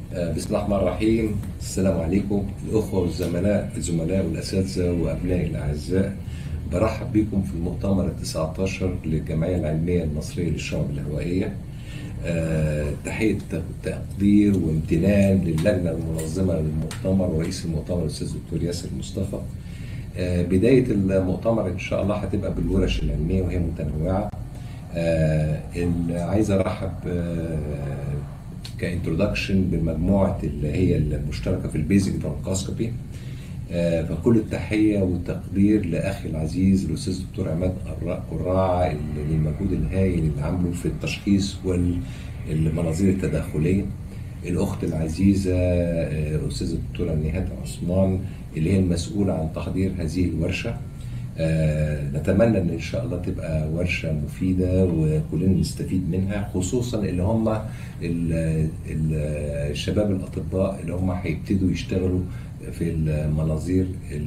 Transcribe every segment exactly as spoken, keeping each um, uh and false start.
آه، بسم الله الرحمن الرحيم. السلام عليكم الأخوة والزملاء الزملاء والأساتذة وأبنائي الأعزاء. برحب بكم في المؤتمر التاسع عشر للجمعية العلمية المصرية للشعب الهوائية. آه، تحية تقدير وامتنان للجنة المنظمة للمؤتمر ورئيس المؤتمر الأستاذ الدكتور ياسر مصطفى. آه، بداية المؤتمر إن شاء الله هتبقى بالورش العلمية وهي متنوعة. آه، اللي عايز ارحب آه، كانترودكشن بمجموعه اللي هي المشتركه في البيزك برونكوسكوبي. آه، فكل التحيه والتقدير لاخي العزيز الاستاذ الدكتور عماد قراع للمجهود الهائل اللي عامله في التشخيص والمناظير التداخليه. الاخت العزيزه آه، الاستاذه الدكتوره نهاد عثمان اللي هي المسؤوله عن تحضير هذه الورشه. آه، نتمنى ان ان شاء الله تبقى ورشه مفيده وكلنا نستفيد منها، خصوصا اللي هم ال- ال- الشباب الاطباء اللي هم هيبتدوا يشتغلوا في المناظير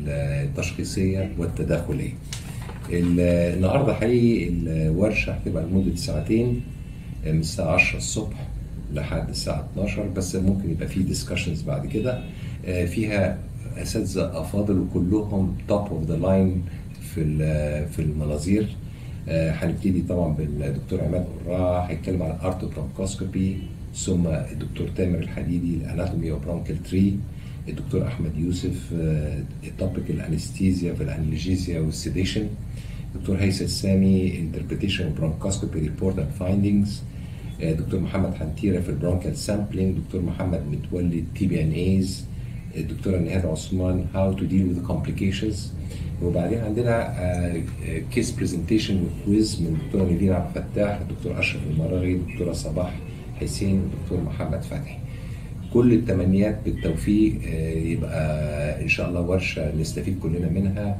التشخيصيه والتداخليه. ال- النهارده حقيقي الورشه هتبقى لمده ساعتين، من الساعه عشرة الصبح لحد الساعه اتناشر، بس ممكن يبقى في ديسكشنز بعد كده. آه، فيها اساتذه افاضل وكلهم توب اوف ذا لاين في ال- في المناظير. آه، هنبتدي طبعا بالدكتور عماد قراع هيتكلم عن الارت برونكوسكوبي، ثم الدكتور تامر الحديدي الاناتومي اوف برونكال تري، الدكتور احمد يوسف توبيكال انستيزيا في الانالجيزيا والسيديشن، دكتور هيثم السامي انتربريتيشن برونكوسكوبي ريبورت اند فايندينجز، دكتور محمد حنتيره في البرونكال سامبلينج، دكتور محمد متولي تي بي ان ايز، الدكتوره نهاد عثمان هاو تو ديل وذ كومبليكيشنز. وبعدين عندنا كيس برزنتيشن وكويز من الدكتوره نيفين عبد الفتاح، الدكتور اشرف المراغي، الدكتوره صباح حسين، الدكتور محمد فتحي. كل التمنيات بالتوفيق، آه، يبقى ان شاء الله ورشه نستفيد كلنا منها،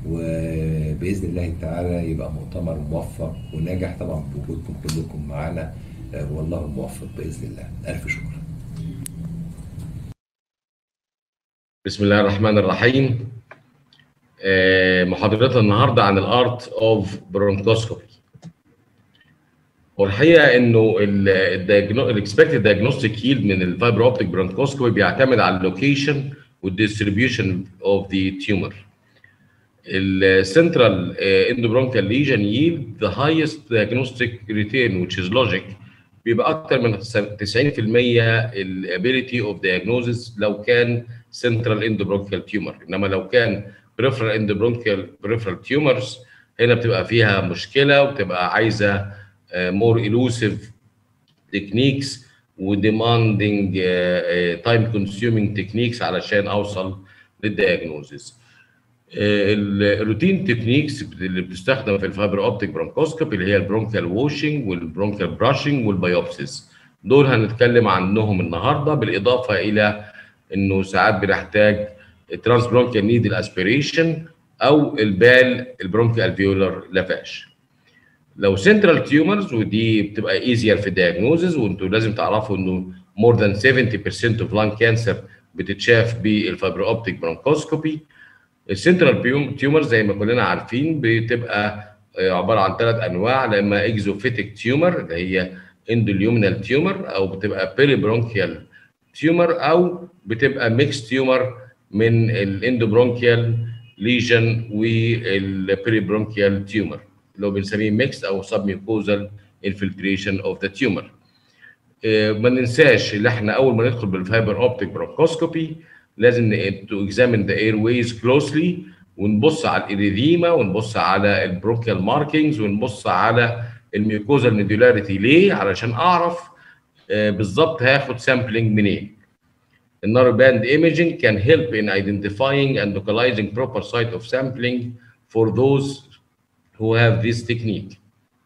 وباذن الله تعالى يبقى مؤتمر موفق وناجح طبعا بوجودكم كلكم معانا. آه، والله موفق باذن الله. الف شكر. بسم الله الرحمن الرحيم. آه، محاضرتنا النهارده عن الارت اوف برونكوسكوبي. والحقيقه انه الاكسبكتد دايجنوستيك ييلد من الفايبر اوبتيك برونكوسكوبي بيعتمد على اللوكيشن والديستريبيوشن اوف ذا تيومر. السنترال اندوبرونكال ليجن ييلد ذا هايست دايجنوستيك ريتيرن which is logic، بيبقى اكتر من تسعين في المية الابيليتي اوف دايجنوزس لو كان سنترال اندوبرونكال تيومر، انما لو كان بريفرال اندوبرونكال بريفرال تيومرز هنا بتبقى فيها مشكله وبتبقى عايزه مور ايلوسيف تكنيكس وديماندنج تايم كونسيومينج تكنيكس علشان اوصل للدايجنوزس. الروتين تكنيكس اللي بتستخدم في الفايبر اوبتيك برونكوسكوبي اللي هي البرونكال ووشنج والبرونكال براشنج والبيوبسيس، دول هنتكلم عنهم النهارده، بالاضافه الى انه ساعات بنحتاج ترانس برونكال نيدل اسبيريشن او البال البرونكال الفيولار لافاش. لو سنترال تيومرز ودي بتبقى ايزير في الدياجنوزز، وانتوا لازم تعرفوا انه مور ذان سبعين بالمية اوف لان كانسر بتتشاف بالفايبر اوبتيك برونكوسكوبي. السنترال تيومر زي ما كلنا عارفين بتبقى عباره عن ثلاث انواع، لا اما اكزوفيتيك تيومر اللي هي اندوليومينال تيومر، او بتبقى بيريبرونكيال تيومر، او بتبقى ميكس تيومر من الاندوبرونكيال ليجن والبيريبرونكيال تيومر اللي هو بنسميه ميكس او سب ميوكوزال انفلتريشن اوف ذا تيومر. ما ننساش ان احنا اول ما ندخل بالفايبر اوبتيك برونكوسكوبي لازم تو اكزامين ذا اير ويز كلوزلي، ونبص على الاريديما ونبص على البرونكيال ماركينجز ونبص على الميوكوزال نودولاريتي. ليه؟ علشان اعرف بالظبط هاخد سامبلنج منين. النار باند ايميجنج can help in identifying and localizing proper site of sampling for those who have this technique.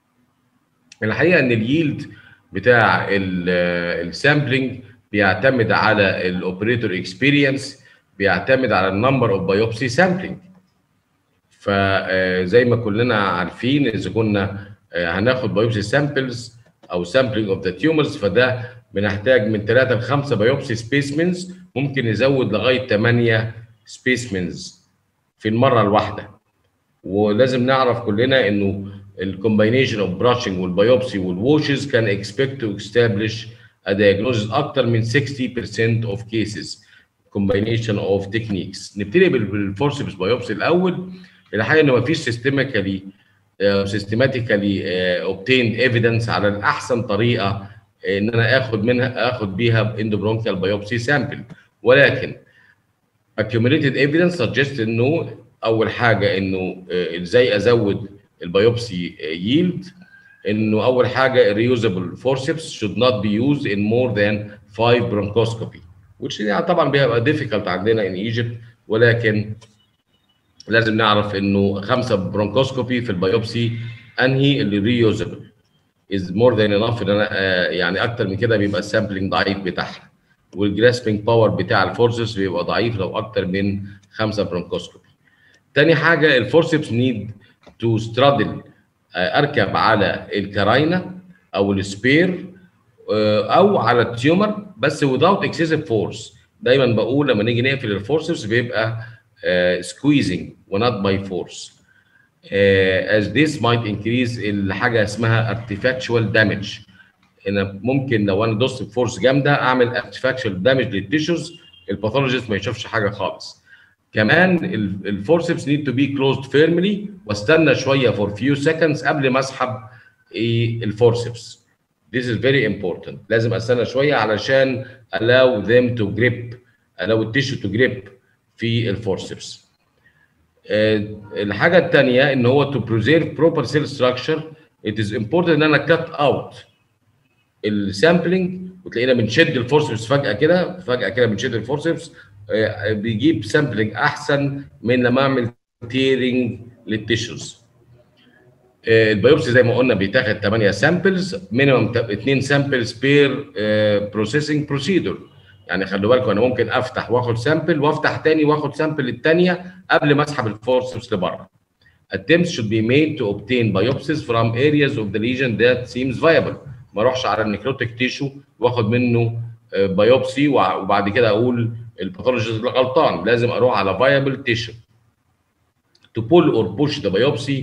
الحقيقه ان الييلد بتاع السامبلنج بيعتمد على الاوبريتور اكسبيرينس، بيعتمد على النمبر اوف بايوبسي سامبلنج. فزي ما كلنا عارفين اذا كنا هناخد بايوبسي سامبلز او سامبلنج اوف ذا تيومرز، فده بنحتاج من ثلاثة ل خمسة بايوبسي سبيسمنز، ممكن نزود لغايه ثمانية سبيسمنز في المره الواحده. ولازم نعرف كلنا انه الكومباينيشن اوف براشنج والبيوبسي والووشز كان اكسبكت تو استابليش diagnosis اكتر من ستين بالمية of cases combination of techniques. نبتدي بالفورسبس بايوبسي الاول. الحقيقه انه ما فيش سيستماتيكالي سيستماتيكالي obtained evidence على الاحسن طريقه ان انا اخد منها اخد بيها اندوبرونكيال بايوبسي سامبل، ولكن accumulated evidence suggest انه اول حاجه انه ازاي ازود البايوبسي ييلد، انه اول حاجه reusable forceps should not be used in more than five bronchoscopy which يعني طبعا بيبقى difficult عندنا in Egypt، ولكن لازم نعرف انه خمسه برونكوسكوبي في البايوبسي انهي اللي reusable is more than enough ان انا آه يعني اكتر من كده بيبقى السامبلنج ضعيف بتاعها، والجراسبنج باور بتاع الفورسبس بيبقى ضعيف لو اكتر من خمسه برونكوسكوبي. تاني حاجه الفورسبس نيد تو سترادل، اركب على الكراينه او السبير او على التيومر بس without excessive force. دايما بقول لما نيجي نقفل الفورسبس بيبقى uh, squeezing ونot by force uh, as this might increase الحاجه اسمها artifactual damage. انا ممكن لو انا دوست بفورس جامده اعمل artifactual damage للتيشوز، الباثولوجيست ما يشوفش حاجه خالص. كمان الفورسبس need to be closed firmly واستنى شويه for few seconds قبل ما اسحب الفورسبس. This is very important. لازم استنى شويه علشان allow them to grip allow التيشو to grip في الفورسبس. الحاجه الثانيه ان هو to preserve proper cell structure it is important ان انا cut out السامبلنج، وتلاقينا بنشد الفورسبس فجاه كده فجاه كده بنشد الفورسبس بيجيب سامبلنج احسن من لما اعمل تيرنج للتيشوز. البيوبسي زي ما قلنا بيتاخد ثمانية سامبلز مينيمم اثنين سامبلز بير بروسيسنج بروسيدور. يعني خلوا بالكم انا ممكن افتح واخد سامبل وافتح تاني واخد سامبل الثانيه قبل ما اسحب الفورسبس لبره. Attempts should be made to obtain biopsies from areas of the lesion that seems viable. ما اروحش على النيكروتيك تيشو واخد منه بايوبسي وبعد كده اقول الباثولوجيست غلطان. لازم اروح على viable tissue. To pull or push the biopsy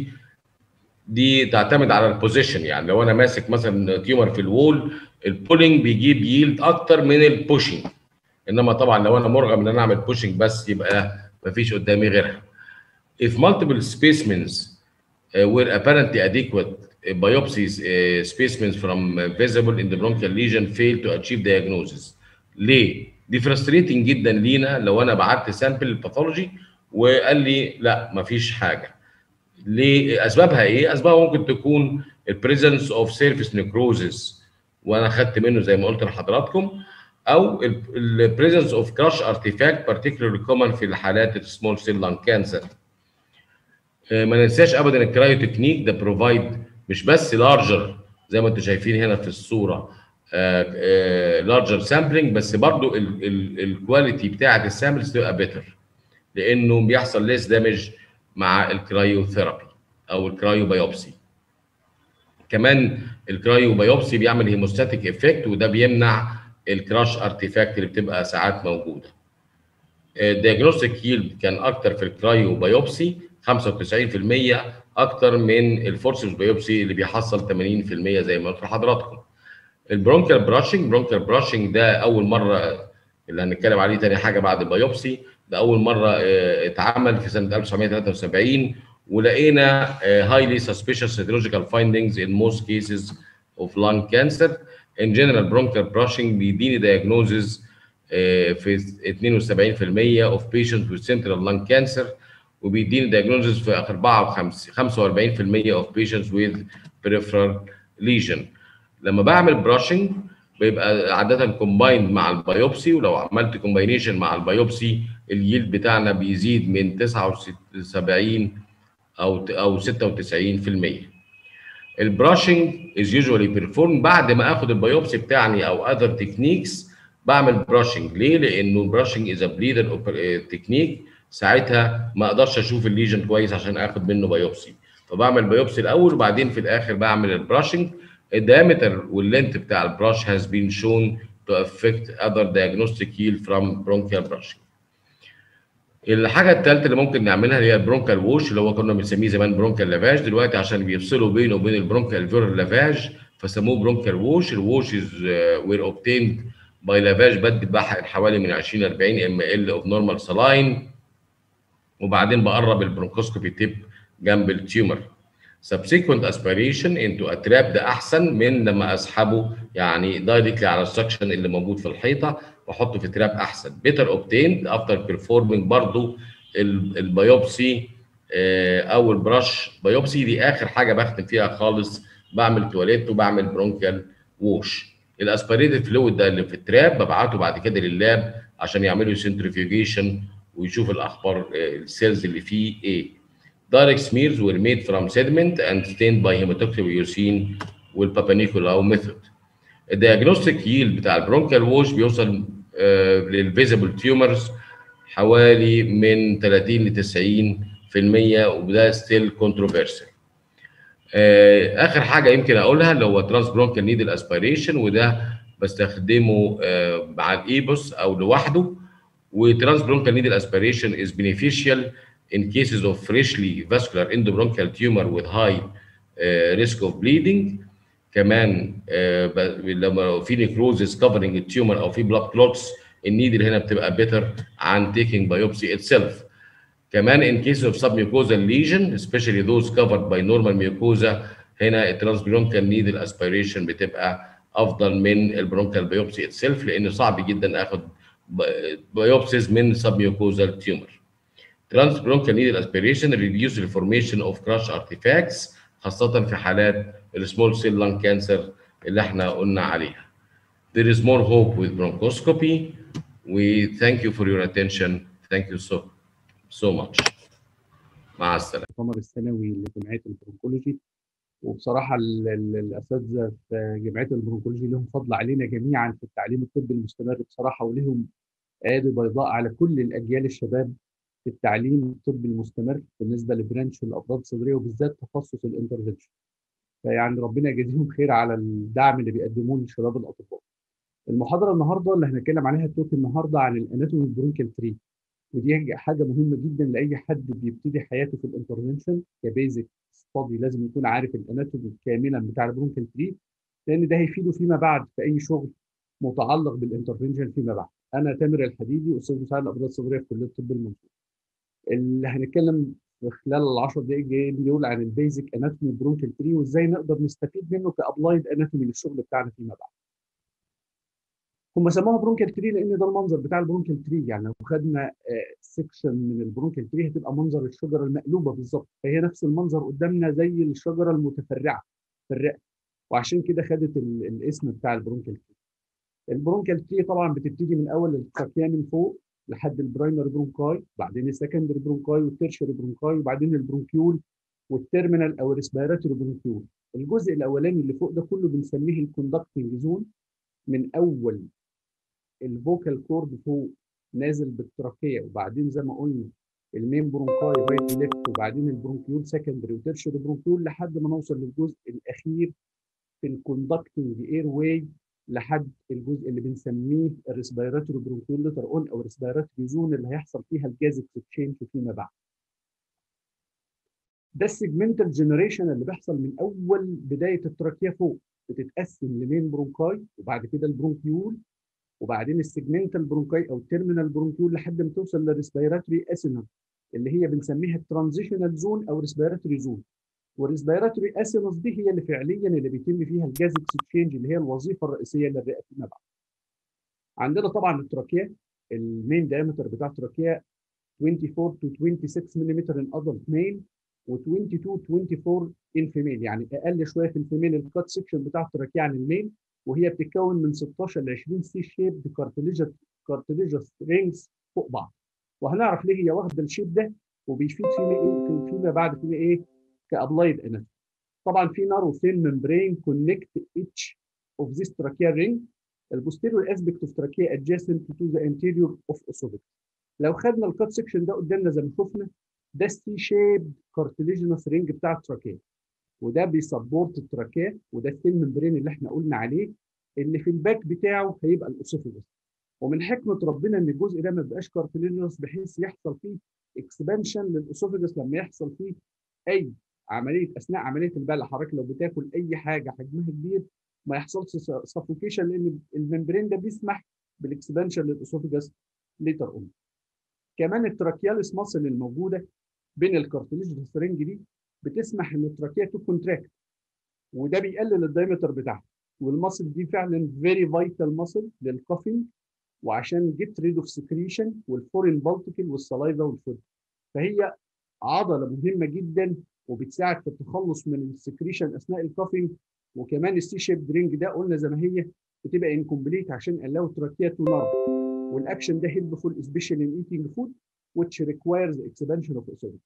دي تعتمد على البوزيشن. يعني لو انا ماسك مثلا تيومر في الوول البولينج بيجيب ييلد اكتر من البوشنج، انما طبعا لو انا مرغم ان انا اعمل بوشنج بس يبقى مفيش قدامي غيرها. If multiple specimens uh, were apparently adequate, uh, biopsies uh, specimens from uh, visible in the bronchial lesion fail to achieve diagnosis. ليه؟ دي frustrating جدا لينا لو انا بعت سامبل للباثولوجي وقال لي لا مفيش حاجه. ليه؟ اسبابها ايه؟ اسبابها ممكن تكون البريزنس اوف سيرفيس نيكروزس وانا خدت منه زي ما قلت لحضراتكم، او البريزنس اوف كراش ارتيفاكت particularly common في الحالات السمول سيل لانج كانسر. ما ننساش ابدا الكرايو تكنيك ده بروفايد مش بس لارجر زي ما انتم شايفين هنا في الصوره لارجر سامبلنج، بس برضو الكواليتي بتاعه السامبلز تبقى بيتر لانه بيحصل ليس دامج مع الكرايو ثيرابي او الكرايو بايوبسي. كمان الكرايو بايوبسي بيعمل هيموستاتيك افكت وده بيمنع الكراش ارتيفاكت اللي بتبقى ساعات موجوده. الدياجنوستيك ييلد كان اكتر في الكرايو بايوبسي خمسة وتسعين بالمية اكتر من الفورسبس بايوبسي اللي بيحصل ثمانين بالمية زي ما قلت لحضراتكم. البرونكال براشنج برونكال براشنج ده اول مره اللي هنتكلم عليه تاني حاجه بعد البايوبسي، ده اول مره اتعمل في سنه ألف وتسعمية وثلاثة وسبعين ولقينا highly suspicious radiological findings in most cases of lung cancer. In general bronchial brushing بيديني diagnosis في اثنين وسبعين بالمية of patients with central lung cancer وبيديني diagnosis في أربعة وخمسين خمسة وأربعين بالمية of patients with peripheral lesion. لما بعمل brushing بيبقى عاده كومبايند مع البايوبسي، ولو عملت كومباينيشن مع البايوبسي اليلد بتاعنا بيزيد من تسعة وسبعين او او ستة وتسعين بالمية. البراشنج از يوجوالي بيرفورم بعد ما اخد البايوبسي بتاعي او اذر تكنيكس بعمل براشنج. ليه؟ لانه البراشنج از ا بليدر تكنيك، ساعتها ما اقدرش اشوف الليجن كويس عشان اخد منه بايوبسي، فبعمل بايوبسي الاول وبعدين في الاخر بعمل البراشنج. الدايمتر واللينت بتاع البراش has been shown to affect other diagnostic yield from bronchial brushing. الحاجه الثالثه اللي ممكن نعملها هي البرونكال ووش اللي هو كنا بنسميه زمان برونكال لافاج، دلوقتي عشان بيفصلوا بينه وبين البرونكال فيرال لافاج فسموه برونكال ووش. الووشز وير اوبتيند باي لافاج، بدي بحقن حوالي من عشرين ل أربعين ام ال اوف نورمال سلاين، وبعدين بقرب البرونكوسكوبي تيب جنب التيومر. subsequent aspiration into a trap ده احسن من لما اسحبه يعني دايركتلي على السكشن اللي موجود في الحيطه واحطه في تراب احسن. better obtained after performing برضو البيوبسي او البرش بايوبسي، دي اخر حاجه بختم فيها خالص. بعمل تواليت وبعمل برونكال ووش. الاسبيريتد فلويد ده اللي في التراب ببعته بعد كده لللاب عشان يعملوا سنترفيوجيشن ويشوف الاخبار السيلز اللي فيه ايه. Direct smears were made from sediment and stained by hematoxyluricin والبابانيكولاو ميثود. الدياجنوستيك ييلد بتاع البرونكال ووش بيوصل آه للفيزيبل تيومرز حوالي من ثلاثين ل تسعين في المية، وده ستيل كونتروفيرسال. آه اخر حاجه يمكن اقولها اللي هو ترانس برونكال نيدل اسبيريشن، وده بستخدمه آه مع الايبوس او لوحده. وترانس برونكال نيدل اسبيريشن is beneficial in cases of freshly vascular endobronchial tumor with high uh, risk of bleeding. كمان uh, لما في necrosis covering التيومر او في blood clots النيدل هنا بتبقى better عن taking biopsy itself. كمان in case of submucosal lesion especially those covered by normal mucosa هنا الترانسبرونكال نيدل اسبيريشن بتبقى افضل من البرونكال بايوبسي itself، لان صعب جدا اخد بايوبسيز من submucosal tumor. Transbronchial needle aspiration reduce the formation of crush artifacts خاصة في حالات السمول سيل لانج كانسر اللي احنا قلنا عليها. There is more hope with bronchoscopy. We thank you for your attention. Thank you so so much. مع السلامة. المؤتمر السنوي لجمعية البرونكولوجي، وبصراحة الأساتذة في جمعية البرونكولوجي لهم فضل علينا جميعا في التعليم الطبي المستمر بصراحة، ولهم آيادي بيضاء على كل الأجيال الشباب في التعليم الطبي المستمر بالنسبه لبرانش الامراض الصدريه وبالذات تخصص الانترفنشن. فيعني ربنا يجازيهم خير على الدعم اللي بيقدموه لشباب الاطباء. المحاضره النهارده اللي هنتكلم عليها التوك النهارده عن الاناتومي البرونكال تري، ودي حاجه مهمه جدا لاي حد بيبتدي حياته في الانترفنشن كبيزك ستادي، لازم يكون عارف الاناتومي كاملا بتاع البرونكال تري، لان ده هيفيده فيما بعد في اي شغل متعلق بالانترفنشن فيما بعد. انا تامر الحديدي، استاذ مساعد الامراض الصدريه في كليه الطب المنصورة. اللي هنتكلم في خلال العشر دقائق الجايين دول عن البيزك اناتومي برونكال تري وازاي نقدر نستفيد منه كابلايد اناتومي للشغل بتاعنا فيما بعد. هم سموها برونكال تري لان ده المنظر بتاع البرونكال تري، يعني لو خدنا سيكشن من البرونكال تري هتبقى منظر الشجره المقلوبه بالظبط، فهي نفس المنظر قدامنا زي الشجره المتفرعه في الرئه، وعشان كده خدت الاسم بتاع البرونكال تري. البرونكال تري طبعا بتبتدي من اول التراكيه من فوق لحد البرايمري برونكاي، بعدين السكندري برونكاي والتيرشري برونكاي، وبعدين البرونكيول والتيرمينال او الريسبيراتوري برونكيول. الجزء الاولاني اللي فوق ده كله بنسميه الكوندكتنج زون، من اول الفوكال كورد فوق نازل بالتراكيه، وبعدين زي ما قلنا المين برونكاي رايت ليفت، وبعدين البرونكيول سكندري وتيرشري برونكيول لحد ما نوصل للجزء الاخير في الكوندكتنج اير واي لحد الجزء اللي بنسميه الريسبيراتوري برونكيوليتر اون او الريسبيراتوري زون اللي هيحصل فيها الجاز اكسشينج فيما بعد. ده السيجمنتال جنريشن اللي بيحصل من اول بدايه التراكيه فوق، بتتقسم لمين برونكاي وبعد كده البرونكيول وبعدين السيجمنتال برونكاي او التيرمينال برونكيول لحد ما توصل للريسبيراتوري اسينال اللي هي بنسميها الترانزيشنال زون او ريسبيراتوري زون. والريسبيراتوري اسينس دي هي اللي فعليا اللي بيتم فيها الجاز اكسشينج اللي هي الوظيفه الرئيسيه للرئه فيما بعد. عندنا طبعا التراكيه، المين دايمتر بتاع التراكيه أربعة وعشرين تو ستة وعشرين ملم ان ادلت ميل و22 تو أربعة وعشرين ان فيميل، يعني اقل شويه في الفيميل الكات سكشن بتاع التراكيه عن الميل، وهي بتتكون من ستاشر ل عشرين سي شيب كارتليجس كارتليجس رينجز فوق بعض. وهنعرف ليه هي واخده الشيب ده وبيفيد فيما ايه فيما بعد فيما ايه كابلايد اناتومي. طبعا في نارو ثين ممبرين كونكت اتش اوف ذيس تراكيا رينج، البوستيريور اسبكت اوف تراكيا ادجاسنت تو ذا انتيريور اوف اسوفيكس. لو خدنا الكات سكشن ده قدامنا زي ما شفنا ده السي شيب كارتليجينس رينج بتاع التراكيا، وده بيسبورت التراكيا، وده الثين ممبرين اللي احنا قلنا عليه اللي في الباك بتاعه هيبقى الاسوفيكس. ومن حكمه ربنا ان الجزء ده ما بيبقاش كارتليجينس بحيث يحصل فيه اكسبانشن للاسوفيكس لما يحصل فيه اي عمليه اثناء عمليه البلع حضرتك لو بتاكل اي حاجه حجمها كبير ما يحصلش سفوكيشن، لان الممبرين ده بيسمح بالاكسبانشن للاسوفيجاس ليتر اون. كمان التراكياليس ماسل الموجوده بين الكارتليج والسرنج دي بتسمح ان التراكيه تكونتراكت، وده بيقلل الدايمتر بتاعها. والماسل دي فعلا فيري فايتال ماسل للكافينج، وعشان جيت ريد اوف سكريشن والفورين بالتيكل والسلايفا والفود. فهي عضله مهمه جدا وبتساعد في التخلص من السكريشن اثناء الكافينج. وكمان السي شيب درينج ده قلنا زي ما هي بتبقى انكمبليت عشان الاو تراكيه تو نار، والاكشن ده هيلبفول سبيشال ان ايتنج فود which requires expansion of esophagus.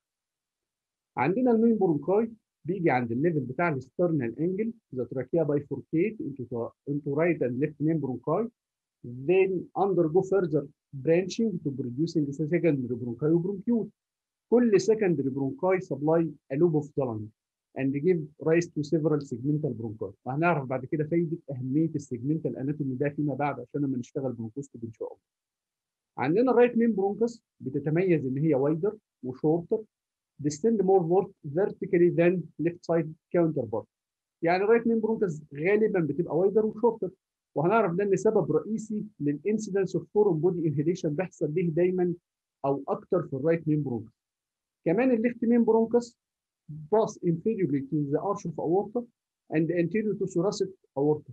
عندنا المين برونكاي بيجي عند الليفل بتاع الاسترنال انجل، ذا تراكيا بايفوركيت into into right and left main bronchi, then undergo further branching to producing secondary bronchi وبرونكيول. كل secondary bronchi supply a lobe of the lung and give rise to several segmental bronchi. وهنعرف بعد كده فايده اهميه السيجمنتال اناتومي ده فيما بعد عشان لما نشتغل برونكوسكوبي ان شاء الله. عندنا الرايت مين برونكس بتتميز ان هي وايدر وشورتر descend more vertically than left side counterpart. يعني الرايت مين برونكس غالبا بتبقى وايدر وشورتر، وهنعرف ده ان سبب رئيسي للانسيدنس اوف فورم بودي انهيليشن بيحصل ليه دايما او اكتر في الرايت مين برونكس. كمان الليفت مين برونكس pass inferiorly to the arch of aorta and anterior to thoracic aorta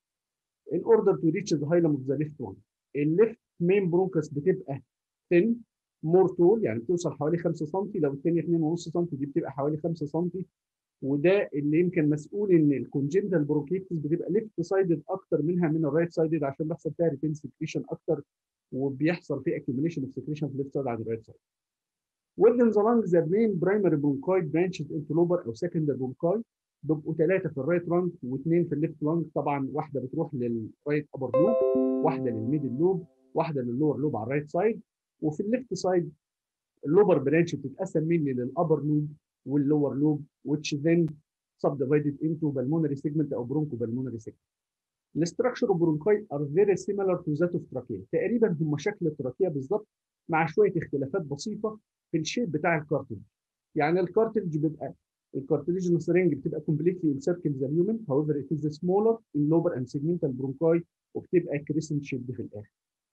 in order to reach the hilum of the left one. الليفت مين برونكس بتبقى thin more tall، يعني بتوصل حوالي خمسة سم، لو الثانيه اتنين ونص سم دي بتبقى حوالي خمسة سم. وده اللي يمكن مسؤول ان الكونجنتال برونكيتس بتبقى ليفت سايدد اكتر منها من الرايت سايدد عشان بيحصل فيها ريتين سكريشن اكتر، وبيحصل فيه accumulation of secretion في الليفت سايد عن الرايت سايد. within the lung the main primary bronchi branches into lobar او secondary bronchi بيبقوا ثلاثه في الرايت لانج واثنين في الليفت لانج. طبعا واحده بتروح للرايت ابر لوب، واحده للميدل لوب، واحده لللور لوب على الرايت سايد. وفي الليفت سايد اللوبر برانش بتتقسم مني للابر لوب واللور لوب which then subdivided into pulmonary segment او برونكو pulmonary segment. الاستراكشر برونكاي are very similar to that of trachea، تقريبا هم شكل التراكيه بالظبط مع شويه اختلافات بسيطه في الشيب بتاع الكارتلج. يعني الكارتلج بيبقى الكارتليجنال سرنج بتبقى completely encircle the lumen، however it is smaller in lobar and segmental bronchi وبتبقى crescent shaped في الاخر.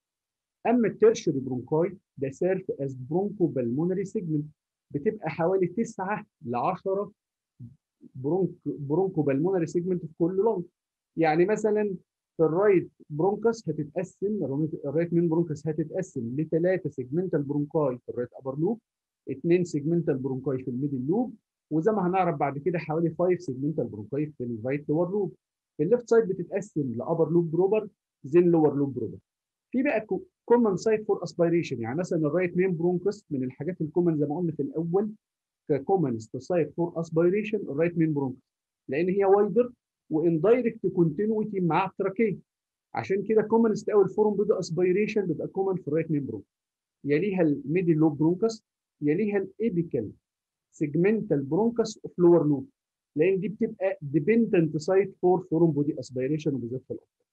اما التيرشري برونكاي ده سيرف از برونكو بالمونري سيجمنت، بتبقى حوالي تسعة ل عشرة برونك برونكو بالمونري سيجمنت في كل لونج. يعني مثلا في الرايت برونكس هتتقسم الرايت مين برونكس هتتقسم لثلاثه سيجمنتال برونكاي في الرايت ابر لوب، اثنين سيجمنتال برونكاي في الميدل لوب، وزي ما هنعرف بعد كده حوالي خمسة سيجمنتال برونكاي في الرايت لور لوب. في الليفت سايد بتتقسم لابر لوب بروبر زين لور لوب بروبر. في بقى كومن سايت فور اسبيريشن، يعني مثلا الرايت مين برونكس من الحاجات الكومن زي ما قلنا في الاول ككومن سايت فور اسبيريشن الرايت مين برونكس، لان هي وايدر واندايركت كونتينيوتي مع التراكيه. عشان كده كومن قوي الفورم بدا اسبيريشن بيبقى كومن في الرايت مين برونكس. يليها الميدل لوب برونكس، يليها الابيكال سيجمنتال برونكس اوف لور لوب، لان دي بتبقى ديبندنت سايت فور فورم بودي اسبيريشن وبالذات في الاطفال.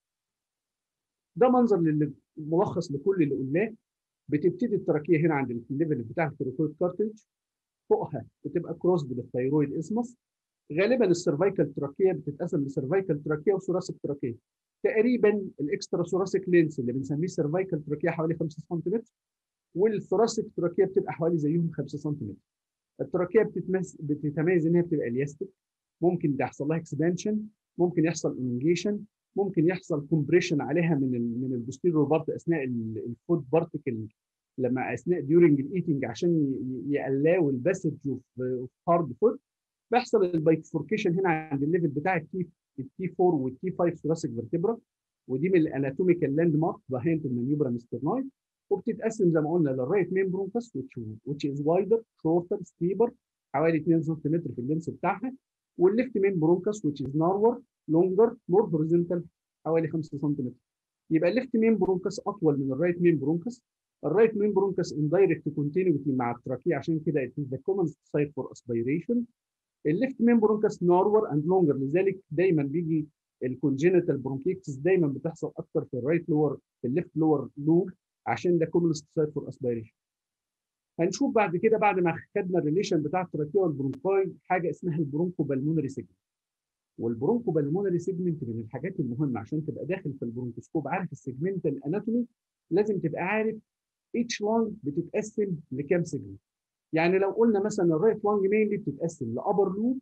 ده منظر ملخص لكل اللي قلناه. بتبتدي التراكيه هنا عند الليفل بتاع الثيرويد كارتلج، فوقها بتبقى كروسد بالثيرويد اسمس. غالبا السيرفايكال تراكيه بتتقسم لسيرفايكال تراكيه وثوراسيك تراكيه. تقريبا الاكسترا ثوراسيك لينس اللي بنسميه سيرفايكال تراكيه حوالي خمسة سنتيمتر، والثوراسيك تراكيه بتبقى حوالي زيهم خمسة سنتيمتر. التراكيه بتتميز بتتميز ان هي بتبقى الياستيك، ممكن يحصل لها اكسبانشن، ممكن يحصل الونجيشن، ممكن يحصل كومبريشن عليها من ال من البوستيريور بارت اثناء الفود بارتكل لما اثناء ديورنج الايتنج عشان يقلاو الباسج اوف هارد فود. بيحصل البايفوركيشن هنا عند الليفل بتاع التي التي أربعة والتي خمسة ثوراسيك فيرتبرا، ودي من الاناتوميكال لاند مارك بهايند المانيوبرا ستيرناي. وبتتقسم زي ما قلنا للرايت مين برونكس which is wider shorter steeper حوالي اتنين سنتيمتر في اللينس بتاعها، والليفت مين برونكس which is narrower longer more horizontal حوالي خمسة سنتيمتر. يبقى الليفت مين برونكس اطول من الرايت مين برونكس. الرايت مين برونكس ان دايركت كونتينيوتي مع التراكيه، عشان كده it is the common site for aspiration. الليفت مين برونكس نارور اند لونجر، لذلك دايما بيجي الكونجينيتال برونكيتس دايما بتحصل اكتر في الرايت لور في الليفت لور لوب عشان ده كومن سايت فور اسبيريشن. هنشوف بعد كده بعد ما خدنا الريليشن بتاع التراكيه والبرونكاي حاجه اسمها البرونكو بالمونري سيجمنت. والبرونكو بالمونري سيجمنت من الحاجات المهمه عشان تبقى داخل في البرونكوسكوب عارف السيجمنتال اناتومي، لازم تبقى عارف each lung بتتقسم لكام سيجمنت. يعني لو قلنا مثلا الرايت لانج مينلي بتتقسم لابر لوب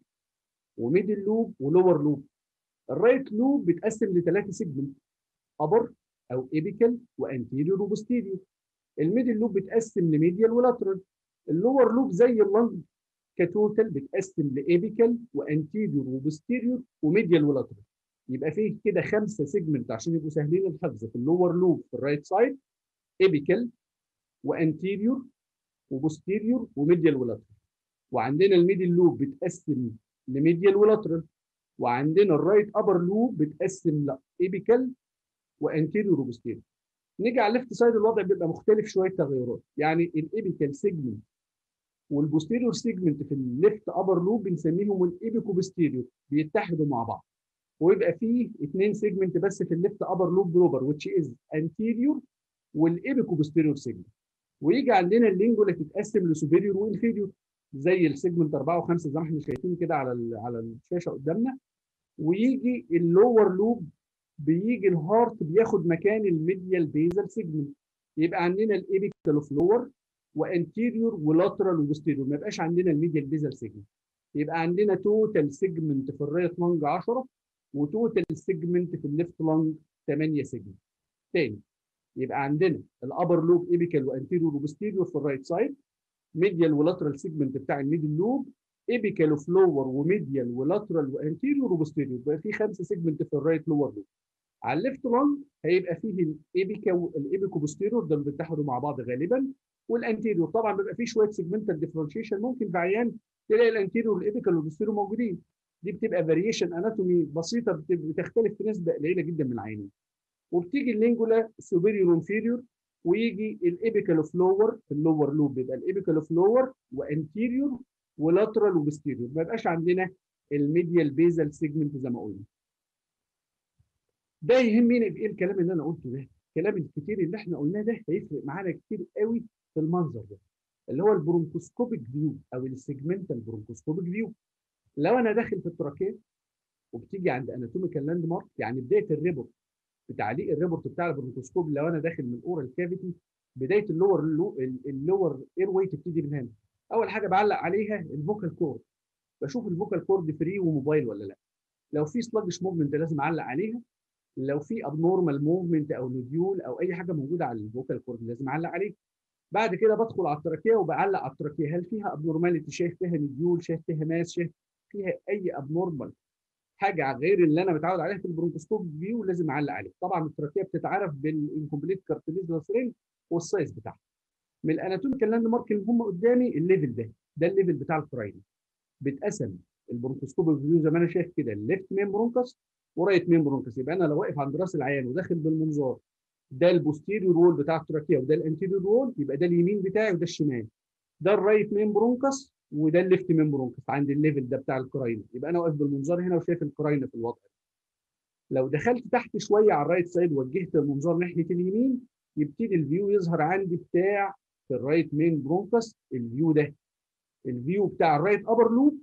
وميدل لوب ولور لوب. الرايت لوب بتقسم لثلاثه سيجمنت، ابر او ايبيكال وانتيريور وبوستيريور. الميدل لوب بتقسم لميديال ولاترال. اللور لوب زي اللنج كتوتال بتقسم لايبيكال وانتيريور وبوستيريور وميديال ولاترال. يبقى فيه كده خمسه سيجمنت عشان يبقوا سهلين الحفظ في اللور لوب في الرايت سايد، ايبيكال وانتيريور وبوستيريور وميديال ولاترال. وعندنا الميدل لوب بتقسم لميديال ولاترال. وعندنا الرايت ابر لوب بتقسم لايبيكال وانتيريور وبوستيريور. نيجي على الليفت سايد الوضع بيبقى مختلف شويه تغيرات، يعني الايبيكال سيجمنت والبوستيريور سيجمنت في الليفت ابر لوب بنسميهم الايبيكو بوستيريور، بيتحدوا مع بعض ويبقى فيه اثنين سيجمنت بس في الليفت ابر لوب بروبر which is anterior والايبيكو بوستيريور سيجمنت. ويجي عندنا اللينجولا تتقسم لسوبيريور وانفيريور زي السيجمنت أربعة وخمسة زي ما احنا شايفين كده على على الشاشه قدامنا. ويجي اللور لوب بيجي الهارت بياخد مكان الميديال بيزل سيجمنت. يبقى عندنا الايبيكال اوف لور وانتيريور ولاترال وبوستيريور، ما يبقاش عندنا الميديال بيزل سيجمنت. يبقى عندنا توتال سيجمنت في الرايت لانج عشرة وتوتال سيجمنت في الليفت لانج ثمانية سيجمنت. تاني يبقى عندنا الابر لوب ايبيكال وانتيريور وبوستيريور في الرايت سايد، ميديال ولاترال سيجمنت بتاع الميدل لوب، ايبيكال اوف لور وميديال ولاترال وانتيريور وبوستيريور. يبقى في خمسه سيجمنت في الرايت لور لوب. على الليفت لانج هيبقى فيه الايبيكا والايبيكو بوستيريور ده بيتحدوا مع بعض غالبا، والانتيريور طبعا بيبقى فيه شويه سيجمنتال ديفرنشيشن، ممكن في عيان تلاقي الانتيريور والايبيكال والبوستيريور موجودين. دي بتبقى فاريشن اناتومي بسيطه بتختلف في نسبه قليله جدا من العيانين. وبتيجي اللينجولا سوبيريور وانفيريور، ويجي الايبيكال اوف لور في اللور لوب بيبقى الايبيكال اوف لور وانتيريور ولاترال وبوستيريور، ما يبقاش عندنا الميديال بيزل سيجمنت زي ما قلنا. ده يهمني في ايه الكلام اللي انا قلته ده؟ الكلام الكتير اللي احنا قلناه ده هيفرق معانا كتير قوي في المنظر ده اللي هو البرونكوسكوبيك فيو او السيجمنتال برونكوسكوبيك فيو. لو انا داخل في التراكيه وبتيجي عند اناتوميكال لاند مارك، يعني بدايه الريبورت بتعليق الريبورت بتاع البرونكوسكوب، لو انا داخل من الاورال كافيتي بدايه اللور اللور اير واي تبتدي من هنا. اول حاجه بعلق عليها الفوكال كورد، بشوف الفوكال كورد فري وموبايل ولا لا. لو في سلاجش موفمنت لازم اعلق عليها. لو في ابنورمال موفمنت او نوديول او اي حاجه موجوده على الفوكال كورد لازم اعلق عليه. بعد كده بدخل على التراكيه وبعلق على التراكيه، هل فيها ابنورماليتي، شايف فيها نوديول، شايف فيها ماس، شايف فيها اي ابنورمال حاجه غير اللي انا متعود عليها في البرونكوسكوب فيو لازم اعلق عليه. طبعا التراكيه بتتعرف بالانكمبليت كارتليجنس رينج والسايز بتاعها. من الاناتوميكال لاند مارك اللي هم قدامي الليفل ده ده الليفل بتاع الكراين. بتقسم البرونكوسكوب فيو زي ما انا شايف كده الليفت مين برونكس ورايت مين برونكس. يبقى انا لو واقف عند راس العيان وداخل بالمنظار، ده البوستيريور وول بتاع التراكيه وده الانتيريور وول، يبقى ده اليمين بتاعي وده الشمال. ده الرايت مين برونكس وده الليفت مين برونكس عند الليفل ده بتاع الكراين. يبقى انا واقف بالمنظار هنا وشايف الكراين في الوضع ده. لو دخلت تحت شويه على الرايت سايد وجهت المنظار ناحيه اليمين، يبتدي الفيو يظهر عندي بتاع في الرايت مين برونكس الفيو ده، الفيو بتاع الرايت ابر لوب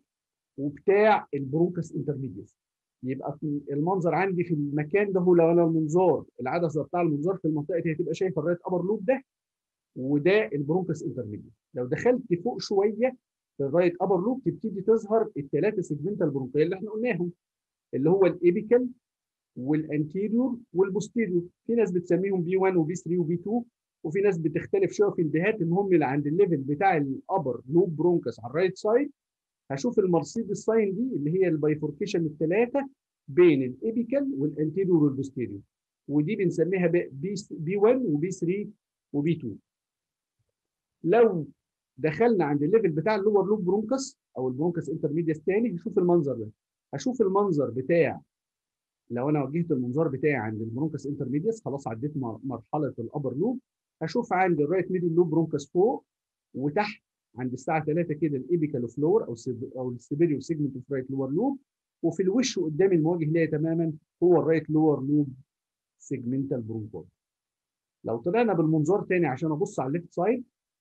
وبتاع البرونكس انترميديس. يبقى المنظر عندي في المكان ده هو لو انا المنظار العدسه بتاع المنظار في المنطقه دي هتبقى شايف الرايت ابر لوب ده وده البرونكس انترميديس. لو دخلت فوق شويه في الرايت ابر لوب تبتدي تظهر الثلاثه سيجمنتال برونكيه اللي احنا قلناهم اللي هو الايبيكال والانتيريور والبوستيريور. في ناس بتسميهم بي واحد وبي ثلاثة وبي اتنين، وفي ناس بتختلف شويه في البيهات. المهم اللي عند الليفل بتاع الابر لوب برونكس على الرايت سايد هشوف المرسيدس ساين دي اللي هي البايفوركيشن الثلاثه بين الايبيكال والانتيريور والبوستيريور، ودي بنسميها بي بي واحد وبي ثلاثة وبي اتنين. لو دخلنا عند الليفل بتاع اللور لوب برونكس او البرونكس انترميديس تاني هشوف المنظر ده. هشوف المنظر بتاع لو انا وجهت المنظار بتاعي عند البرونكس انترميديس خلاص عديت مرحله الابر لوب، هشوف عندي الرايت ميدل لوب برونكس فوق وتحت عند الساعه ثلاثة كده الايبيكال فلور او او السيبيريور سيجمنت اوف رايت لور لوب، وفي الوش قدامي المواجه ليا تماما هو الرايت لور لوب سيجمنتال برونكول. لو طلعنا بالمنظار تاني عشان ابص على الليفت سايد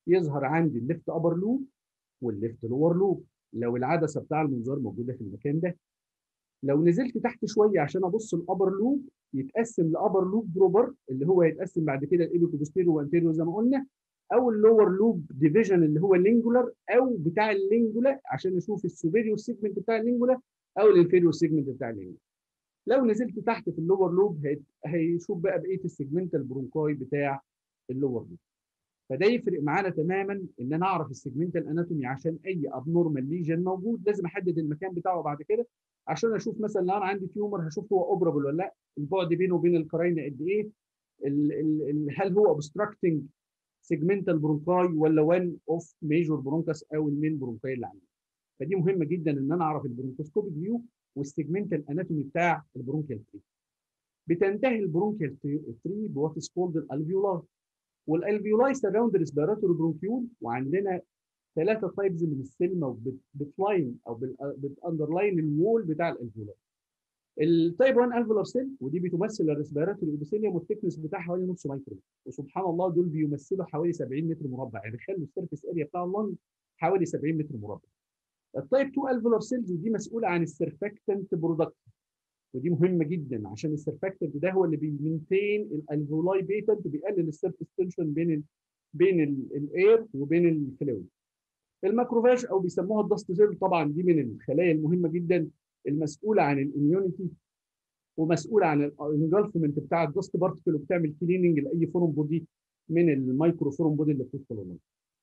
يظهر عندي الليفت ابر لوب والليفت لور لوب لو العدسه بتاع المنظار موجوده في المكان ده. لو نزلت تحت شويه عشان ابص الابر لوب، يتقسم لابر لوب دروبر اللي هو يتقسم بعد كده الايبيكو بوستيريو وانتيريو زي ما قلنا، او اللور لوب ديفيجن اللي هو اللينجولار او بتاع اللينجولا عشان اشوف السوبيريور سيجمنت بتاع اللينجولا او الانفيريور سيجمنت بتاع اللينجولا. لو نزلت تحت في اللور لوب هيشوف بقى بقيه السيجمنتال برونكاي بتاع اللور لوب. فده يفرق معانا تماما ان انا اعرف السيجمنتال اناتومي عشان اي ابنورمال ليجن موجود لازم احدد المكان بتاعه بعد كده عشان اشوف مثلا لو انا عندي تيومر هشوف هو اوبرابل ولا لا، البعد بينه وبين الكراينه قد ايه، ال ال هل هو اوبستراكتنج سيجمنتال برونكاي ولا وان اوف ميجور برونكاس او المين برونكاي اللي عندي. فدي مهمه جدا ان انا اعرف البرونكوسكوبيك فيو والسيجمنتال اناتومي بتاع البرونكيال تري. بتنتهي البرونكيال تري بوات از كولد الالفيولاي، والالفيولاي سراوند ريسبيراتوري برونكيول، وعندنا ثلاثه تايبز من السلمه بتلاين او بتاندرلاين الوول بتاع الالفيولاي. التايب واحد الفيولار سيل ودي بتمثل الريسبيراتوري ابيثيليوم والثيكنس بتاعها حوالي نص مايكرون، وسبحان الله دول بيمثلوا حوالي سبعين متر مربع، يعني بيخلوا السيرفيس اريا بتاع اللنج حوالي سبعين متر مربع. التايب اتنين الفيولار سيلز ودي مسؤوله عن السيرفكتنت برودكت، ودي مهمه جدا عشان السيرفكتنت ده هو اللي بيمنتين الالفيولاي بيتنت وبيقلل السيرفيس تنشن بين ال بين الاير وبين الفلويد. الماكروفاج او بيسموها الدست سيل طبعا دي من الخلايا المهمه جدا المسؤوله عن الاميونيتي ومسؤوله عن الانجلفمنت بتاع الدست بارتكل وبتعمل كليننج لاي فورم بودي من المايكرو فورم بودي اللي بتدخل اللنج.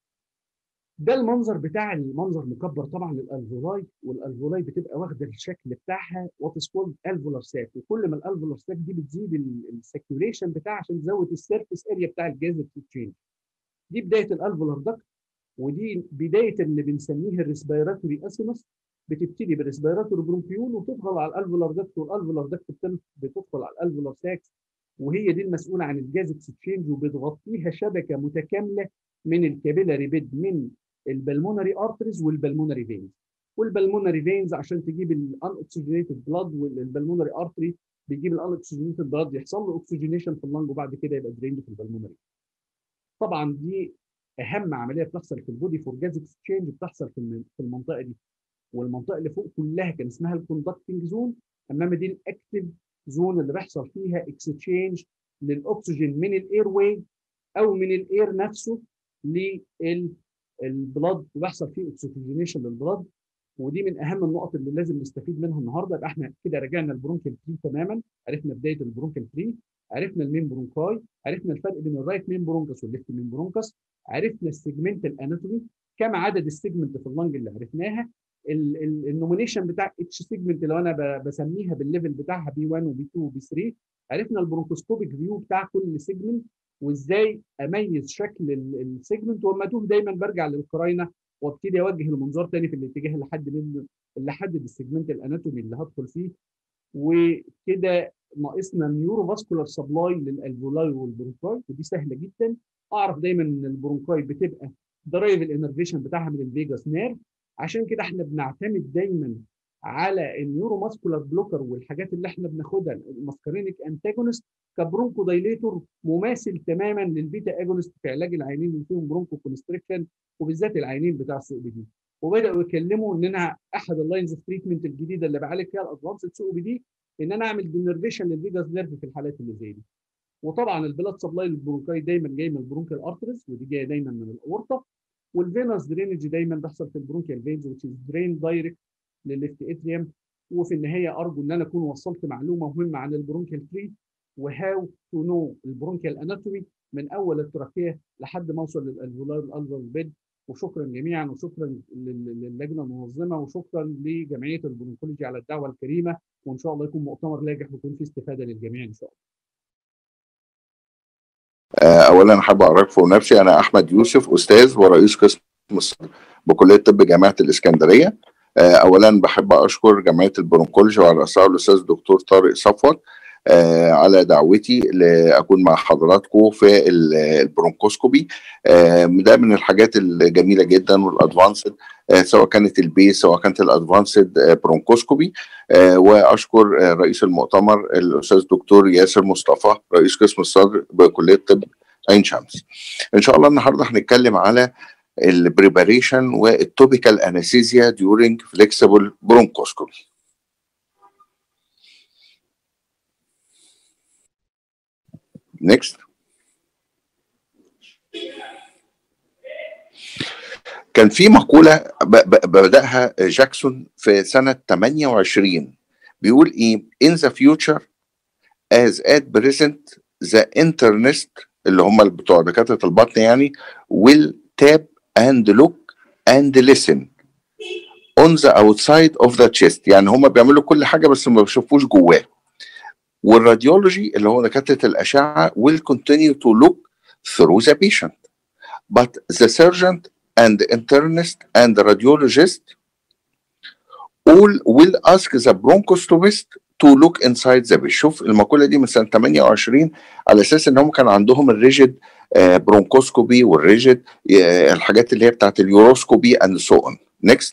ده المنظر بتاع المنظر مكبر طبعا للالفولاي، والالفولاي بتبقى واخده الشكل بتاعها وات از كولد الفولار ساك، وكل ما الالفولار ساك دي بتزيد السيركيوليشن بتاعها عشان تزود السيرفيس اريا بتاع الجهاز التشينج. دي بدايه الالفولار داكت، ودي بدايه اللي بنسميها الريسبيراتوري اسينوس، بتبتدي بالريسبيراتوري برونكيول وتدخل على الالفولار داكت، والالفولار داكت بتدخل على الالفولار ساكس، وهي دي المسؤوله عن الجاز اكسشينج وبتغطيها شبكه متكامله من الكابيلاري بيد من البلمونري ارتريز والبلمونري فينز. والبلمونري فينز عشان تجيب الان اوكسجينيتد بلاد، والبلمونري ارتري بيجيب الان اوكسجينيتد بلاد يحصل له اوكسجينيشن في اللنج وبعد كده يبقى دريند في البلمونري. طبعا دي اهم عمليه بتحصل في البودي فور جاز اكسشينج بتحصل في المنطقه دي، والمنطقه اللي فوق كلها كان اسمها الكوندكتنج زون، انما دي الاكتيف زون اللي بيحصل فيها اكسشينج للاكسجين من الاير واي او من الاير نفسه للبلاد وبيحصل فيه اكسجينيشن للبلاد. ودي من اهم النقط اللي لازم نستفيد منها النهارده. يبقى احنا كده رجعنا البرونكيال تري تماما، عرفنا بدايه البرونكيال تري، عرفنا المين برونكاي، عرفنا الفرق بين الرايت مين برونكس والليفت مين برونكس، عرفنا السيجمنتال اناتومي، كم عدد السيجمنت في اللنج اللي عرفناها، النومينيشن بتاع اتش سيجمنت لو انا بسميها بالليفل بتاعها بي واحد وبي اتنين وبي تلاتة، عرفنا البرونكوسكوبيك فيو بتاع كل سيجمنت وازاي اميز شكل السيجمنت، وما اتوه دايما برجع للقراينه وابتدي اوجه المنظار تاني في الاتجاه اللي حد منه اللي حدد السيجمنت الاناتومي اللي هدخل فيه. وكده ناقصنا نيورو فاسكولار سبلاي للالفولاي والبرونكاي، ودي سهله جدا. اعرف دايما ان البرونكاي بتبقى درايف الانرفيشن بتاعها من الفيجاس نيرف، عشان كده احنا بنعتمد دايما على النيورو ماسكولار بلوكر والحاجات اللي احنا بناخدها الماسكارينيك انتاجونست كبرونكو دايليتور مماثل تماما للبيتا اجونست في علاج العيانين اللي فيهم برونكو كونستريكشن وبالذات العيانين بتاع السي بي دي. وبداوا يكلموا ان انا احد اللاينز اوف تريتمنت الجديده اللي بعالج فيها الادفانسد سي بي دي ان انا اعمل دينرفيشن للفيجاس نيرف في الحالات اللي زي دي. وطبعا البلاد سبلاي للبرونكاي دايما جاي من البرونكيال ارتريز ودي جايه دايما من الاورطه، والفينوس درينج دايما بيحصل في البرونكيال فينز which is drain direct للليفت اتريوم. وفي النهايه ارجو ان انا اكون وصلت معلومه مهمه عن البرونكيال تري وهاو تو نو البرونكيال اناتومي من اول التراكيه لحد ما اوصل للالفولار الالفولار بيد. وشكرا جميعا، وشكرا للجنه المنظمه، وشكرا لجمعيه البرونكولوجي على الدعوه الكريمه، وان شاء الله يكون مؤتمر ناجح ويكون فيه استفاده للجميع ان شاء الله. اولا حابب اعرف نفسي، انا احمد يوسف، استاذ ورئيس قسم الصدر بكليه طب جامعه الاسكندريه. اولا بحب اشكر جمعيه البرونكولوجي وعلى راسها الاستاذ الدكتور طارق صفوت على دعوتي لاكون مع حضراتكم في البرونكوسكوبي. ده من الحاجات الجميله جدا والادفانسد، سواء كانت البيس سواء كانت الادفانسد برونكوسكوبي. واشكر رئيس المؤتمر الاستاذ الدكتور ياسر مصطفى رئيس قسم الصدر بكليه طب عين شمس. ان شاء الله النهارده هنتكلم على البريباريشن والتوبيكال انستيزيا during flexible bronchoscopy. next. كان في مقولة بدأها جاكسون في سنة ثمانية وعشرين بيقول إيه؟ in the future as at present the internist اللي هم بتوع دكاترة البطن يعني will tap and look and listen on the outside of the chest. يعني هم بيعملوا كل حاجة بس ما بيشوفوش جواه. والراديولوجي اللي هو دكاترة الأشعة will continue to look through the patient. But the surgeon and the internist and the radiologist all will ask the bronchoscopist to look inside the patient. شوف المقولة دي من سنة ثمانية وعشرين على أساس إن هم كان عندهم الريجيد برونكوسكوبي والريجيد الحاجات اللي هي بتاعت اليوروسكوبي and so on. Next.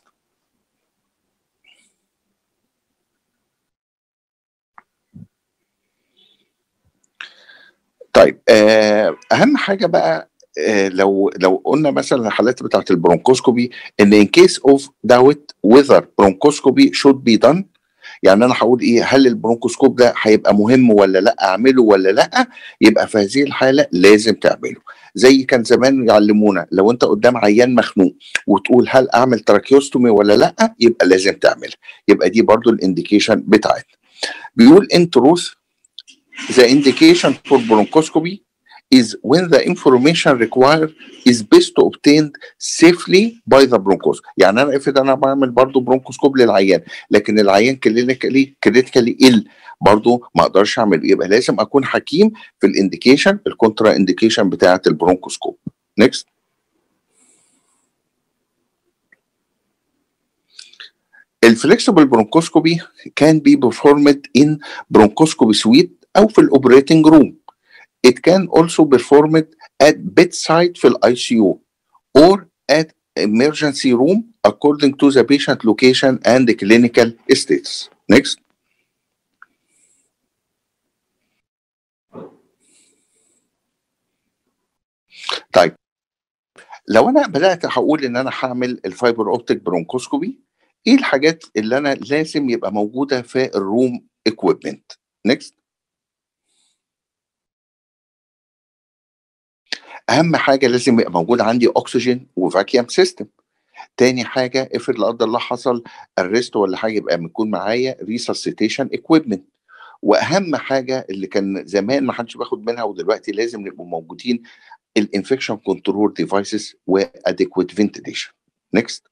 طيب أهم حاجة بقى لو لو قلنا مثلا الحالات بتاعت البرونكوسكوبي ان in case of doubt whether bronchoscopy should be done. يعني انا هقول ايه؟ هل البرونكوسكوب ده هيبقى مهم ولا لا؟ اعمله ولا لا؟ يبقى في هذه الحاله لازم تعمله. زي كان زمان يعلمونا لو انت قدام عيان مخنوق وتقول هل اعمل تراكيوستومي ولا لا؟ يبقى لازم تعملها. يبقى دي برضو الانديكيشن بتاعتنا. بيقول in truth the indication for bronchoscopy is when the information required is best obtained safely by the bronchoscopy. يعني انا افرض انا بعمل برضو برونكوسكوب للعيان لكن العيان كلينيكالي كريتيكالي ال برضو ما اقدرش اعمله. يبقى لازم اكون حكيم في الانديكيشن الكونترا انديكيشن بتاعه البرونكوسكوب. نيكست. الفليكسبل برونكوسكوبي can be performed in bronchoscopy suite او في الاوبريتنج روم. It can also be performed at bedside في ال آي سي يو or at emergency room according to the patient location and the clinical status. Next. طيب لو انا بدأت هقول ان انا هعمل الفايبر اوبتيك برونكوسكوبي، ايه الحاجات اللي انا لازم يبقى موجودة في الروم equipment؟ Next. اهم حاجه لازم يبقى موجود عندي اكسجين وفاكيوم سيستم. تاني حاجه افرض لا قدر الله حصل الريست ولا حاجه يبقى بيكون معايا ريسسيتيشن اكويبمنت. واهم حاجه اللي كان زمان ما حدش باخد منها ودلوقتي لازم يبقوا موجودين الانفكشن كنترول ديفايسز واديكويت فنتيليشن. نيكست.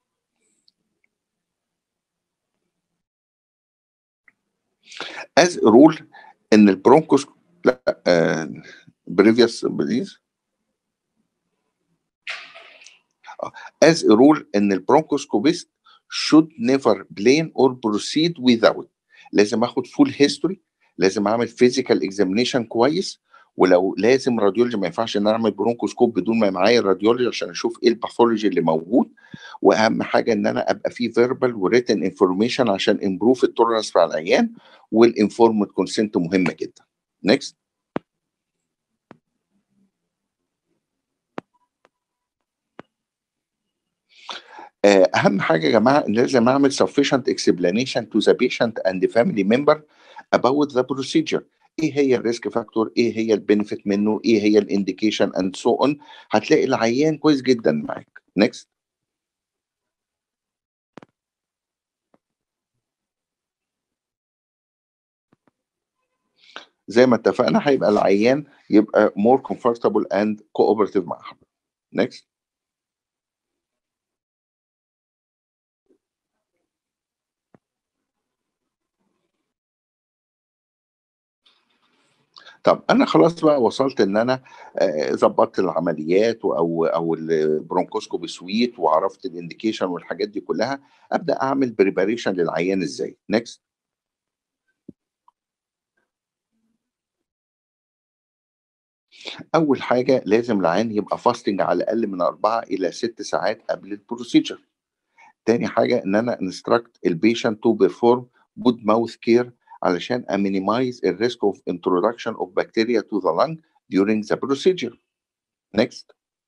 از رول ان البرونكوس لا بريفيوس بليز as a rule ان البرونكوسكوبيست should never plan or proceed without. لازم اخد full history، لازم اعمل physical examination كويس، ولو لازم راديولوجي ما ينفعش ان انا اعمل برونكوسكوب بدون ما معايا الراديولوجي عشان اشوف ايه الباثولوجي اللي موجود. واهم حاجه ان انا ابقى فيه verbal وريتن انفورميشن عشان امبروف التولرنس بتاع العيان، والانفورمد كونسنت مهمه جدا. نيكست. اهم حاجه يا جماعه ان لازم اعمل sufficient explanation to the patient and the family member about the procedure. ايه هي الريسك فاكتور، ايه هي البنفيت منه، ايه هي الانديكيشن اند سو اون. هتلاقي العيان كويس جدا معاك. نيكست. زي ما اتفقنا هيبقى العيان يبقى more comfortable and cooperative مع حضرتك. نيكست. طب انا خلاص بقى وصلت ان انا ظبطت العمليات او او البرونكوسكوبي سويت وعرفت الانديكيشن والحاجات دي كلها، ابدا اعمل بريباريشن للعيان ازاي. نيكست. اول حاجه لازم العيان يبقى فاستنج على الاقل من أربعة الى ست ساعات قبل البروسيجر. تاني حاجه ان انا انستراكت البيشنت تو بيرفورم جود ماوث كير علشان امينيمايز الريسك اوف انترودكشن اوف بكتيريا تو ذا لنج during the procedure. Next.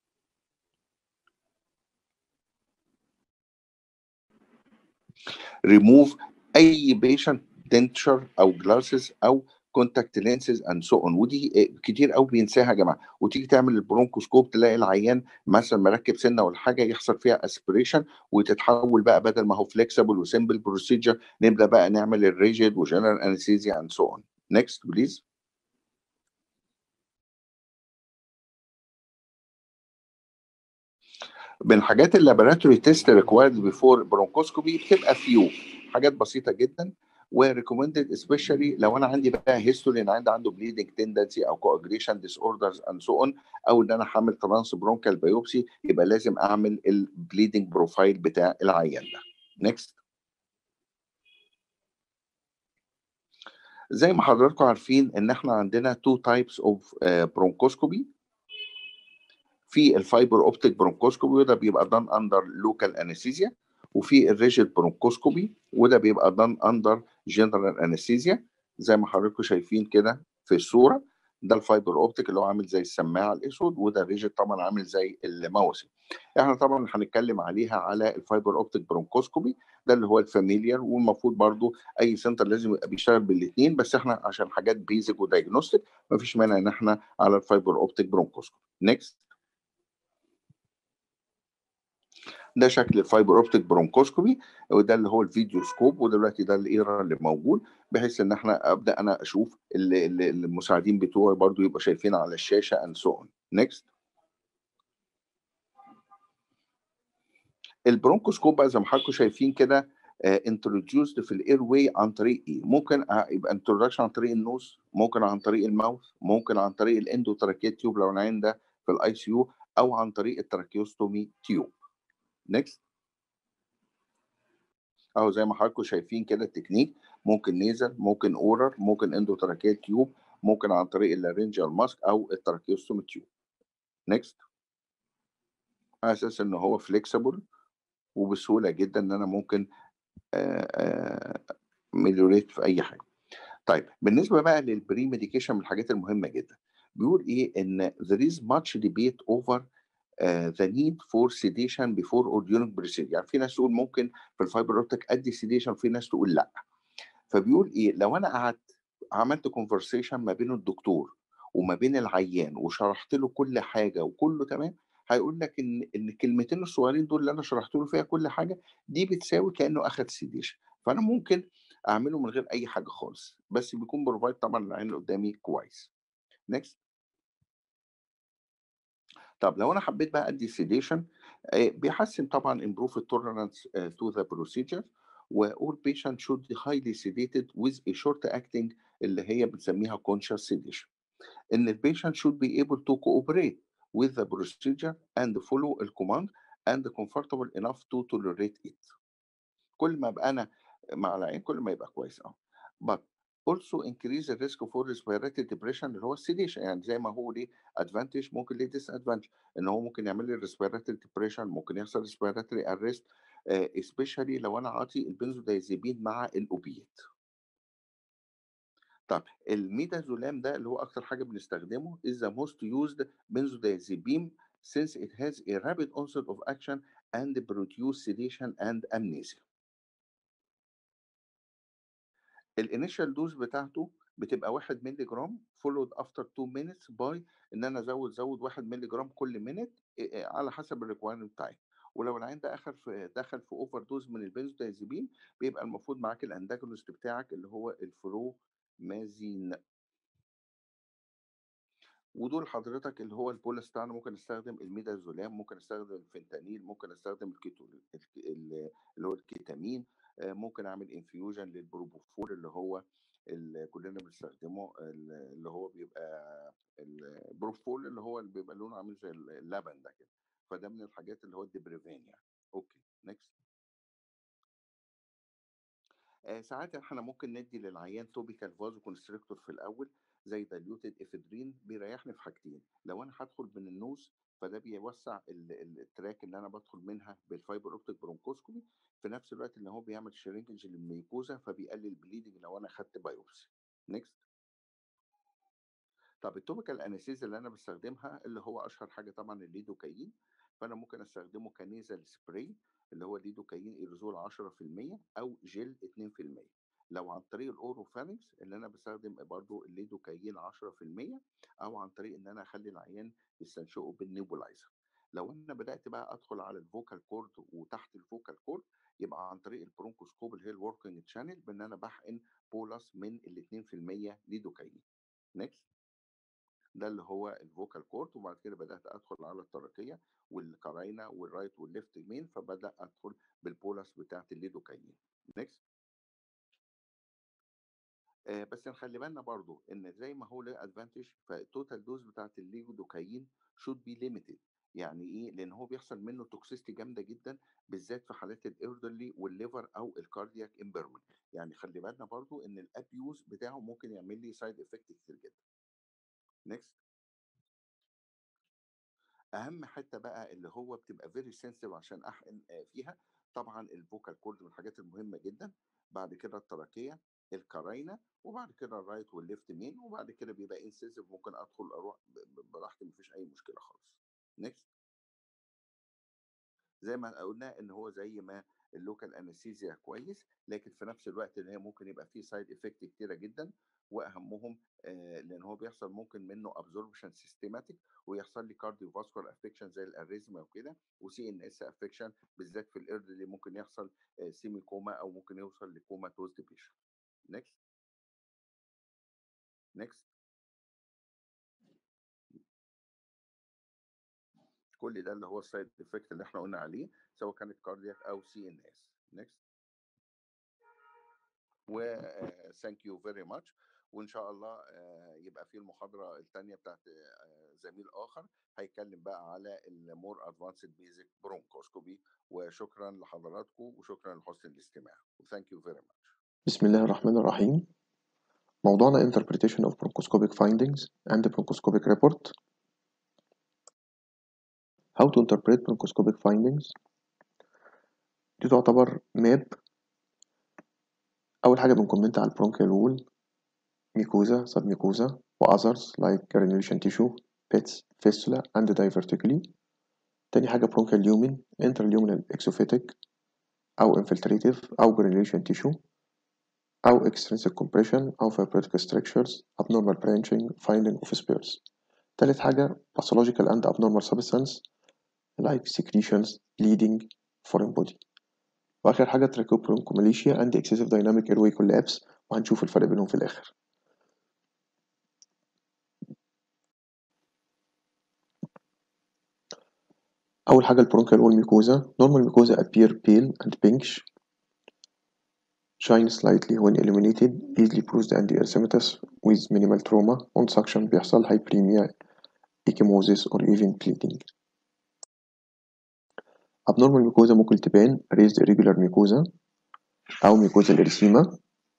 remove اي patient denture او glasses او contact lenses and so on. ودي كتير قوي بينساها يا جماعه، وتيجي تعمل البرونكوسكوب تلاقي العيان مثلا مركب سنه ولا حاجه يحصل فيها اسبريشن وتتحول بقى بدل ما هو فليكسبل وسمبل بروسيجر نبدا بقى نعمل الريجيد وجنرال انستيزيا and so on. Next please. من حاجات اللابوراتوري تيست ريكوايرد بيفور برونكوسكوبي بتبقى فيو حاجات بسيطه جدا وريكومندد سبيشالي لو انا عندي بقى هيستوري ان عندي عنده بليدنج تندنسي او كواجريشن ديس اوردرز اند سو اون، او ان انا هعمل ترانس برونكال بايوبسي يبقى لازم اعمل البليدنج بروفايل بتاع العيان ده. نيكست. زي ما حضراتكم عارفين ان احنا عندنا تو تايبس اوف برونكوسكوبي. في الفايبر اوبتيك برونكوسكوبي وده بيبقى دان اندر لوكال انستيزيا، وفي الريجيد برونكوسكوبي وده بيبقى دان اندر جنرال انستيزيا. زي ما حضراتكم شايفين كده في الصوره، ده الفايبر اوبتيك اللي هو عامل زي السماعه الاسود، وده الريجيد طبعا عامل زي الماوسي. احنا طبعا هنتكلم عليها على الفايبر اوبتيك برونكوسكوبي، ده اللي هو الفاميليار، والمفروض برضو اي سنتر لازم يبقى بيشتغل بالاثنين، بس احنا عشان حاجات بيزك ودايجنوستيك مفيش مانع ان احنا على الفايبر اوبتيك برونكوسكوبي. نيكست. ده شكل الفايبر اوبتيك برونكوسكوبي، وده اللي هو الفيديو سكوب، ودلوقتي ده الايرا اللي موجود بحيث ان احنا ابدا انا اشوف المساعدين بتوعي برضو يبقى شايفين على الشاشه and so on. نيكست. البرونكوسكوب بقى زي ما حضراتكم شايفين كده انتروديوسد في الاير واي عن طريق ايه؟ ممكن يبقى انترودكشن عن طريق النوز، ممكن عن طريق الماوث، ممكن عن طريق الاندوتراكيت تيوب لو العين ده في الاي سي يو، او عن طريق التراكيوستومي تيوب. نيكست. اهو زي ما حضراتكم شايفين كده التكنيك، ممكن نيزل، ممكن اورال، ممكن اندوتراكيال تيوب، ممكن عن طريق اللارنجال ماسك او التراكيوستوم تيوب. نيكست. على اساس ان هو فليكسبل وبسهوله جدا ان انا ممكن ميليوريت في اي حاجه. طيب بالنسبه بقى للبري ميديكيشن من الحاجات المهمه جدا، بيقول ايه ان there is much debate over Uh, the need for sedation before or during procedure. يعني في ناس تقول ممكن في الفايبر اوبتيك ادي sedation، في ناس تقول لا. فبيقول ايه، لو انا قعدت عملت conversation ما بين الدكتور وما بين العيان وشرحت له كل حاجه وكله تمام، هيقول لك ان ان الكلمتين الصغيرين دول اللي انا شرحت له فيها كل حاجه دي بتساوي كانه اخذ sedation. فانا ممكن اعمله من غير اي حاجه خالص، بس بيكون بروفايد طبعا العين اللي قدامي كويس. نيكست. طب لو انا حبيت بقى ادي سيديشن، بيحسن طبعا improve tolerance to the procedure، و all patients should be highly sedated with a short acting اللي هي بنسميها conscious sedation. ان ال patient should be able to cooperate with the procedure and follow the command and comfortable enough to tolerate it. كل ما ابقى انا مع العين كل ما يبقى كويس. اه but also increase the risk for respiratory depression اللي هو السيديشن. يعني زي ما هو ليه advantage ممكن ليه disadvantage، ان هو ممكن يعمل لي respiratory depression، ممكن يحصل respiratory arrest uh, especially لو انا عاطي البنزودايزيبين مع الاوبيات. طب الميدازولام ده اللي هو اكتر حاجه بنستخدمه is the most used benzodiazepine since it has a rapid onset of action and produce sedation and amnesia. الانيشال دوز بتاعته بتبقى واحد مللي جرام followed after two minutes by ان انا ازود زود واحد مللي جرام كل مينت على حسب الريكوايرمنت بتاعي. ولو العين ده اخر في دخل في اوفر دوز من البنزودايزيبين بيبقى المفروض معاك الانداجونست بتاعك اللي هو الفرومازين. ودول حضرتك اللي هو البولستان، ممكن استخدم الميدازولام، ممكن استخدم الفنتانيل، ممكن استخدم الكيتو اللي هو الكيتامين، ممكن اعمل انفيوجن للبروبوفول اللي هو اللي كلنا بنستخدمه اللي هو بيبقى البروبوفول اللي هو اللي بيبقى لونه عامل زي اللبن ده كده. فده من الحاجات اللي هو الدبريفان يعني. اوكي نيكست. آه ساعات احنا ممكن ندي للعيان توبيكال فازو كونستريكتور في الاول زي دايلوتد افيدرين، بيريحني في حاجتين. لو انا هدخل من النوز فده بيوسع التراك اللي انا بدخل منها بالفايبر اوبتيك برونكوسكوبي، في نفس الوقت ان هو بيعمل شرينكج للميكوزا فبيقلل بليدنج لو انا خدت بايوبسي. نيكست. طب التوبيكال انستيزيا اللي انا بستخدمها اللي هو اشهر حاجه طبعا الليدوكاين، فانا ممكن استخدمه كنيزل سبراي اللي هو ليدوكاين ايرزول عشرة في المية او جل اتنين في المية. لو عن طريق الاوروفانكس اللي انا بستخدم برضو الليدوكاين عشرة في المية، او عن طريق ان انا اخلي العيان يستنشقه بالنيبولايزر. لو انا بدات بقى ادخل على الفوكال كورد وتحت الفوكال كورد، يبقى عن طريق البرونكوسكوب اللي هي الوركينج تشانل، بان انا بحقن بولس من ال اتنين في المية ليدوكاين. نيكست. ده اللي هو الفوكال كورد. وبعد كده بدات ادخل على التركيه والكراينا والرايت والليفت مين، فبدا ادخل بالبولس بتاعت الليدوكاين. نيكست. آه بس نخلي بالنا برضو ان زي ما هو له ادفانتج، فالتوتال دوز بتاعت الليدوكاين شود بي ليميتد. يعني ايه؟ لان هو بيحصل منه توكسيستي جامده جدا، بالذات في حالات الايردرلي والليفر او الكاردياك امبيرمنت. يعني خلي بالنا برضو ان الابيوز بتاعه ممكن يعمل لي سايد افكت كتير جدا. نيكست. اهم حته بقى اللي هو بتبقى فيري سنسيتيف عشان احقن فيها، طبعا الفوكال كورد من الحاجات المهمه جدا. بعد كده التراكيه، الكراينه، وبعد كده الرايت والليفت مين، وبعد كده بيبقى انسيسيف، ممكن ادخل اروح براحتي مفيش اي مشكله خالص. نيكست. زي ما قلنا ان هو زي ما اللوكال انستيزيا كويس، لكن في نفس الوقت ان هي ممكن يبقى فيه سايد افكت كتيره جدا، واهمهم آه لان هو بيحصل ممكن منه ابزوربشن سيستماتيك، ويحصل لي كارديو فاسكولار افكشن زي الاريزما وكده، وسي ان اس افكشن بالذات في الارد اللي ممكن يحصل آه سيمي كوما او ممكن يوصل لكوماتوز ديبريشن. نيكست. نيكست. كل ده اللي هو السايد افكت اللي احنا قلنا عليه، سواء كانت كاردياك او سي ان اس. نيكست. و ثانك يو فيري ماتش. وان شاء الله يبقى في المحاضره الثانيه بتاعت زميل اخر هيتكلم بقى على المور ادفانسد بيزك برونكوسكوبي. وشكرا لحضراتكم وشكرا لحسن الاستماع. وثانك يو فيري ماتش. بسم الله الرحمن الرحيم. موضوعنا interpretation of bronchoscopic findings and the bronchoscopic report. How to interpret bronchoscopic findings. دي تعتبر ماب. أول حاجة بنكومنت على البرونكيال وول، ميكوزا، submucosa و others like granulation tissue, pits, fistula and diverticuli. تاني حاجة bronchial lumen, interluminal exophytic أو infiltrative أو granulation tissue أو extrinsic compression أو fibrotic strictures, abnormal branching, finding of spurs. تالت حاجة pathological and abnormal substance like secretions, bleeding, foreign body. وآخر حاجة tracheobronchomalacia and excessive dynamic airway collapse، وهنشوف الفرق بينهم في الآخر. أول حاجة البرونكيال وول ميكوزا. normal mucosa appear pale and pinkish, shine slightly when illuminated, easily bruised and erythematous with minimal trauma. on suction بيحصل hyperemia, ecchymosis or even bleeding. abnormal mucosa ممكن تبان raised irregular mucosa أو mucosal erythema,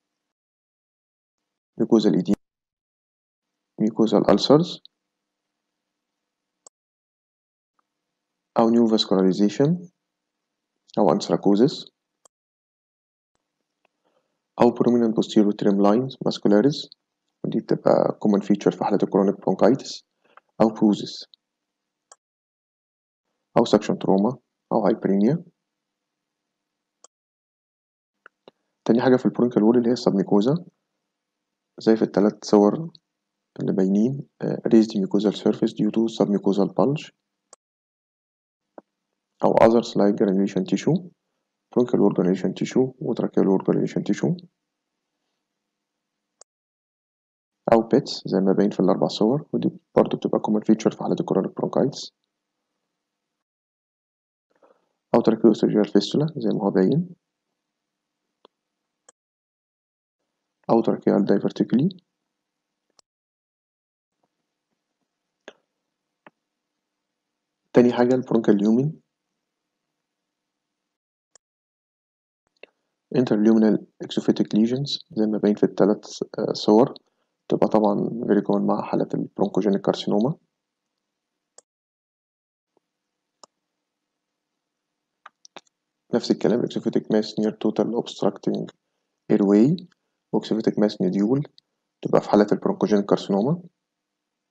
mucosal edema, mucosal ulcers أو new vascularization أو anthracosis أو prominent posterior trim lines muscularis، ودي بتبقى common feature في حالة الكرونيك bronchitis، أو bruises أو suction trauma أو hyperemia. تاني حاجة في البرونكيال وول اللي هي السبميكوزا، زي في التلات صور اللي باينين raised mucosal surface due to submucosal bulge أو others like granulation tissue, bronchial wall granulation tissue و tracheal wall granulation tissue أو بيتس زي ما باين في الأربع صور، ودي برضه بتبقى common feature في حالة الكرونيك bronchitis. أو tracheoesophageal fistula زي ما هو باين، أو tracheal diverticuli. تاني حاجة البرونكيال lumen interluminal exophytic lesions زي ما باين في التلات صور، تبقى طبعا very common مع حالات البرونكوجينيك كارسينوما. نفس الكلام exophytic mass near total obstructing airway و exophytic mass nodule تبقى في حالات البرونكوجينيك كارسينوما.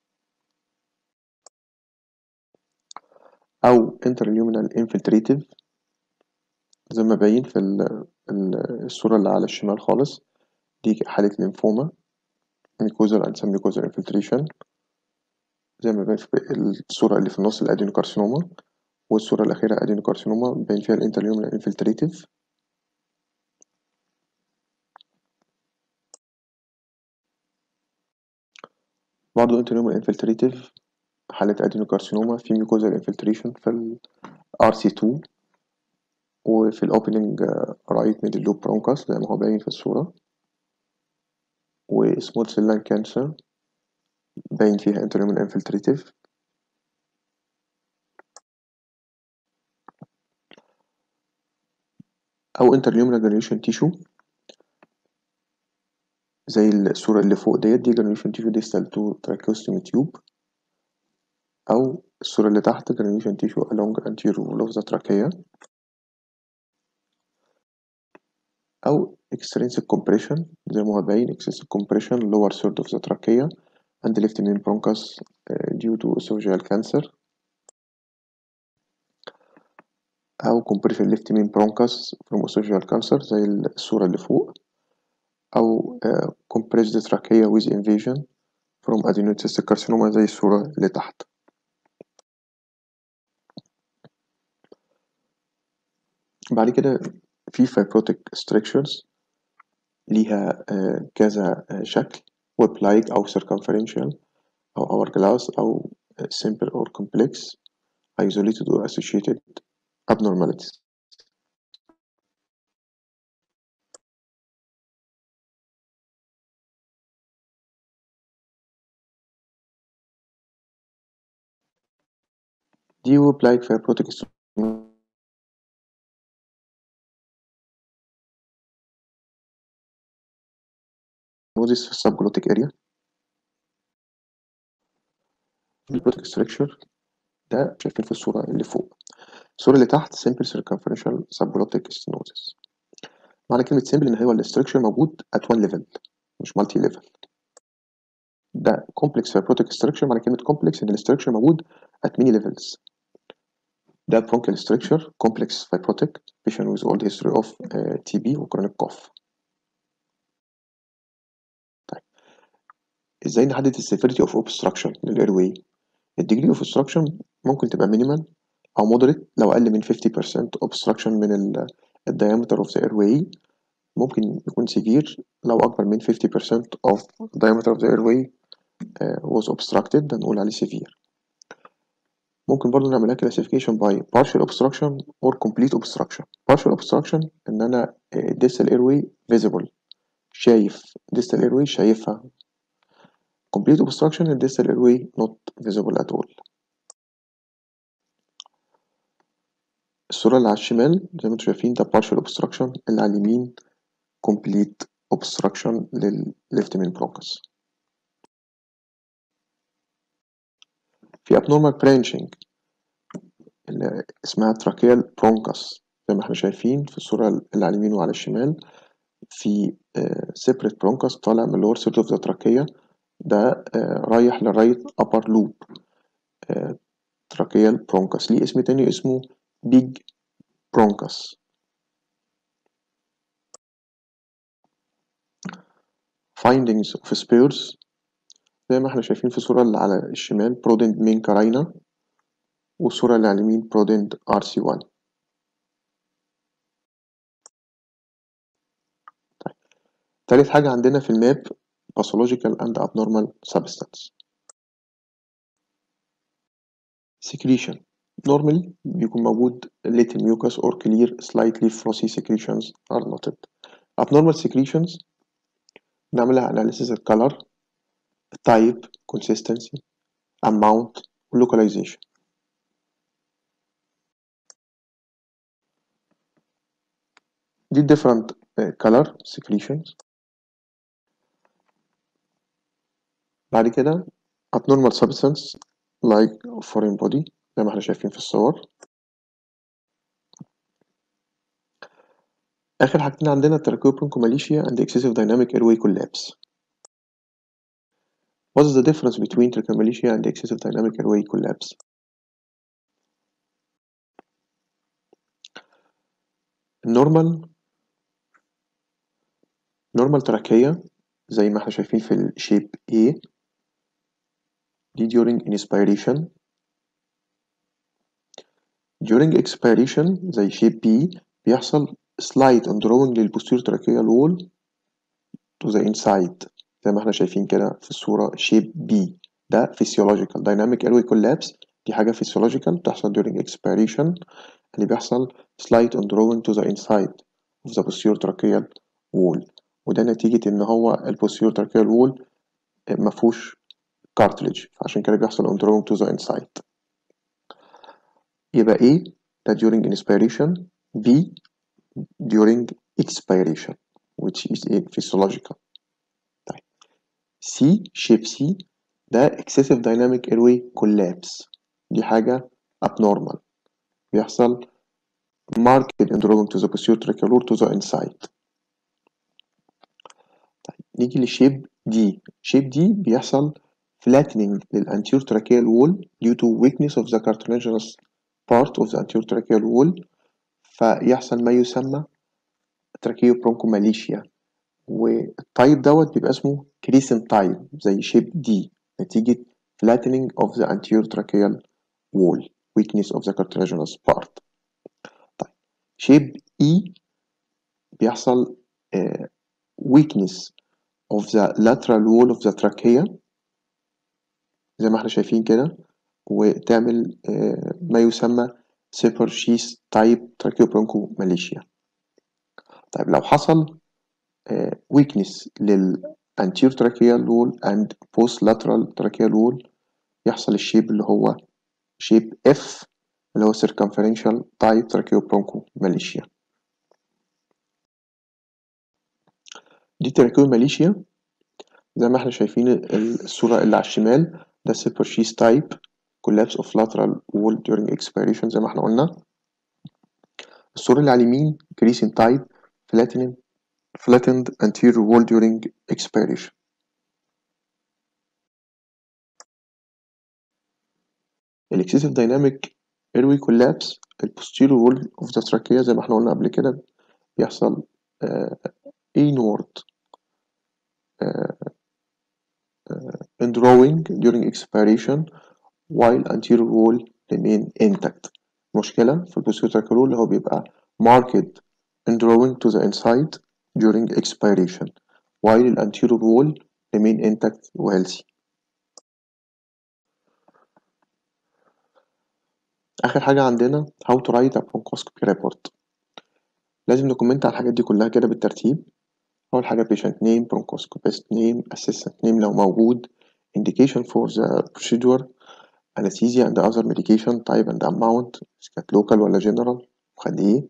أو interluminal infiltrative زي ما باين في ال- ال- الصورة اللي على الشمال خالص، دي حالة ليمفوما mucosal and submucosal infiltration، زي ما باين في الصورة اللي في النص الأدينوكارسينوما، والصورة الأخيرة أدينوكارسينوما باين فيها الانترليومينال انفلتريتيف. برضه انترليومينال انفلتريتيف حالة أدينوكارسينوما في mucosal infiltration في ال آر سي تو وفي الأوبننج رايت ميدل لوب برونكاس زي ما هو باين في الصورة، وسمول سيل لان كانسر باين فيها انترليومينال انفلتريتيف. أو interluminal granulation tissue زي الصورة اللي فوق ديت، دي granulation tissue distal to tracheostomy tube، أو الصورة اللي تحت granulation tissue along anterior wall of the trachea، أو extrinsic compression زي ما هو باين extrinsic compression lower third of the trachea and left main bronchus uh, due to esophageal cancer، أو compression left main bronchus from esophageal cancer زي الصورة اللي فوق، أو uh, compressed trachea with invasion from adenoid cystic carcinoma زي الصورة اللي تحت. بعد كده في fibrotic strictures ليها uh, كذا uh, شكل web like أو circumferential أو hourglass أو uh, simple or complex isolated or associated abnormalities. دي web like fibrotic stenosis في السبجلوتيك اريا. البروتيك structure ده شايفين في الصورة اللي فوق. الصورة اللي تحت simple circumferential subglottic stenosis. معنى كلمة simple إن هو الستركشر موجود at one level مش multi level. ده complex fibrotic structure، معنى كلمة complex إن الستركشر موجود at many levels. ده bronchial structure complex fibrotic patient with old history of uh, تي بي و chronic cough. طيب إزاي نحدد ال severity of obstruction للairway؟ ال degree of obstruction ممكن تبقى minimal أو moderate لو أقل من fifty percent obstruction من ال diameter of the airway، ممكن يكون severe لو أكبر من fifty percent of diameter of the airway uh, was obstructed ده نقول عليه severe. ممكن برضو نعملها classification by partial obstruction or complete obstruction. partial obstruction إن أنا distal airway visible شايف distal airway شايفها. complete obstruction إن distal airway not visible at all. الصورة اللي على الشمال زي ما انتم شايفين ده partial obstruction، اللي على اليمين complete obstruction لل left main bronchus. في abnormal branching اللي اسمها tracheal bronchus زي ما احنا شايفين في الصورة اللي على اليمين وعلى الشمال، في uh, separate bronchus طالع من lower third of the trachea ده uh, رايح للرايت upper loop uh, tracheal bronchus. ليه اسم تاني اسمه big bronchus. findings of spares زي ما احنا شايفين في الصورة اللي على الشمال prodent main carina، والصورة اللي على اليمين prodent آر سي واحد. طيب تالت حاجة عندنا في الماب pathological and abnormal substance. secretion normally بيكون موجود little mucus or clear slightly frothy secretions are noted. abnormal secretions نعملها analysis of color type consistency amount localization. دي different uh, color secretions. بعد كده abnormal substance like foreign body زي ما احنا شايفين في الصور. آخر حاجتين عندنا tracheobronchomalacia and excessive dynamic airway collapse. What is the difference between tracheomalacia and excessive dynamic airway collapse? النورمال نورمال تراكية زي ما احنا شايفين في الشيب A دي during inspiration. during expiration زي shape B بيحصل slight undrawing للposterior tracheal wall to the inside زي ما احنا شايفين كده في الصورة shape B. ده physiological dynamic airway collapse، دي حاجة physiological بتحصل during expiration اللي بيحصل slight undrawing to the inside of the posterior tracheal wall، وده نتيجة إن هو ال posterior tracheal wall مفهوش cartilage، فعشان كده بيحصل undrawing to the inside. يبقى A ده during inspiration، B during expiration which is a physiological. طيب C shape C ده excessive dynamic airway collapse، دي حاجة abnormal بيحصل marked undrawing to the posterior tracheal wall to the inside. طيب نيجي للشيب D. شيب D بيحصل flattening للanterior tracheal wall due to weakness of the cartilaginous part of the anterior tracheal wall، فيحصل ما يسمى tracheobronchomalacia، والتايب دوت بيبقى اسمه crescent type زي شيب D نتيجة flattening of the anterior tracheal wall weakness of the cartilaginous part. طيب شيب E بيحصل uh, weakness of the lateral wall of the trachea زي ما احنا شايفين كده، وتعمل uh, ما يسمى Seper sheath type tracheobronchomalacia. طيب لو حصل uh, weakness لل anterior tracheal wall and post lateral tracheal wall يحصل الشيب اللي هو شيب F اللي هو circumferential type tracheobronchomalacia. دي tracheomalacia زي ما احنا شايفين الصورة اللي على الشمال، ده Seper sheath type collapse of lateral wall during expiration زي ما احنا قلنا. الصورة اللي على اليمين crescent type flattening flattened anterior wall during expiration. الاكسسيف دايناميك airway collapse البوستيريور wall of the trachea زي ما احنا قلنا قبل كده بيحصل uh, inward uh, uh, indrawing during expiration while anterior wall remain intact. مشكلة في البوستيريور tracheal wall اللي هو بيبقى marked indrawing to the inside during expiration while the anterior wall remain intact و healthy. آخر حاجة عندنا how to write a bronchoscopy report. لازم نكومنت على الحاجات دي كلها كده بالترتيب. أول حاجة patient name bronchoscopist name assistant name لو موجود indication for the procedure anesthesia and other medication type and amount كانت local ولا general وخد إيه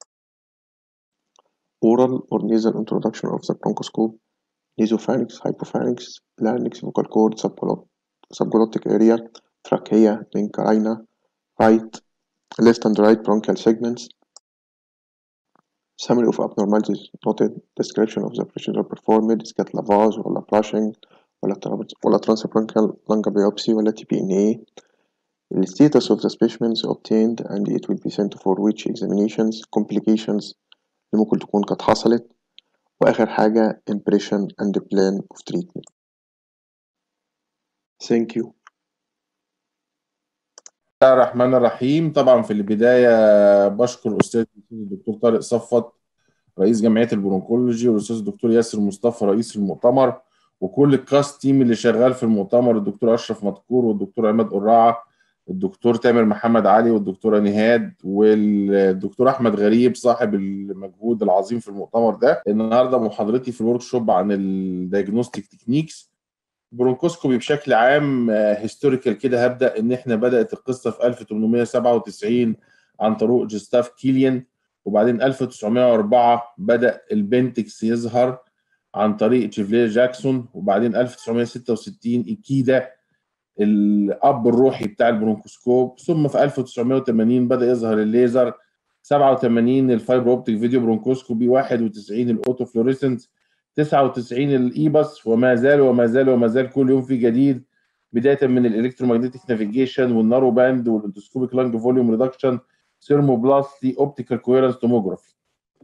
oral or nasal introduction of the bronchoscope nasopharynx hypopharynx larynx vocal cord subglottic area trachea parenchyma right left and right bronchial segments summary of abnormalities noted description of the procedure performed scat lavage ولا brushing ولا ولا transbronchial lung biopsy ولا T P N A the status of the specimens obtained and it will be sent for which examinations complications اللي ممكن تكون قد حصلت وآخر حاجة impression and plan of treatment. Thank you. بسم الله الرحمن الرحيم. طبعا في البدايه بشكر استاذ الدكتور طارق صفت رئيس جمعيه البرونكولوجي والاستاذ الدكتور ياسر مصطفى رئيس المؤتمر وكل الكاست تيم اللي شغال في المؤتمر، الدكتور اشرف مدكور والدكتور عماد قراعه الدكتور تامر محمد علي والدكتوره نهاد والدكتور احمد غريب صاحب المجهود العظيم في المؤتمر ده. النهارده محاضرتي في الورك شوب عن الدايجنوستيك تكنيكس برونكوسكوبي بشكل عام هيستوريكال كده. هبدا ان احنا بدات القصه في ألف وثمانمائة وسبعة وتسعين عن طريق جوستاف كيليان، وبعدين ألف وتسعمائة وأربعة بدا البنتكس يظهر عن طريق تشيفلير جاكسون، وبعدين ألف وتسعمائة وستة وستين ايكيدا الاب الروحي بتاع البرونكوسكوب، ثم في ألف وتسعمائة وثمانين بدا يظهر الليزر، سبعة وثمانين الفايبر اوبتيك فيديو برونكوسكوبي، واحد وتسعين الاوتو فلوريسنت، تسعة وتسعين الايباس، وما زال وما زال وما زال كل يوم في جديد، بدايه من الالكترومagnetic نافيجيشن والنارو باند والاندوسكوبيك لانج فوليوم ريدكشن، ثيرموبلاستي، اوبتيكال كويرنس توموجرافي.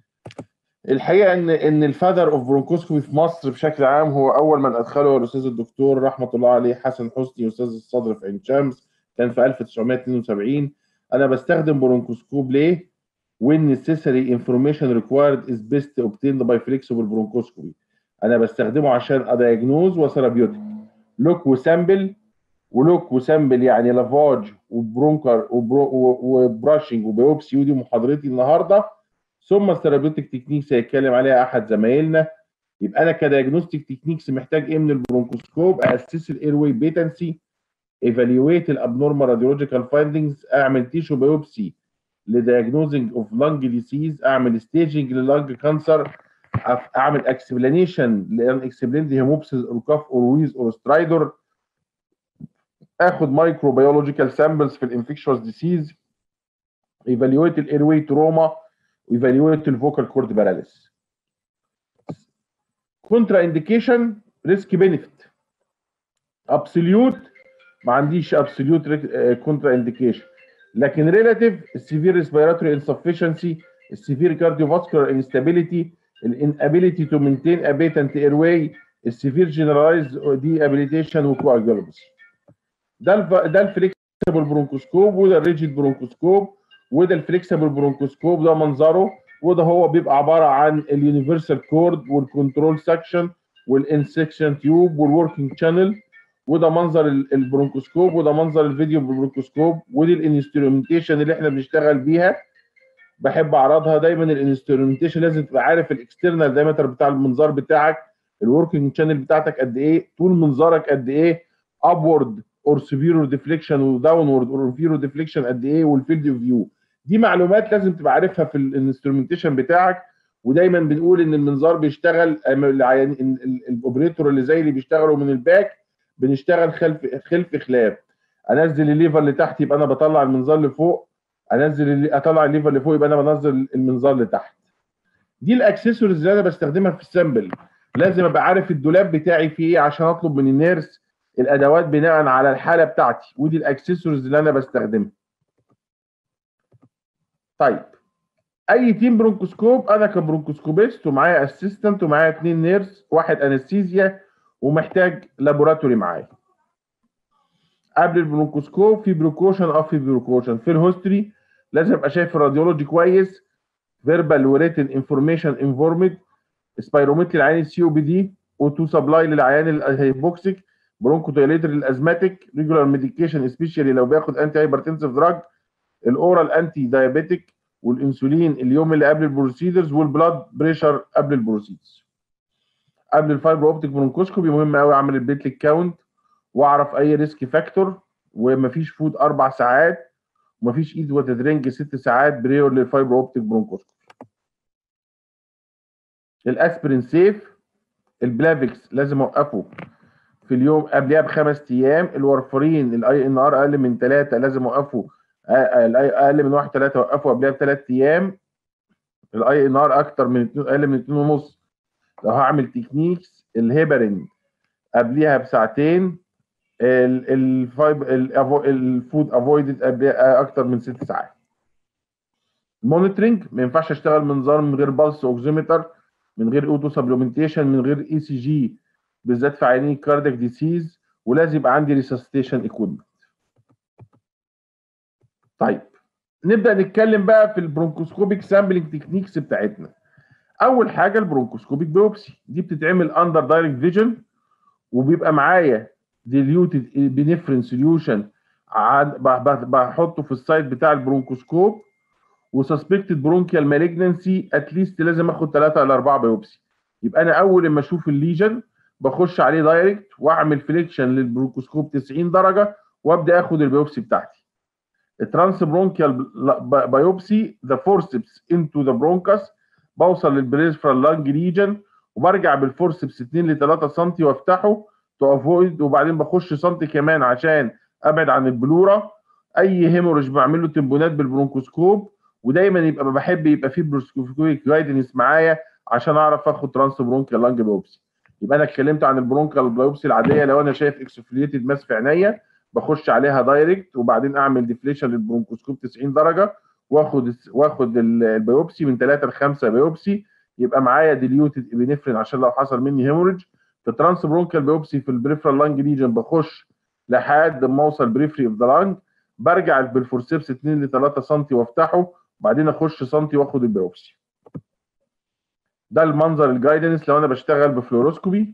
الحقيقه ان ان الفادر اوف برونكوسكوبي في مصر بشكل عام هو اول من ادخله الاستاذ الدكتور رحمه الله عليه حسن حسني استاذ الصدر في عين شمس، كان في ألف وتسعمائة واثنين وسبعين. انا بستخدم برونكوسكوب ليه؟ when necessary information required is best obtained by flexible bronchoscopy. انا بستخدمه عشان ادايجنوز وثيرابيوتيك. لوك وسامبل، ولوك وسامبل يعني لافاج وبرونكر وبراشنج وبيوبسي، ودي محاضرتي النهارده. ثم الثيرابيوتيك تكنيكس هيتكلم عليها احد زمايلنا. يبقى انا كدايجنوستيك تكنيكس محتاج ايه من البرونكوسكوب؟ اسس الاير واي بيتنسي، ايفالويت الابنورمال راديولوجيكال فايندنجز، اعمل تيشو بايوبسي لدايجنوزنج اوف لانج ديسيز، اعمل ستيجنج للانج كانسر، اعمل اكسبلانيشن لان اكسبليند هيموبسيس اور كاف اور ويز اور سترايدور، اخد مايكروبيولوجيكال سامبلز في الانفكشوس ديسيز، ايفالويت الاير واي تروما، وايفالويت الفوكال كورد باراليس. كونترا انديكيشن ريسك بينفيت. ابسوليوت ما عنديش ابسوليوت كونترا انديكيشن، لكن ريلاتيف السيفير ريسبيراتوري انسفشنسي، السيفير كارديوفاسكولار انستابيليتي، الانابيليتي تو مينتين ا بيتنت اير واي، السيفير جنرالايز دي ابيليتيشن وكواجولوبس. ده الف... ده الفليكسبل برونكوسكوب، وده الريجيد برونكوسكوب، وده الفليكسبل برونكوسكوب. ده منظره، وده هو بيبقى عباره عن اليونيفرسال كورد والكنترول سكشن والانسكشن تيوب والوركينج شانل. وده منظر البرونكوسكوب، وده منظر الفيديو بالبرونكوسكوب، ودي الانسترومنتيشن اللي احنا بنشتغل بيها. بحب اعرضها دايما. الانسترومنتيشن لازم تبقى عارف الاكسترنال دايمتر بتاع المنظار بتاعك، الوركينج شانل بتاعتك قد ايه، طول منظارك قد ايه، ابورد اور سيفير ديفليكشن وداونورد اور انفيرو ديفليكشن قد ايه، والفيلد اوف فيو. دي معلومات لازم تبقى عارفها في الانسترومنتيشن بتاعك. ودايما بنقول ان المنظار بيشتغل، الاوبريتور اللي زي اللي بيشتغلوا من الباك بنشتغل خلف خلف خلاف. انزل الليفر اللي تحت يبقى انا بطلع المنظار لفوق، انزل اللي اطلع الليفر اللي فوق يبقى انا بنزل المنظار لتحت. دي الاكسسوارز اللي انا بستخدمها في السامبل. لازم ابقى عارف الدولاب بتاعي فيه ايه عشان اطلب من النيرس الادوات بناء على الحاله بتاعتي، ودي الاكسسوارز اللي انا بستخدمها. طيب اي تيم برونكوسكوب، انا كبرونكوسكوبيست ومعايا اسيستنت ومعايا اثنين نيرس، واحد انستيزيا، ومحتاج لابوراتوري معايا. قبل البرونكوسكوب في بروكوشن او في بروكوشن في الهيستوري لازم ابقى شايف الراديولوجي كويس، فيربال وريتن انفورميشن انفورمد، سبايرومتري العيان السي او بي دي، اوتو سبلاي للعيان الهيبوكسيك، برونكو دايليتر للازماتيك، ريجولار ميديكيشن سبيشالي لو بياخد انتي هايبرتنسيف دراج، الاورال انتي دايابيتيك، والانسولين اليوم اللي قبل البروسيدرز، والبلاد بريشر قبل البروسيدرز. قبل الفايبر اوبتيك برونكوسكوبي مهم قوي اعمل البليتليك كاونت، واعرف اي ريسك فاكتور، ومفيش فود اربع ساعات، ومفيش ايد وتدرينج ست ساعات بريور للفايبر اوبتيك برونكوسكوبي. الاسبرين سيف، البلافيكس لازم اوقفه في اليوم قبلها بخمس ايام، الورفرين الاي ان ار اقل من ثلاثه لازم اوقفه، اقل من واحد ثلاثه اوقفه قبلها بثلاث ايام، الاي ان ار اكتر من اقل من اثنين ونص لو هعمل تكنيكس، الهيبرين قبلها بساعتين، الفايب الفود افويدد اكتر من ست ساعات. المونيتورنج ما ينفعش اشتغل منظار من غير بالس اوكسيمتر، من غير اوتو سبلمنتيشن، من غير اي سي جي بالذات في عيانين كاردياك ديسيز، ولازم يبقى عندي ريسستيشن ايكويبمنت. طيب نبدا نتكلم بقى في البرونكوسكوبيك سامبلنج تكنيكس بتاعتنا. اول حاجه البرونكوسكوبيك بيوبسي، دي بتتعمل اندر دايركت فيجن، وبيبقى معايا ديليوتد بنفرين سوليوشن بحطه في السايت بتاع البرونكوسكوب، وسسبكتد برونكيال مالجنسي اتليست لازم اخد ثلاثه الى اربعه بايوبسي. يبقى انا اول لما اشوف الليجن بخش عليه دايركت واعمل فليكشن للبرونكوسكوب تسعين درجه وابدا اخد البيوبسي بتاعتي. الترانس برونكيال بايوبسي ذا فورسبس انتو ذا برونكاس، بوصل للبريفرال لانج ليجن وبرجع بالفورسبس اتنين ل ثلاثة سم وافتحه تو افويد، وبعدين بخش سنتي كمان عشان ابعد عن البلوره. اي هيموريج بعمل له تمبونات بالبرونكوسكوب، ودايما يبقى بحب يبقى في برونكوسكوبيك جايدنس معايا عشان اعرف اخد ترانس برونكيال لانج بايوبسي. يبقى انا اتكلمت عن البرونكال بايوبسي العاديه، لو انا شايف اكسفليتد ماس في عينيا بخش عليها دايركت، وبعدين اعمل ديفليشن للبرونكوسكوب تسعين درجه، واخد واخد البيوبسي من ثلاثة ل خمسة بيوبسي. يبقى معايا ديليوتد ابنفرين عشان لو حصل مني هيموريدج. في ترانس برونكال بيوبسي في البريفرال لانج ريجن بخش لحد ما اوصل بريفري اوف ذا لانج، برجع بالفورسيبس اتنين ل تلاتة سم وافتحه، وبعدين اخش سنتي واخد البيوبسي. ده المنظر الجايدنس لو انا بشتغل بفلوروسكوبي.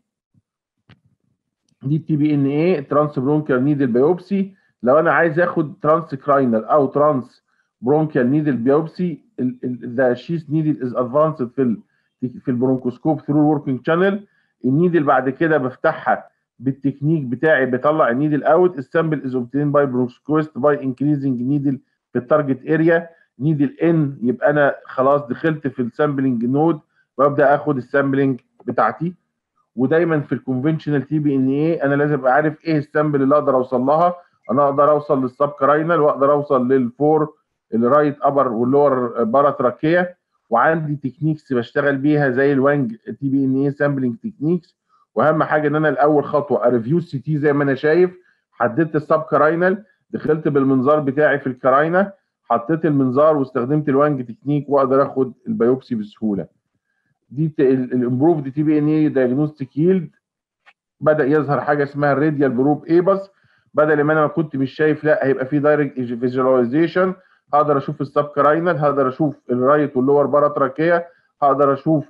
دي تي بي ان اي ترانس برونكال نيدل بيوبسي. لو انا عايز اخد ترانس كراينال او ترانس برونكال نيدل بيوبسي، ذا شيس نيدل از ادفانسد في ال في البرونكوسكوب ثرو وركينج شانل. النيدل بعد كده بفتحها بالتكنيك بتاعي، بطلع النيدل اوت. السامبل از اوبتين باي برونكوسكوست باي انكريزنج نيدل في التارجت اريا. نيدل ان يبقى انا خلاص دخلت في السامبلنج نود، وابدا اخد السامبلنج بتاعتي. ودايما في الكونفنشنال تي بي ان اي انا لازم ابقى عارف ايه السامبل اللي اقدر اوصل لها. انا اقدر اوصل للسب كراينال، واقدر اوصل للفور الرايت ابر واللور باراتراكيه، وعندي تكنيكس بشتغل بيها زي الوانج تي بي ان اي سامبلنج تكنيكس. واهم حاجه ان انا الاول خطوه اريفيو السي تي زي ما انا شايف، حددت السب كراينال، دخلت بالمنظار بتاعي في الكراينه، حطيت المنظار واستخدمت الوانج تكنيك، واقدر اخد البيوبسي بسهوله. دي الامبروفد تي بي ان اي دايجنوستيك ييلد. بدا يظهر حاجه اسمها الراديال بروب ايبس، بدل ما انا ما كنت مش شايف، لا هيبقى في دايركت فيجواليزيشن. هقدر اشوف السب كراينال، هقدر اشوف الرايت واللور باراتراكيه، هقدر اشوف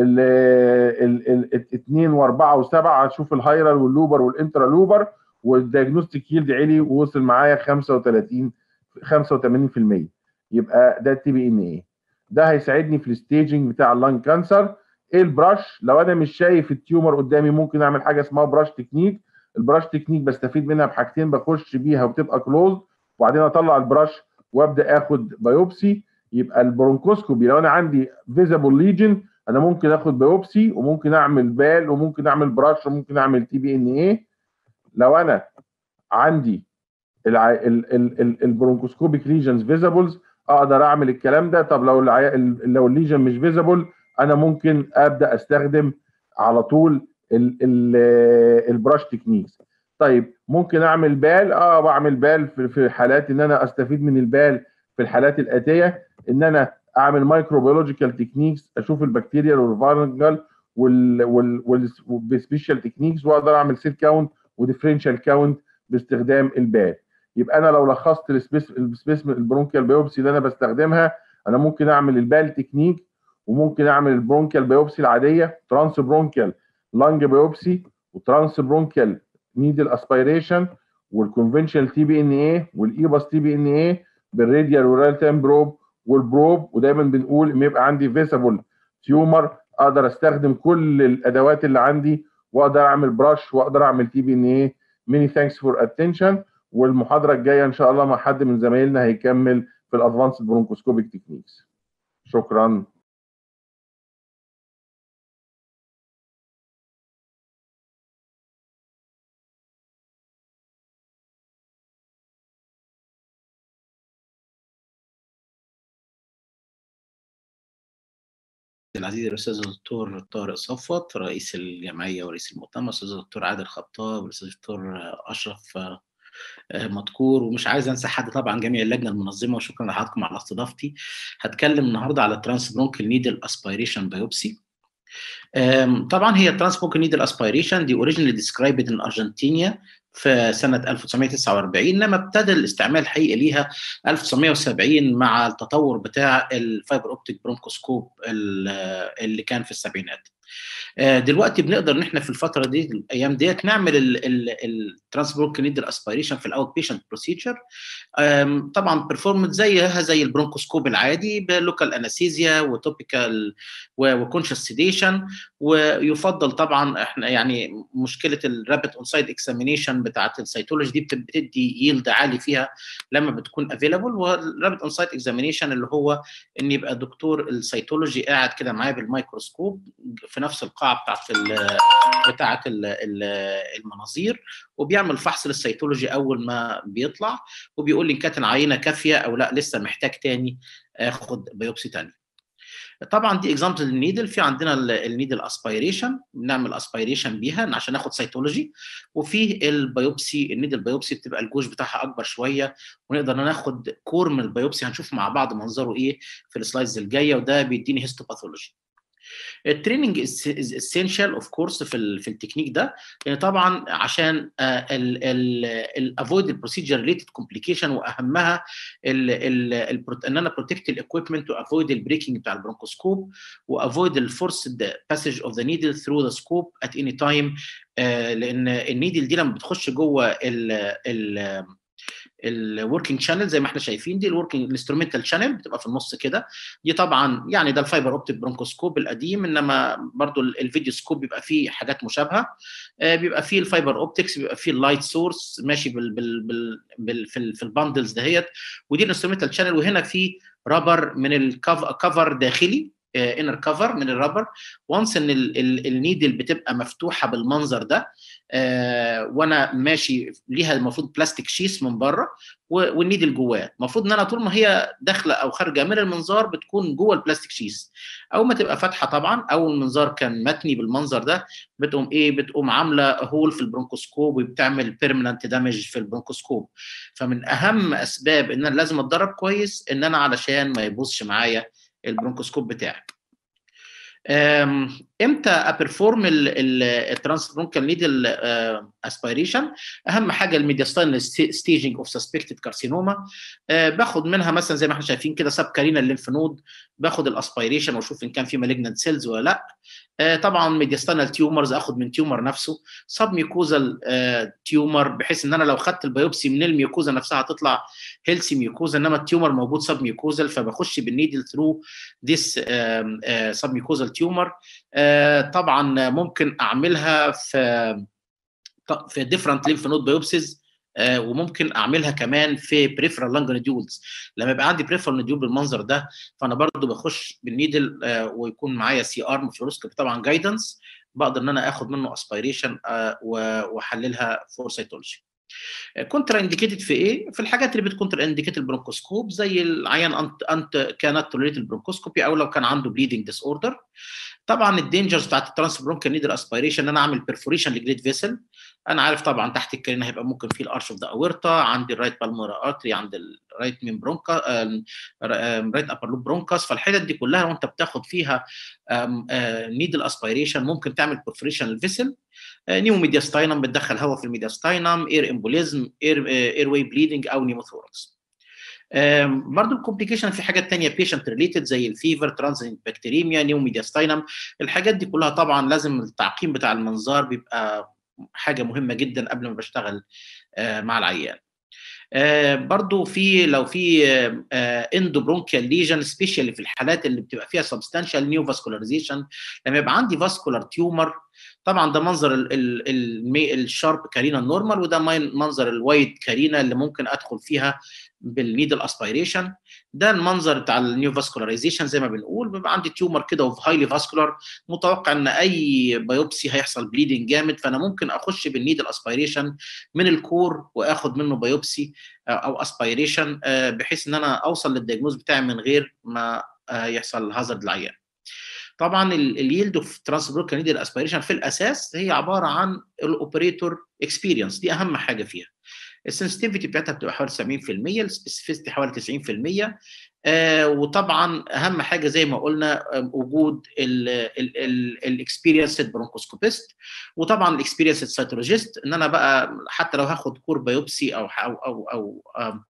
الاثنين واربعه وسبعه، اشوف الهايرال واللوبر والانترا لوبر. والدايجنوستيك ييلد عالي ووصل معايا خمسة وتلاتين خمسة وتمانين في المية. يبقى ده التي بي ان اي. ده هيساعدني في الستيجنج بتاع اللانج كانسر. ايه البراش؟ لو انا مش شايف التيومر قدامي ممكن اعمل حاجه اسمها براش تكنيك. البراش تكنيك بستفيد منها بحاجتين، بخش بيها وبتبقى كلوز، وبعدين اطلع البراش وابدا اخد بايوبسي. يبقى البرونكوسكوبي لو انا عندي فيزابل ليجن انا ممكن اخد بايوبسي، وممكن اعمل بال، وممكن اعمل براش، وممكن اعمل تي بي ان اي. لو انا عندي البرونكوسكوبيك ليجنز فيزابلز اقدر اعمل الكلام ده. طب لو لو الليجن مش فيزابل انا ممكن ابدا استخدم على طول البراش تكنيكس. طيب ممكن اعمل بال، اه بعمل بال في, في حالات ان انا استفيد من البال في الحالات الاتيه، ان انا اعمل مايكروبيولوجيكال تكنيكس، اشوف البكتيريا والفيرنجل والسبيشال تكنيكس، واقدر اعمل سيل كاونت وديفرنشال كاونت باستخدام البال. يبقى انا لو لخصت السبيسمن البرونكيال بايوبسي اللي انا بستخدمها، انا ممكن اعمل البال تكنيك، وممكن اعمل البرونكيال بايوبسي العاديه، ترانس برونكيال لانج بايوبسي، وترانس برونكيال نيدل اسبيريشن، والكونفنشنال تي بي ان اي، والايباس تي بي ان اي، بالراديال ورال تايم بروب والبروب. ودايما بنقول ان يبقى عندي فيسابل تيومر اقدر استخدم كل الادوات اللي عندي، واقدر اعمل براش، واقدر اعمل تي بي ان اي. ماني ثانكس فور اتنشن. والمحاضره الجايه ان شاء الله مع حد من زمايلنا هيكمل في الادفانسد برونكوسكوبيك تكنيكس. شكرا. العزيز الاستاذ الدكتور طارق صفوت رئيس الجمعيه ورئيس المؤتمر، الاستاذ الدكتور عادل خطاب، الاستاذ الدكتور اشرف مدكور، ومش عايز انسى حد طبعا، جميع اللجنه المنظمه، وشكرا لحضراتكم على استضافتي. هتكلم النهارده على الترانس برونكال نيدل اسبيريشن بايوبسي. طبعا هي الترانس برونكال نيدل اسبيريشن دي اوريجينالي ديسكرايبد ان ارجنتينا في سنه ألف وتسعمائة وتسعة وأربعين، انما ابتدى الاستعمال الحقيقي ليها ألف وتسعمائة وسبعين مع التطور بتاع الفايبر اوبتيك برونكوسكوب اللي كان في السبعينات. دلوقتي بنقدر ان احنا في الفتره دي الايام ديت نعمل الترانس برونكال نيدل اسبيريشن في الاوت بيشنت بروسيجر. طبعا بيرفورمنس زيها زي البرونكوسكوب العادي بلوكال انستيزيا وتوبيكال وكونشس سيديشن. ويفضل طبعا احنا يعني مشكله الرابيد اون سايد اكزامينيشن بتاعه السيتولوجي دي بتدي ييلد عالي فيها لما بتكون افيلابل. والرابيد اون سايد اكزامينيشن اللي هو ان يبقى دكتور السيتولوجي قاعد كده معايا بالميكروسكوب في نفس القاعه بتاعه ال بتاعه المناظير، وبيعمل فحص للسيتولوجي اول ما بيطلع، وبيقول لي ان كانت العينه كافيه او لا لسه محتاج تاني اخد بايوبسي تاني. طبعا دي اكزامبل النيدل. في عندنا النيدل اسبيريشن، بنعمل اسبيريشن بيها عشان ناخد سيتولوجي. وفي البيوبسي النيدل بايوبسي بتبقى الجوش بتاعها اكبر شويه، ونقدر ناخد كور من البيوبسي. هنشوف مع بعض منظره ايه في السلايدز الجايه، وده بيديني هيستوباثولوجي. التريننج از اسينشال اوف كورس في ال في التكنيك ده، يعني طبعا عشان الافويد البروسيجر ريليتد كومبليكيشن، واهمها ال ال ال ان انا بروتكت الاكويبمنت وافويد البريكنج بتاع البرونكوسكوب، وافويد الفورسد باسج اوف ذا نيدل ثرو ذا سكوب ات اني تايم، لان النيدل دي لما بتخش جوه ال ال الوركينج شانل زي ما احنا شايفين، دي الوركينج الانسترومنتال شانل بتبقى في النص كده، دي طبعا يعني ده الفايبر اوبتيك برونكوسكوب القديم، انما برضو الفيديو سكوب بيبقى فيه حاجات مشابهه، بيبقى فيه الفايبر اوبتكس، بيبقى فيه اللايت سورس ماشي بال بال بال, بال في, في الباندلز دهيت، ودي الانسترومنتال شانل، وهنا في رابر من الكفر داخلي، انر كفر من الرابر. وانس ان النيدل بتبقى مفتوحه بالمنظر ده، آه وانا ماشي ليها المفروض بلاستيك شيس من بره والنيدل جواه، المفروض ان انا طول ما هي داخله او خارجه من المنظار بتكون جوه البلاستيك شيس. اول ما تبقى فاتحه طبعا، او المنظار كان متني بالمنظر ده، بتقوم ايه بتقوم عامله هول في البرونكوسكوب، وبتعمل بيرمننت دامج في البرونكوسكوب. فمن اهم اسباب ان انا لازم اتدرب كويس ان انا علشان ما يبوظش معايا البرونكوسكوب بتاعي. امتى ابرفورم الترانسبرونكال نيدل اسبيريشن؟ اهم حاجه الميدياستاينال ستيجنج اوف سسبكتد كارسينوما، باخد منها مثلا زي ما احنا شايفين كده سب كارينا الليمف نود، باخد الاسبيريشن واشوف ان كان في مالجنت سيلز ولا لا. طبعا ميدياستاينال تيومرز اخد من تيومر نفسه، سب ميوكوزال تيومر، بحيث ان انا لو خدت البيوبسي من الميوكوزا نفسها هتطلع هيلثي ميوكوزا، انما التيومر موجود سب ميوكوزال، فبخش بالنيدل ثرو ذيس سب ميوكوزال تيومر. طبعا ممكن اعملها في في ديفرنت ليمف نود بايوبسيز، آه وممكن اعملها كمان في بريفرال لانج نوديولز. لما يبقى عندي بريفرال نوديول بالمنظر ده، فانا برضو بخش بالنيدل آه ويكون معايا سي ارم فلوروسكوبي طبعا جايدنس، بقدر ان انا اخد منه اسبيريشن آه واحللها فور سيتولوجي. كونترا انديكيتد في ايه؟ في الحاجات اللي بتكونترا انديكيت البرونكوسكوب، زي العيان انت انت كانت توليريت البرونكوسكوبي، او لو كان عنده بليدنج ديس اوردر. طبعا الدينجرز بتاعت الترانس برونكال نيدل اسبيريشن ان انا اعمل بيرفوريشن لجريد فيسل. انا عارف طبعا تحت الكرينه هيبقى ممكن في الارش اوف ذا اورتا، عندي الرايت بالمورا ارتري، عند الرايت مين برونكا، رايت ابر لوب برونكاس، فالحتت دي كلها وانت بتاخد فيها نيدل اسبيريشن ممكن تعمل بيرفوريشن للفيسل. نيمو ميدياستاينم بتدخل هواء في الميدياستاينم، اير امبوليزم، اير اير واي بليدنج او نيموثوركس. برضه الكومبليكيشن في حاجات ثانيه بيشنت ريليتد زي الفيفر، ترانزيت بكتيريميا، نيو ميدياستاينم، الحاجات دي كلها طبعا لازم التعقيم بتاع المنظار بيبقى حاجه مهمه جدا قبل ما بشتغل مع العيان. آه برضو في لو في اندوبرونكيال ليجن سبيشالي في الحالات اللي بتبقى فيها سبستانشال نيو فاسكولاريزيشن، لما يبقى عندي فاسكولار تيومر، طبعا ده منظر ال ال ال الشارب كارينا النورمال، وده منظر الوايد كارينا اللي ممكن ادخل فيها بالنيدل اسبيريشن. ده المنظر بتاع النيو فاسكولاريزيشن زي ما بنقول، بيبقى عندي تيومر كده اوف هايلي فاسكولار، متوقع ان اي بايوبسي هيحصل بليدنج جامد، فانا ممكن اخش بالنيدل اسبيريشن من الكور واخد منه بايوبسي او اسبيريشن، بحيث ان انا اوصل للدياجنوز بتاعي من غير ما يحصل هازارد للعيان. طبعا اليلد اوف ترانسبرونكال نيدل اسبيريشن في الاساس هي عباره عن الاوبريتور اكسبيرينس، دي اهم حاجه فيها. السنسيتيفيتي بتاعتها بتبقى حوالي سبعين في المية، السبيسيفيستي حوالي تسعين في المية. آه وطبعا اهم حاجه زي ما قلنا وجود الاكسبيرينسد برونكوسكوبيست، وطبعا الاكسبيرينسد سيتولوجيست، ان انا بقى حتى لو هاخد كور بايوبسي او او او, أو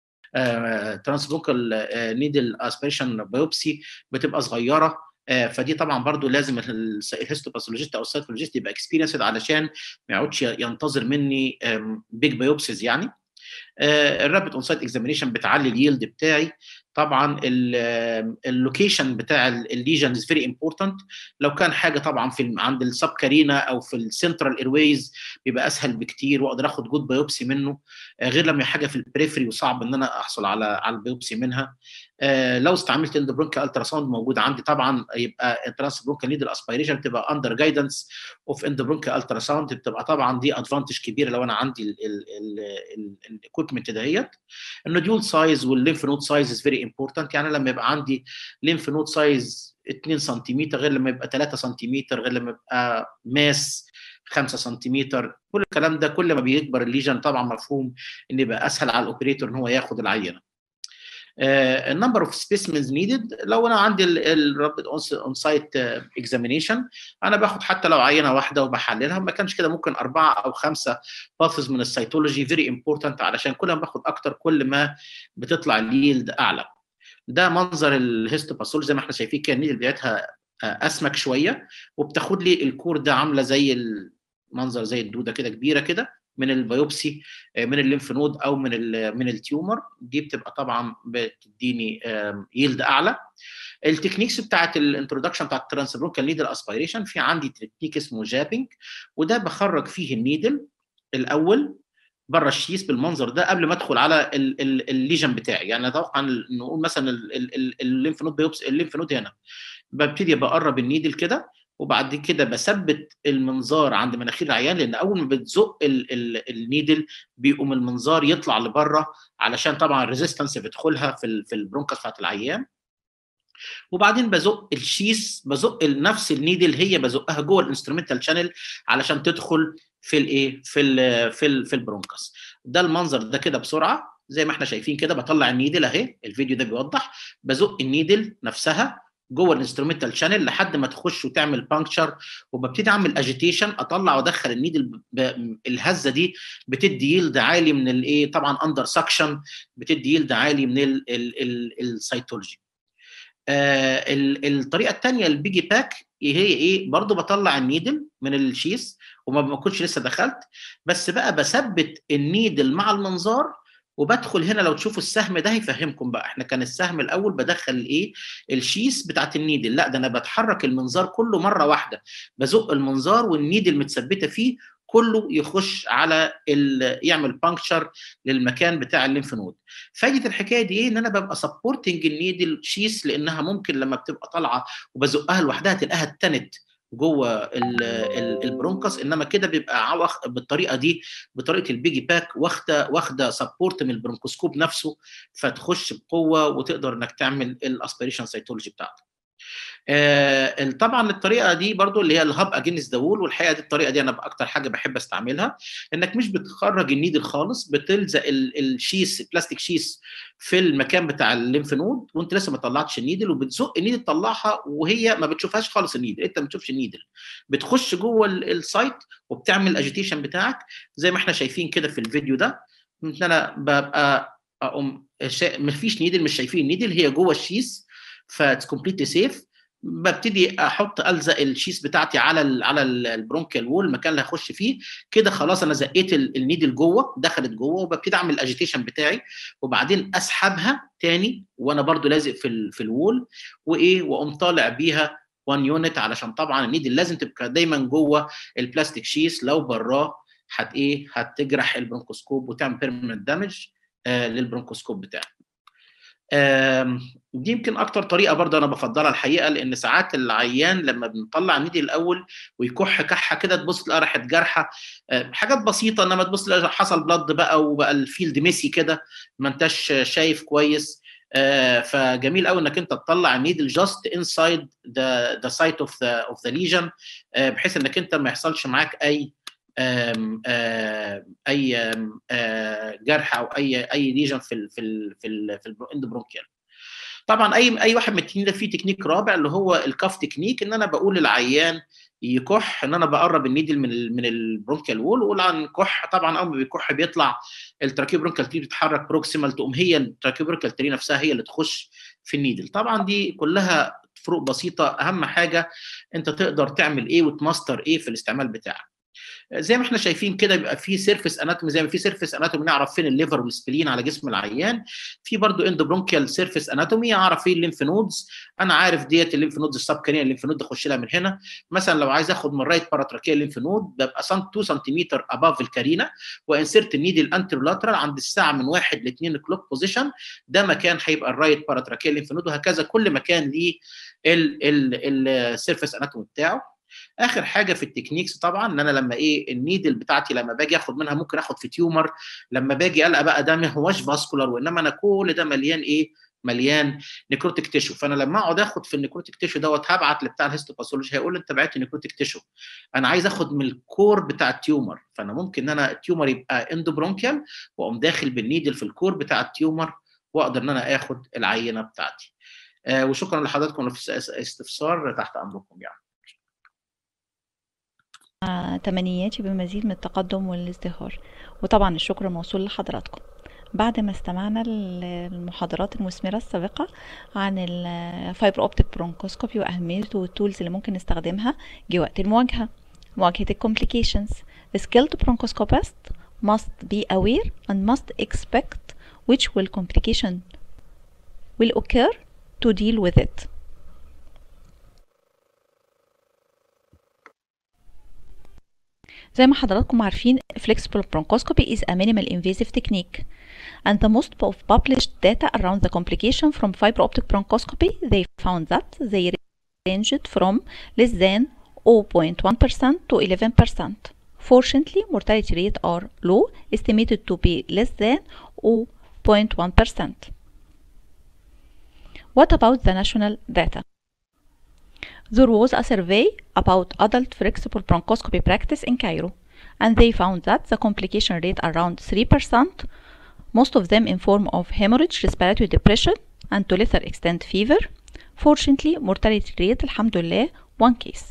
ترانسبرونكال نيدل اسبيريشن بايوبسي بتبقى صغيره، آه فدي طبعا برضو لازم الهيستوباثولوجيست او السيتولوجيست يبقى اكسبيرينسد علشان ما يقعدش ينتظر مني بيج بايوبسيز يعني. الرابيد اون سايت اكزامينيشن بتعلي اليلد بتاعي. طبعا اللوكيشن بتاع الليجن از فيري امبورتنت، لو كان حاجه طبعا في عند السب كارينا او في السنترال ايرويز بيبقى اسهل بكتير واقدر اخد جود بايوبسي منه، غير لما حاجه في البريفري وصعب ان انا احصل على على البيوبسي منها. لو استعملت اندوبرونكال الترا ساوند موجود عندي طبعا يبقى ترانسبرونكال نيدل اسبيريشن بتبقى اندر جايدنس اوف اندوبرونكال الترا ساوند، بتبقى طبعا دي ادفانتج كبيره لو انا عندي الاكويبمنت دهيت. النوديول سايز والليمف نود سايز از فيري امبورتنت، يعني لما يبقى عندي ليمف نود سايز اتنين سنتيمتر غير لما يبقى تلاتة سنتيمتر غير لما يبقى ماس خمسة سنتيمتر، كل الكلام ده كل ما بيكبر الليجن طبعا مفهوم ان يبقى اسهل على الاوبريتور ان هو ياخد العينه. النمبر اوف سبيسمنز نيدد، لو انا عندي الرابد اون سايت اكزامينيشن انا باخد حتى لو عينه واحده وبحللها، ما كانش كده ممكن اربعه او خمسه باثز من السيتولوجي، فيري امبورتنت، علشان كل ما باخد اكتر كل ما بتطلع اليلد اعلى. ده منظر الهيستوباثولوجي زي ما احنا شايفين كده، النيدل بتاعتها اسمك شويه، وبتاخد لي الكور ده عامله زي المنظر زي الدوده كده كبيره كده من البيوبسي من الليمف نود او من ال من التيومر، دي بتبقى طبعا بتديني يلد اعلى. التكنيكس بتاعت الانترودكشن بتاعت الترانسبرونكال نيدل اسبيريشن، في عندي تكنيك اسمه جابنج، وده بخرج فيه النيدل الاول بره الشيس بالمنظر ده قبل ما ادخل على الليجن بتاعي. يعني اتوقع نقول مثلا الليمف نود بيوبسي، الليمف نود هنا، ببتدي بقرب النيدل كده، وبعد كده بثبت المنظار عند مناخير العيان، لان اول ما بتزق ال ال النيدل بيقوم المنظار يطلع لبره، علشان طبعا الريزيستنس بيدخلها في ال في البرونكاس بتاعت العيان. وبعدين بزق الشيس، بزق نفس النيدل هي بزقها جوه الانسترومنتال شانل علشان تدخل في الايه في ال في ال في البرونكاس. ده المنظر ده كده بسرعه زي ما احنا شايفين كده، بطلع النيدل اهي، الفيديو ده بيوضح، بزق النيدل نفسها جوه الانسترومنتال شانل لحد ما تخش وتعمل بانكشر، وببتدي اعمل اجيتيشن، اطلع وادخل النيدل. الهزه دي بتدي يلد عالي من الايه، طبعا اندر سكشن بتدي يلد عالي من السيتولوجي. آه الطريقه الثانيه البيجي باك هي ايه، برضو بطلع النيدل من الشيس وما بكونش لسه دخلت، بس بقى بثبت النيدل مع المنظار وبدخل هنا. لو تشوفوا السهم ده هيفهمكم بقى، احنا كان السهم الاول بدخل الايه الشيس بتاعت النيدل، لا ده انا بتحرك المنظار كله مره واحده، بزق المنظار والنيدل متثبته فيه كله يخش على يعمل بانكشر للمكان بتاع الليمف نود. فايده الحكايه دي ايه، ان انا ببقى سبورتنج النيدل شيس، لانها ممكن لما بتبقى طالعه وبزقها لوحدها تلاقيها اتنت جوه البرونكاس، انما كده بيبقى بالطريقه دي، بطريقه البيجي باك، واخده واخده سبورت من البرونكوسكوب نفسه، فتخش بقوه وتقدر انك تعمل الاسبيريشن سيتولوجي بتاعتك. آه طبعا الطريقه دي برضو اللي هي الهاب اجينست ذا وول، والحقيقه دي الطريقه دي انا اكتر حاجه بحب استعملها، انك مش بتخرج النيدل خالص، بتلزق الشيس البلاستيك شيس في المكان بتاع الليمف نود وانت لسه ما طلعتش النيدل، وبتزق النيدل تطلعها وهي ما بتشوفهاش خالص النيدل، انت ما بتشوفش النيدل، بتخش جوه السايت وبتعمل الاجيتيشن بتاعك زي ما احنا شايفين كده في الفيديو ده. ان انا ببقى اقوم ما فيش نيدل، مش شايفين النيدل، هي جوه الشيس، فاتس كومبليتلي سيف. ببتدي احط الزق الشيس بتاعتي على ال على البرونكيال وول، المكان اللي هخش فيه كده، خلاص انا زقيت النيدل جوه، دخلت جوه، وببتدي اعمل الاجيتيشن بتاعي، وبعدين اسحبها تاني وانا برضو لازق في ال في الوول، وايه واقوم طالع بيها واحد يونت، علشان طبعا النيدل لازم تبقى دايما جوه البلاستيك شيس، لو براه هت ايه هتجرح البرونكوسكوب وتعمل بيرمننت دامج آه للبرونكوسكوب بتاعك. دي يمكن اكتر طريقه برضه انا بفضلها الحقيقه، لان ساعات العيان لما بنطلع النيدل الاول ويكح كحه كده، تبص تلاقي راحت جرحه، حاجات بسيطه، انما تبص تلاقي حصل بلد بقى وبقى الفيلد ميسي كده، ما انتش شايف كويس. فجميل قوي انك انت تطلع النيدل جاست انسايد ذا ذا سايت اوف ذا اوف ذا ليجن، بحيث انك انت ما يحصلش معاك اي آم آم اي آم جرح او اي اي ليجن في ال في ال في ال في الاندوبرونكيال. طبعا اي اي واحد من التكنيك ده فيه تكنيك رابع اللي هو الكاف تكنيك، ان انا بقول للعيان يكح، ان انا بقرب النيدل من ال من البرونكيال وول، واقول عن كح. طبعا اول ما بيكح بيطلع التراكيو برونكيال تري بتتحرك بروكسيمال، تقوم هي التراكيو برونكيال تري نفسها هي اللي تخش في النيدل. طبعا دي كلها فروق بسيطه، اهم حاجه انت تقدر تعمل ايه وتماستر ايه في الاستعمال بتاعك. زي ما احنا شايفين كده بيبقى في سيرفيس اناتومي، زي ما في سيرفيس اناتومي نعرف فين الليفر والسبلين على جسم العيان، في برضو اندوبرونكيال سيرفيس اناتومي اعرف فين الليمف نودز. انا عارف ديت الليمف نودز السب كارينيال الليمف نود اخش لها من هنا. مثلا لو عايز اخد من رايت باراتراكيال الليمف نود، ببقى اتنين سنتيمتر اباف الكارينا، وانسرت النيدل انترولاترال عند الساعه من واحد ل اتنين كلوك بوزيشن، ده مكان هيبقى الرايت باراتراكيال الليمف نود، وهكذا كل مكان ليه السيرفيس اناتومي بتاعه. اخر حاجه في التكنيكس طبعا ان انا لما ايه النيدل بتاعتي لما باجي اخد منها ممكن اخد في تيومر، لما باجي القى بقى ده ما هوش فاسكولار، وانما انا كل ده مليان ايه مليان نيكروتيك تيشو، فانا لما اقعد اخد في النيكروتيك تيشو دوت هبعت لبتاع الهيستوباثولوجي هيقول لي انت بعت نيكروتيك تيشو، انا عايز اخد من الكور بتاع التيومر، فانا ممكن ان انا التيومر يبقى اندوبرونكيال واقوم داخل بالنيدل في الكور بتاع التيومر واقدر ان انا اخد العينه بتاعتي. آه وشكرا لحضراتكم، لو في استفسار تحت امركم يعني. تمنياتي بمزيد من التقدم والازدهار، وطبعا الشكر موصول لحضراتكم. بعد ما استمعنا للمحاضرات المثمرة السابقة عن الفايبر اوبتيك برونكوسكوبي واهميته والتولز اللي ممكن نستخدمها، جه وقت المواجهة، مواجهة الكومبليكيشنز. The skilled bronchoscopist must be aware and must expect which will complication will occur to deal with it. زي ما حضراتكم عارفين flexible bronchoscopy is a minimal invasive technique, and the most of published data around the complication from fiber optic bronchoscopy, they found that they ranged from less than zero point one percent to eleven percent. Fortunately, mortality rate are low, estimated to be less than zero point one percent. What about the national data? There was a survey about adult flexible bronchoscopy practice in Cairo, and they found that the complication rate around three percent, most of them in form of hemorrhage, respiratory depression, and to lesser extent fever. Fortunately, mortality rate, alhamdulillah, one case.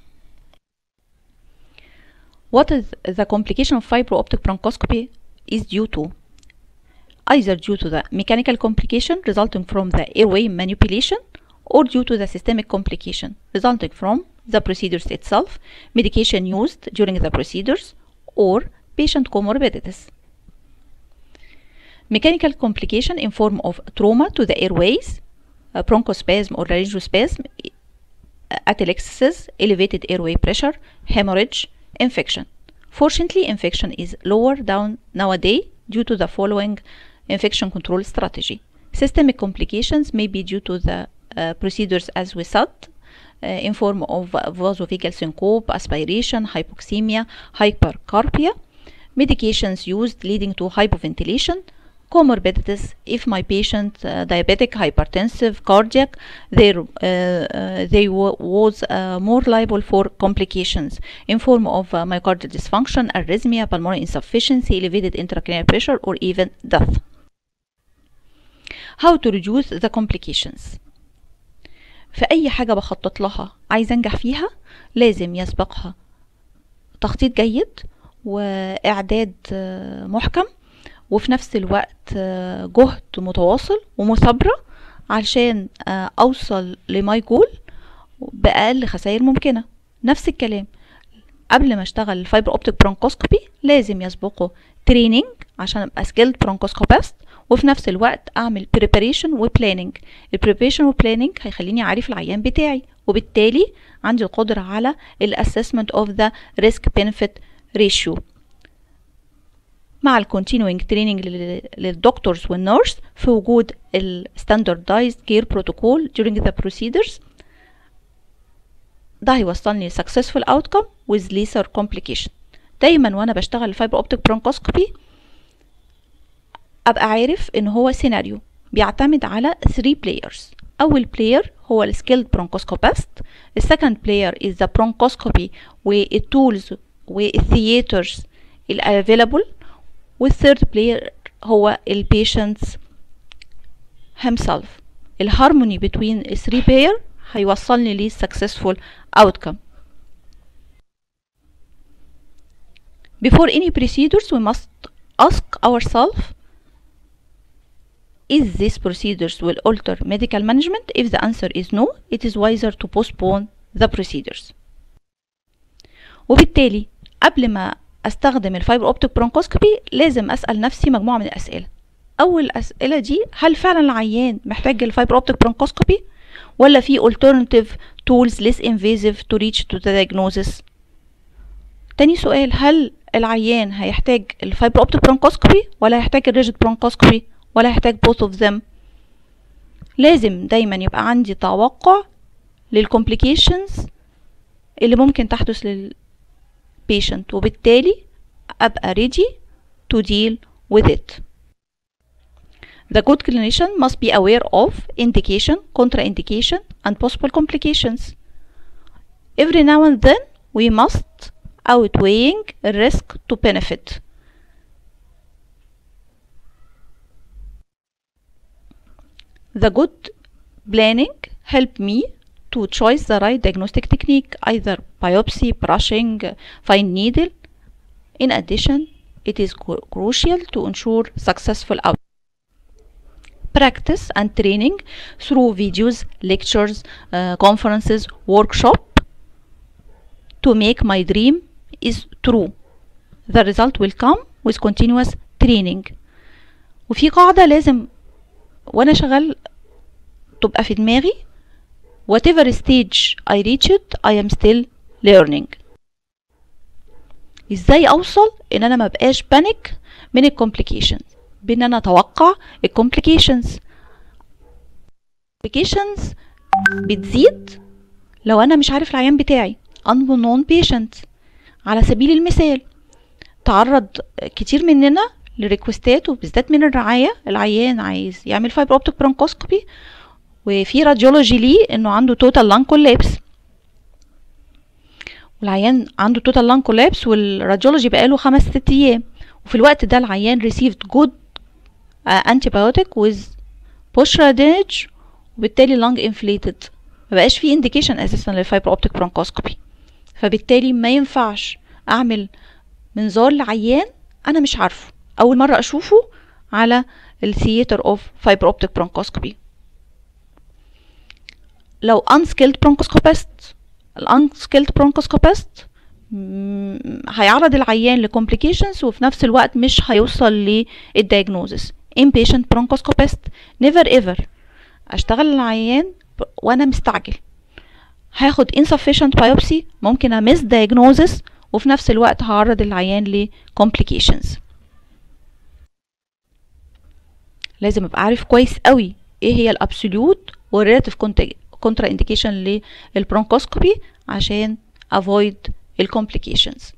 What is the complication of fiber optic bronchoscopy is due to? Either due to the mechanical complication resulting from the airway manipulation, or due to the systemic complication resulting from the procedures itself, medication used during the procedures, or patient comorbidities. Mechanical complication in form of trauma to the airways, uh, bronchospasm or laryngospasm, atelectasis, elevated airway pressure, hemorrhage, infection. Fortunately, infection is lower down nowadays due to the following infection control strategy. Systemic complications may be due to the uh, procedures as we said, uh, in form of vasovagal syncope, aspiration, hypoxemia, hypercarpia, medications used leading to hypoventilation, comorbidities. If my patient uh, diabetic, hypertensive, cardiac, there uh, uh, they was uh, more liable for complications in form of uh, myocardial dysfunction, arrhythmia, pulmonary insufficiency, elevated intracranial pressure, or even death. How to reduce the complications? في أي حاجة بخطط لها عايز أنجح فيها لازم يسبقها تخطيط جيد وإعداد محكم، وفي نفس الوقت جهد متواصل ومثابرة علشان أوصل لماي جول بأقل خسائر ممكنة. نفس الكلام قبل ما اشتغل الفايبر اوبتيك برونكوسكوبي لازم يسبقه تريننج عشان ابقى سكيلد برونكوسكوبيست، وفي نفس الوقت اعمل بريباريشن وبلاننج. البريباريشن وبلاننج هيخليني عارف العيان بتاعي، وبالتالي عندي القدرة على الاسسمنت اوف ذا ريسك بنفيت ريشيو مع الكونتينوينج تريننج للدكتورز والنيرس في وجود الستاندردايزد كير بروتوكول during the procedures. ده هيوصلني successful outcome with lesser complication. دايما وانا بشتغل الفايبر اوبتيك برونكوسكوبي ابقى عارف ان هو سيناريو بيعتمد على three players. اول بلاير هو السكيلد برونكوسكوبيست، السكند بلاير is the bronchoscopy والتولز والثياترز الافيلابل، والثيرد بلاير هو البيشنتس himself. الهارموني between the three pair هيوصلني ليه successful outcome. Before any procedures we must ask ourselves, is this procedures will alter medical management? If the answer is no, it is wiser to postpone the procedures. وبالتالي قبل ما استخدم الفايبر اوبتيك برونكوسكوبي لازم اسال نفسي مجموعه من الاسئله. اول اسئله دي، هل فعلا العيان محتاج الفايبر اوبتيك برونكوسكوبي ولا في alternative tools less invasive to reach to the diagnosis؟ تاني سؤال، هل العيان هيحتاج الفايبر اوبتيك برونكوسكوبي ولا هيحتاج الريجيد برونكوسكوبي ولا هيحتاج both of them؟ لازم دايما يبقى عندي توقع للcomplications اللي ممكن تحدث للبيشنت، وبالتالي ابقى ready to deal with it. The good clinician must be aware of indication, contraindication, and possible complications. Every now and then we must outweighing risk to benefit. The good planning help me to choose the right diagnostic technique, either biopsy, brushing, fine needle. In addition, it is crucial to ensure successful outcomes. Practice and training through videos, lectures, uh, conferences, workshop to make my dream is true. The result will come with continuous training. وفي قاعدة لازم وانا شغال تبقى في دماغي: whatever stage I reach it, I am still learning. ازاي اوصل ان انا ما بقاش بانيك من الكومبليكيشنز، بان انا اتوقع الكومبليكيشنز. الكومبليكيشنز بتزيد لو انا مش عارف العيان بتاعي unknown patient. على سبيل المثال، تعرض كتير مننا لريكوستات وبالذات من الرعاية، العيان عايز يعمل فايبر اوبتيك برونكوسكوبي وفي راديولوجي ليه انه عنده توتال لانج كولابس، والعيان عنده توتال لانج كولابس والراديولوجي بقاله خمس ست ايام، وفي الوقت ده العيان received good uh, antibiotic with push drainage وبالتالي lung inflated. مبقاش فيه indication اساسا للفايبر اوبتيك برونكوسكوبي، فبالتالي ما ينفعش اعمل منظار لعيان انا مش عارفه اول مره اشوفه على الثياتر اوف فايبر اوبتيك برونكوسكوبي. لو unskilled bronchoscopist، الانسكيلد برونكوسكوبست هيعرض العيان لكومبليكيشنز وفي نفس الوقت مش هيوصل للدايجنوزس. impatient bronchoscopist never ever اشتغل العيان وانا مستعجل، هاخد insufficient biopsy، ممكن امس diagnosis وفي نفس الوقت هعرض العيان لكومبليكيشنز. لازم ابقى عارف كويس قوي ايه هي الابسوليوت والريلاتيف كونترا انديكيشن للبرونكوسكوبي عشان avoid الكومبليكيشنز.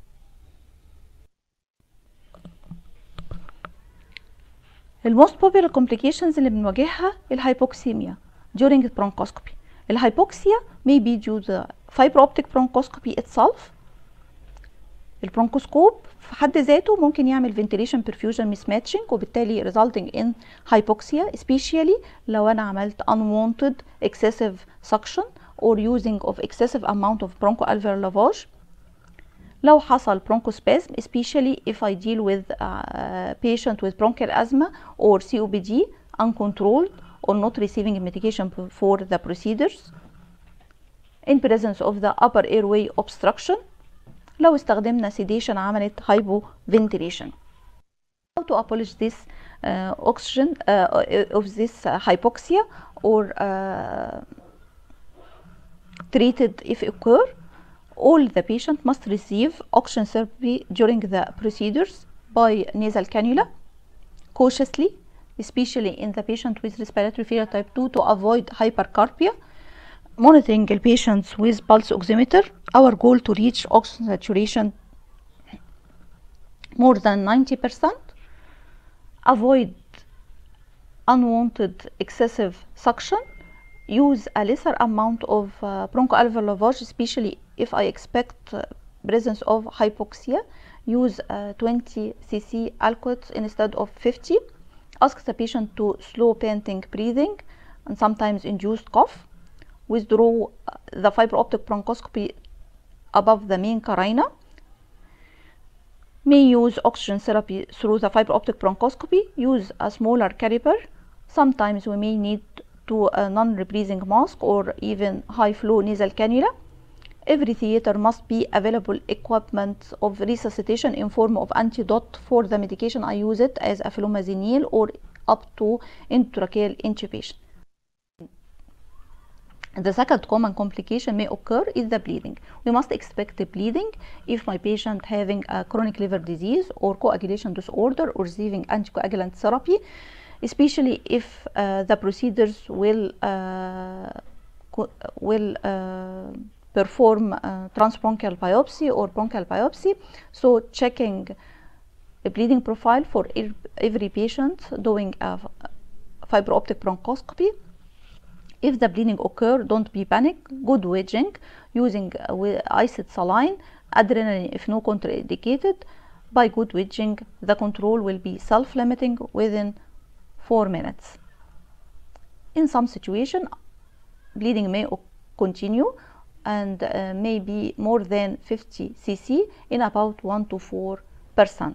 الموست popular complications اللي بنواجهها الهايبوكسيميا during the bronchoscopy. الهايبوكسيا may be due to the fiber optic bronchoscopy itself. البرونكوسكوب في حد ذاته ممكن يعمل ventilation perfusion mismatching وبالتالي resulting in hypoxia, especially لو انا عملت unwanted excessive suction or using of excessive amount of bronchoalveolar lavage. لو حصل bronchospasm, especially if I deal with a patient with bronchial asthma or C O P D uncontrolled or not receiving medication for the procedures. In presence of the upper airway obstruction. لو استخدمنا sedation عملت hypoventilation. How to abolish this uh, oxygen uh, of this uh, hypoxia or uh, treated if occur. All the patient must receive oxygen therapy during the procedures by nasal cannula cautiously, especially in the patient with respiratory failure type two to avoid hypercarbia. Monitoring the patients with pulse oximeter. Our goal to reach oxygen saturation more than ninety percent. Avoid unwanted excessive suction. Use a lesser amount of uh, bronchoalveolar lavage, especially if I expect uh, presence of hypoxia. Use uh, twenty c c alcohol instead of fifty. Ask the patient to slow panting breathing and sometimes induced cough. Withdraw the fiber optic bronchoscopy above the main carina. May use oxygen therapy through the fiber optic bronchoscopy. Use a smaller caliper. Sometimes we may need to a non-rebreathing mask or even high flow nasal cannula. Every theater must be available equipment of resuscitation in form of antidote for the medication. I use it as a flumazenil or up to endotracheal intubation. The second common complication may occur is the bleeding. We must expect the bleeding if my patient having a chronic liver disease or coagulation disorder or receiving anticoagulant therapy, especially if uh, the procedures will uh, will uh, perform uh, transbronchial biopsy or bronchial biopsy. So checking a bleeding profile for every patient doing a fiber optic bronchoscopy. If the bleeding occur, don't be panic. Good wedging using uh, iced saline, adrenaline if no contraindicated. By good wedging, the control will be self-limiting within four minutes. In some situation, bleeding may continue and uh, may be more than fifty c c in about one to four percent.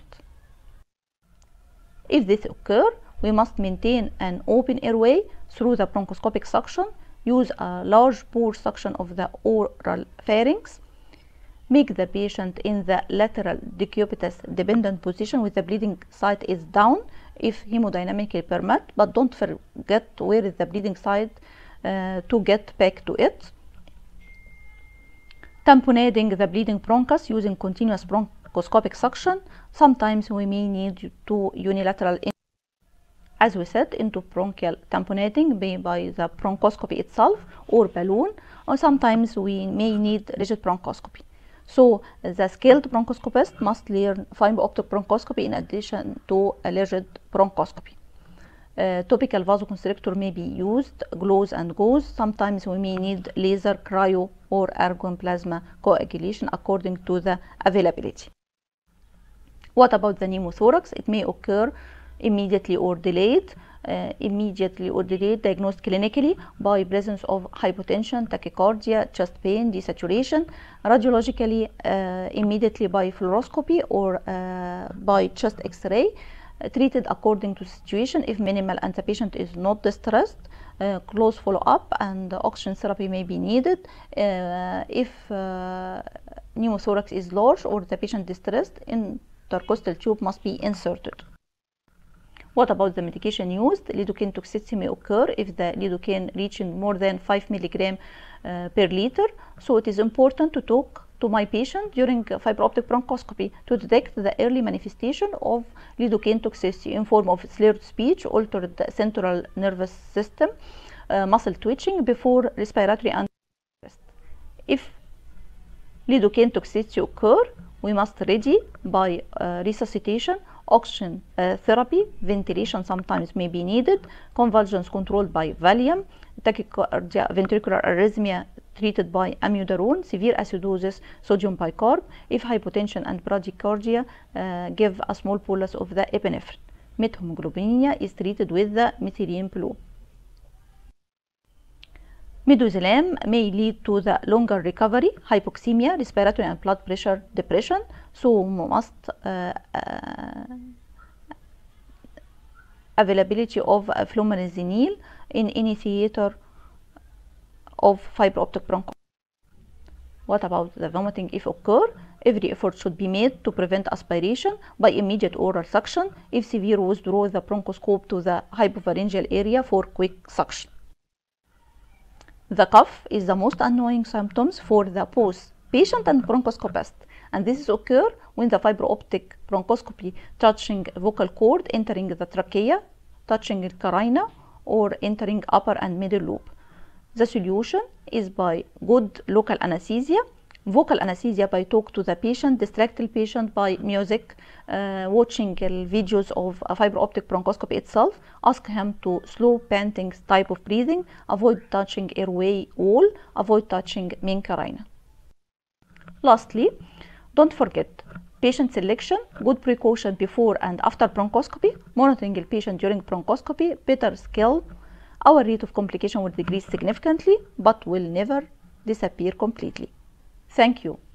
If this occurs, we must maintain an open airway through the bronchoscopic suction, use a large bore suction of the oral pharynx, make the patient in the lateral decubitus dependent position with the bleeding site is down if hemodynamically permit, but don't forget where is the bleeding site uh, to get back to it. Tamponading the bleeding bronchus using continuous bronchoscopic suction. Sometimes we may need to unilateral, as we said, endobronchial tamponading by the bronchoscopy itself or balloon, or sometimes we may need rigid bronchoscopy. So the skilled bronchoscopist must learn fiber optic bronchoscopy in addition to a rigid bronchoscopy. Uh, topical vasoconstrictor may be used, glows and gauze. Sometimes we may need laser, cryo, or argon plasma coagulation according to the availability. What about the pneumothorax? It may occur immediately or delayed. Uh, immediately or delayed, diagnosed clinically by presence of hypotension, tachycardia, chest pain, desaturation. Radiologically, uh, immediately by fluoroscopy or uh, by chest X-ray. Uh, treated according to the situation. If minimal and the patient is not distressed, uh, close follow-up and oxygen therapy may be needed. Uh, if uh, pneumothorax is large or the patient distressed, intercostal tube must be inserted. What about the medication used? Lidocaine toxicity may occur if the lidocaine reaching more than five milligrams uh, per liter. So it is important to talk to my patient during fiber optic bronchoscopy to detect the early manifestation of lidocaine toxicity in form of slurred speech, altered central nervous system, uh, muscle twitching before respiratory and if lidocaine toxicity occur, we must ready by uh, resuscitation, oxygen uh, therapy, ventilation sometimes may be needed, convulsions controlled by Valium, tachycardia, ventricular arrhythmia treated by amiodarone, severe acidosis, sodium bicarb. If hypotension and bradycardia, uh, give a small bolus of the epinephrine. Methemoglobinemia is treated with the methylene blue. Midazolam may lead to the longer recovery, hypoxemia, respiratory and blood pressure, depression. So we must uh, uh, availability of flumazenil in any theater of fiber optic bronchoscopy. What about the vomiting if occur? Every effort should be made to prevent aspiration by immediate oral suction. If severe, withdraw the bronchoscope to the hypopharyngeal area for quick suction. The cough is the most annoying symptoms for the both patient and bronchoscopist, and this is occur when the fiber optic bronchoscopy touching vocal cord, entering the trachea, touching the carina, or entering upper and middle lobe. The solution is by good local anesthesia, vocal anesthesia by talk to the patient, distract the patient by music, uh, watching videos of a fiber optic bronchoscopy itself, ask him to slow panting type of breathing, avoid touching airway wall, avoid touching main carina. Lastly, don't forget patient selection, good precaution before and after bronchoscopy, monitoring the patient during bronchoscopy, better skill. Our rate of complication will decrease significantly, but will never disappear completely. Thank you.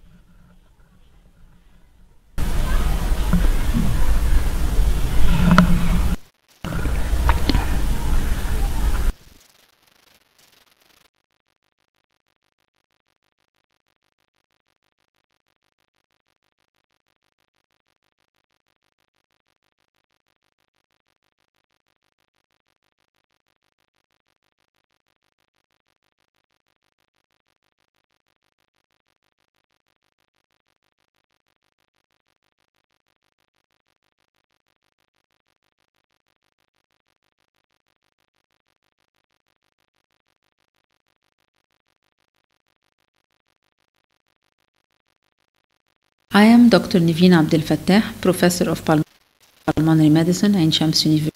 I am Doctor Niveen Abdel Fattah, Professor of Pulmonary Medicine at Ain Shams University.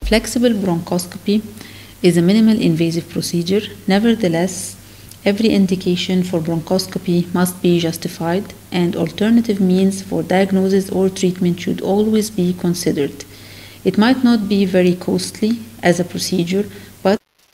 flexible bronchoscopy is a minimal invasive procedure. Nevertheless, every indication for bronchoscopy must be justified, and alternative means for diagnosis or treatment should always be considered. It might not be very costly as a procedure, but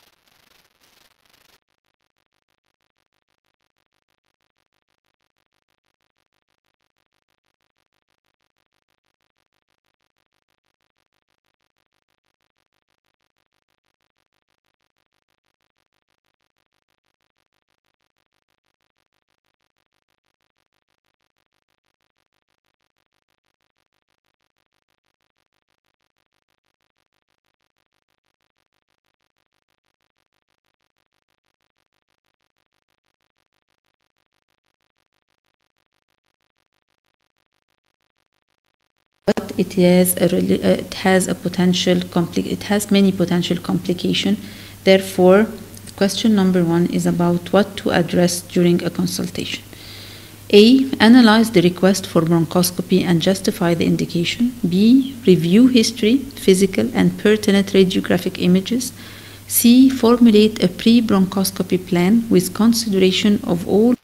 but it has a uh, it has a potential compli- it has many potential complications. Therefore, question number one is about what to address during a consultation. A. Analyze the request for bronchoscopy and justify the indication. B. Review history, physical and pertinent radiographic images. C. Formulate a pre-bronchoscopy plan with consideration of all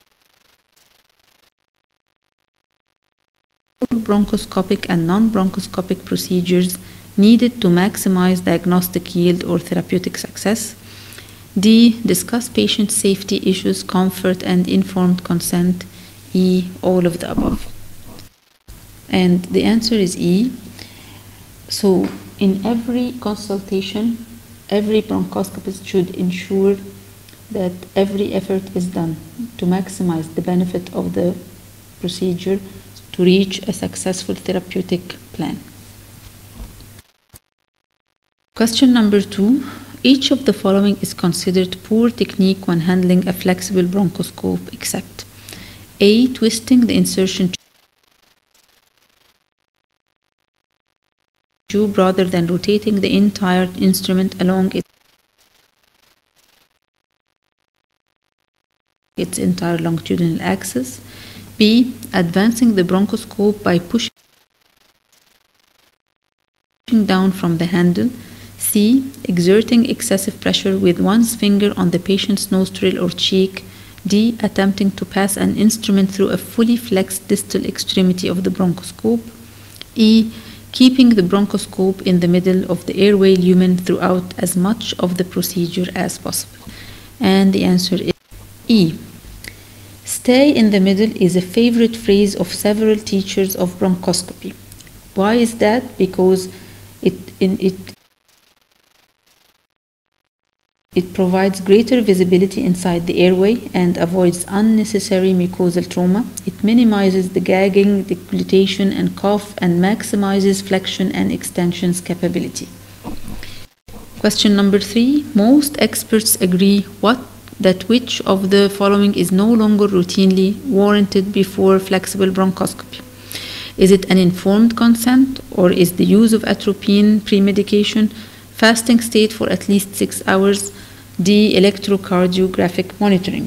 bronchoscopic and non-bronchoscopic procedures needed to maximize diagnostic yield or therapeutic success. D. Discuss patient safety issues, comfort, and informed consent. E. All of the above. And the answer is E. So, in every consultation, every bronchoscopist should ensure that every effort is done to maximize the benefit of the procedure to reach a successful therapeutic plan. Question number two. Each of the following is considered poor technique when handling a flexible bronchoscope except A. Twisting the insertion tube rather than rotating the entire instrument along its, its entire longitudinal axis. B. Advancing the bronchoscope by pushing down from the handle. C. Exerting excessive pressure with one's finger on the patient's nostril or cheek. D. Attempting to pass an instrument through a fully flexed distal extremity of the bronchoscope. E. Keeping the bronchoscope in the middle of the airway lumen throughout as much of the procedure as possible. And the answer is E. Stay in the middle is a favorite phrase of several teachers of bronchoscopy. Why is that? Because it, in, it, it provides greater visibility inside the airway and avoids unnecessary mucosal trauma. It minimizes the gagging, deglutition, and cough, and maximizes flexion and extension's capability. Question number three. Most experts agree what that which of the following is no longer routinely warranted before flexible bronchoscopy? Is it an informed consent, or is the use of atropine pre-medication, fasting state for at least six hours, D. Electrocardiographic monitoring?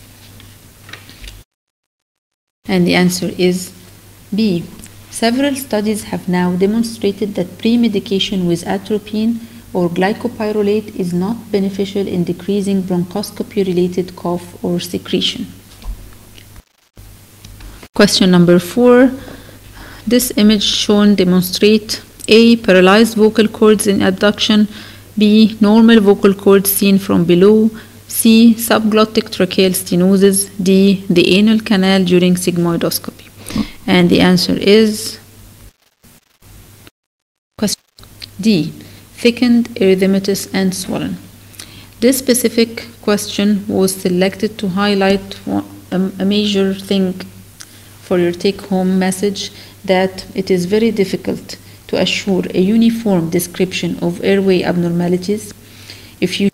And the answer is B. Several studies have now demonstrated that pre-medication with atropine or glycopyrrolate is not beneficial in decreasing bronchoscopy-related cough or secretion. Question number four. This image shown demonstrate A. Paralyzed vocal cords in abduction. B. Normal vocal cords seen from below. C. Subglottic tracheal stenosis. D. The anal canal during sigmoidoscopy. And the answer is question D. Thickened erythematous and swollen. This specific question was selected to highlight a major thing for your take-home message, that it is very difficult to assure a uniform description of airway abnormalities. If you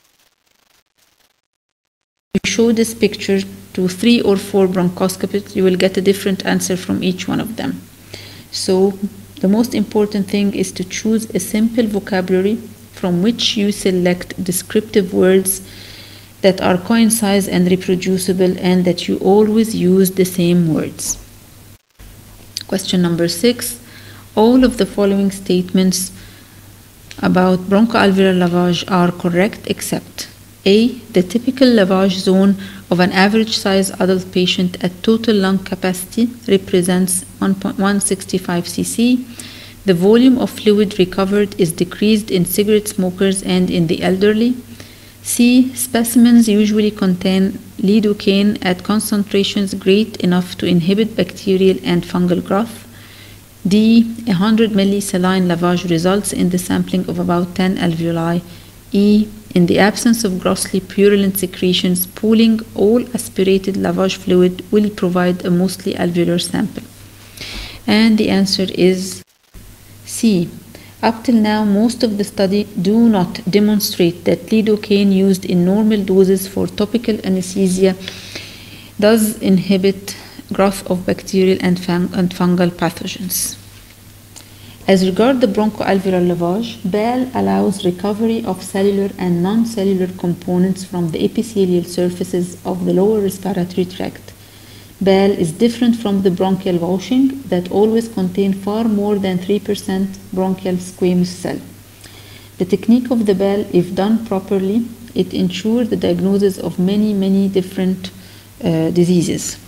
show this picture to three or four bronchoscopists, you will get a different answer from each one of them. So the most important thing is to choose a simple vocabulary from which you select descriptive words that are coincide and reproducible, and that you always use the same words. Question number six. All of the following statements about bronchoalveolar lavage are correct except A. The typical lavage zone of an average size adult patient at total lung capacity represents one point one six five cc. The volume of fluid recovered is decreased in cigarette smokers and in the elderly. C. Specimens usually contain lidocaine at concentrations great enough to inhibit bacterial and fungal growth. D. one hundred millisaline lavage results in the sampling of about ten alveoli. E. In the absence of grossly purulent secretions, pooling all aspirated lavage fluid will provide a mostly alveolar sample. And the answer is C. Up till now, most of the study do not demonstrate that lidocaine used in normal doses for topical anesthesia does inhibit growth of bacterial and, fung and fungal pathogens. As regards the bronchoalveolar lavage, B A L allows recovery of cellular and non-cellular components from the epithelial surfaces of the lower respiratory tract. B A L is different from the bronchial washing that always contain far more than three percent bronchial squamous cell. The technique of the B A L, if done properly, it ensures the diagnosis of many, many different uh, diseases.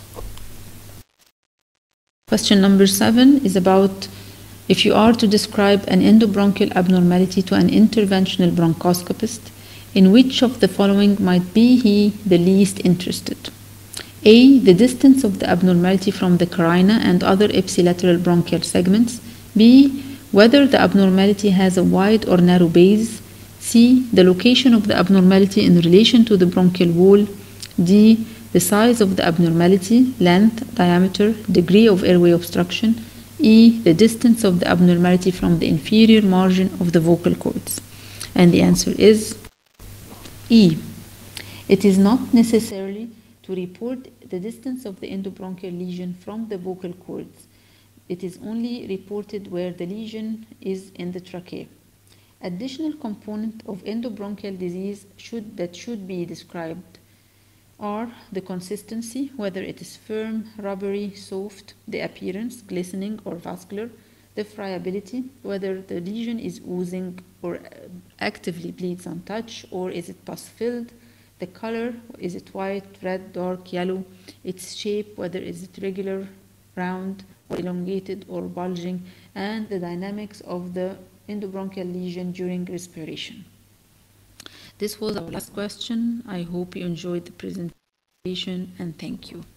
Question number seven is about if you are to describe an endobronchial abnormality to an interventional bronchoscopist, in which of the following might be he the least interested? A. The distance of the abnormality from the carina and other ipsilateral bronchial segments. B. Whether the abnormality has a wide or narrow base. C. The location of the abnormality in relation to the bronchial wall. D. The size of the abnormality, length, diameter, degree of airway obstruction. E. The distance of the abnormality from the inferior margin of the vocal cords. And the answer is E. It is not necessarily to report the distance of the endobronchial lesion from the vocal cords. It is only reported where the lesion is in the trachea. Additional component of endobronchial disease should, that should be described are the consistency, whether it is firm, rubbery, soft, the appearance, glistening or vascular, the friability, whether the lesion is oozing or actively bleeds on touch, or is it pus-filled, the color, is it white, red, dark, yellow, its shape, whether is it regular, round, or elongated or bulging, and the dynamics of the endobronchial lesion during respiration. This was our last question. I hope you enjoyed the presentation and thank you.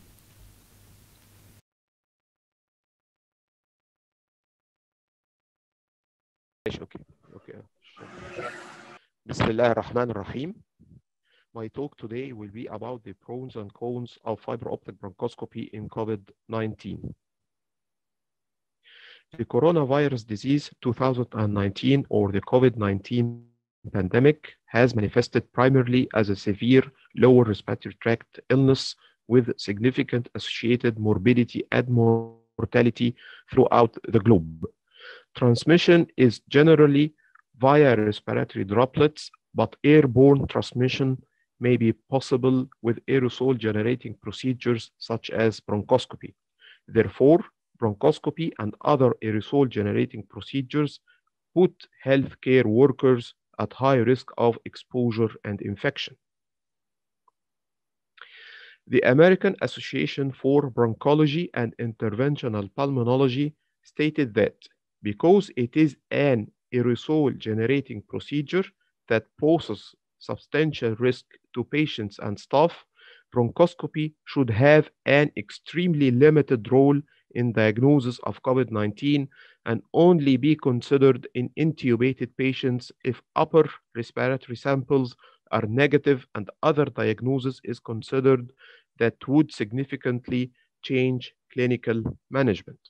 Okay. Okay. Bismillah ar-Rahman ar-Rahim. My talk today will be about the pros and cons of fiber optic bronchoscopy in COVID nineteen. The coronavirus disease two thousand nineteen, or the COVID nineteen pandemic, has manifested primarily as a severe lower respiratory tract illness with significant associated morbidity and mortality throughout the globe. Transmission is generally via respiratory droplets, but airborne transmission may be possible with aerosol-generating procedures such as bronchoscopy. Therefore, bronchoscopy and other aerosol-generating procedures put healthcare workers at high risk of exposure and infection. The American Association for Bronchology and Interventional Pulmonology stated that because it is an aerosol-generating procedure that poses substantial risk to patients and staff, bronchoscopy should have an extremely limited role in diagnosis of COVID nineteen and only be considered in intubated patients if upper respiratory samples are negative and other diagnosis is considered that would significantly change clinical management.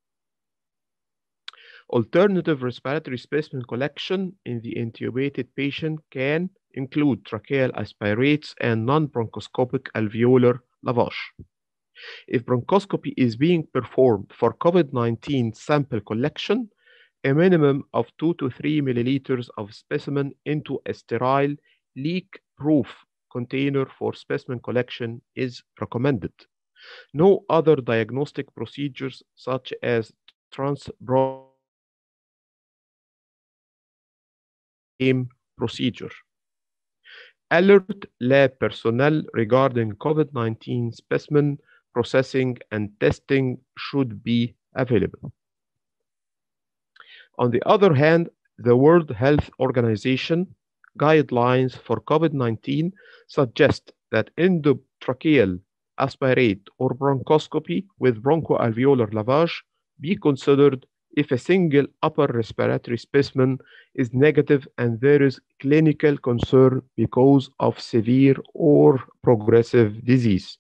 Alternative respiratory specimen collection in the intubated patient can include tracheal aspirates and non-bronchoscopic alveolar lavage. If bronchoscopy is being performed for COVID nineteen sample collection, a minimum of two to three milliliters of specimen into a sterile, leak-proof container for specimen collection is recommended. No other diagnostic procedures such as transbronchial same procedure. Alert lab personnel regarding COVID nineteen specimen processing and testing should be available. On the other hand, the World Health Organization guidelines for COVID nineteen suggest that endotracheal aspirate or bronchoscopy with bronchoalveolar lavage be considered if a single upper respiratory specimen is negative and there is clinical concern because of severe or progressive disease.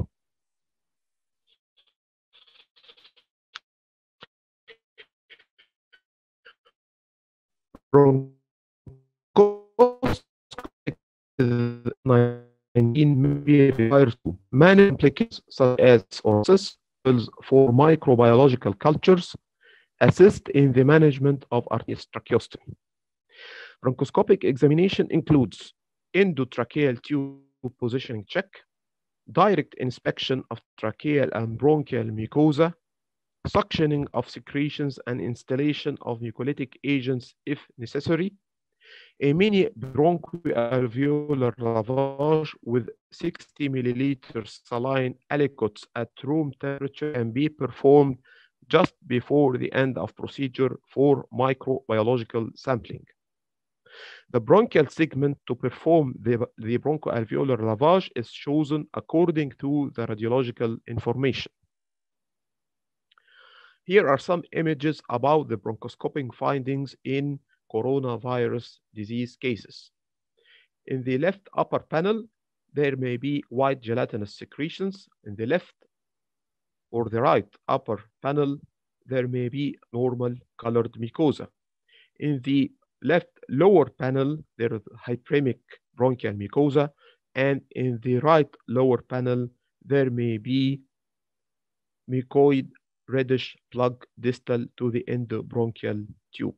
nineteen requires many implications such as sources for microbiological cultures, assist in the management of tracheostomy. Bronchoscopic examination includes endotracheal tube positioning check, direct inspection of tracheal and bronchial mucosa, suctioning of secretions and installation of mucolytic agents if necessary, a mini bronchoalveolar lavage with sixty milliliters saline aliquots at room temperature can be performed just before the end of procedure for microbiological sampling. The bronchial segment to perform the, the bronchoalveolar lavage is chosen according to the radiological information. Here are some images about the bronchoscopic findings in coronavirus disease cases. In the left upper panel, there may be white gelatinous secretions. In the left or the right upper panel, there may be normal colored mucosa. In the left lower panel, there is hyperemic bronchial mucosa, and in the right lower panel, there may be mucoid reddish plug distal to the endobronchial tube.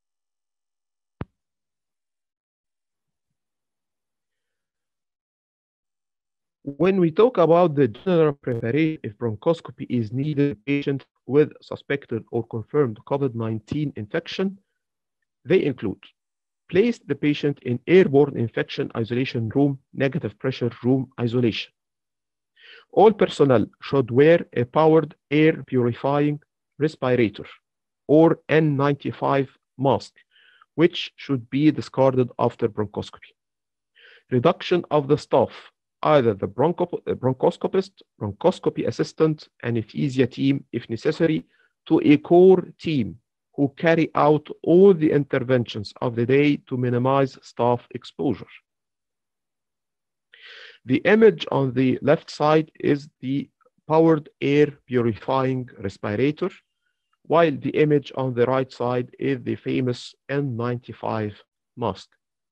When we talk about the general preparation, if bronchoscopy is needed, in patients with suspected or confirmed COVID nineteen infection, they include place the patient in airborne infection isolation room, negative pressure room isolation. All personnel should wear a powered air purifying respirator or N ninety-five mask, which should be discarded after bronchoscopy. Reduction of the staff, either the broncho bronchoscopist, bronchoscopy assistant, anesthesia team, if necessary, to a core team who carry out all the interventions of the day to minimize staff exposure. The image on the left side is the powered air purifying respirator, while the image on the right side is the famous N ninety-five mask.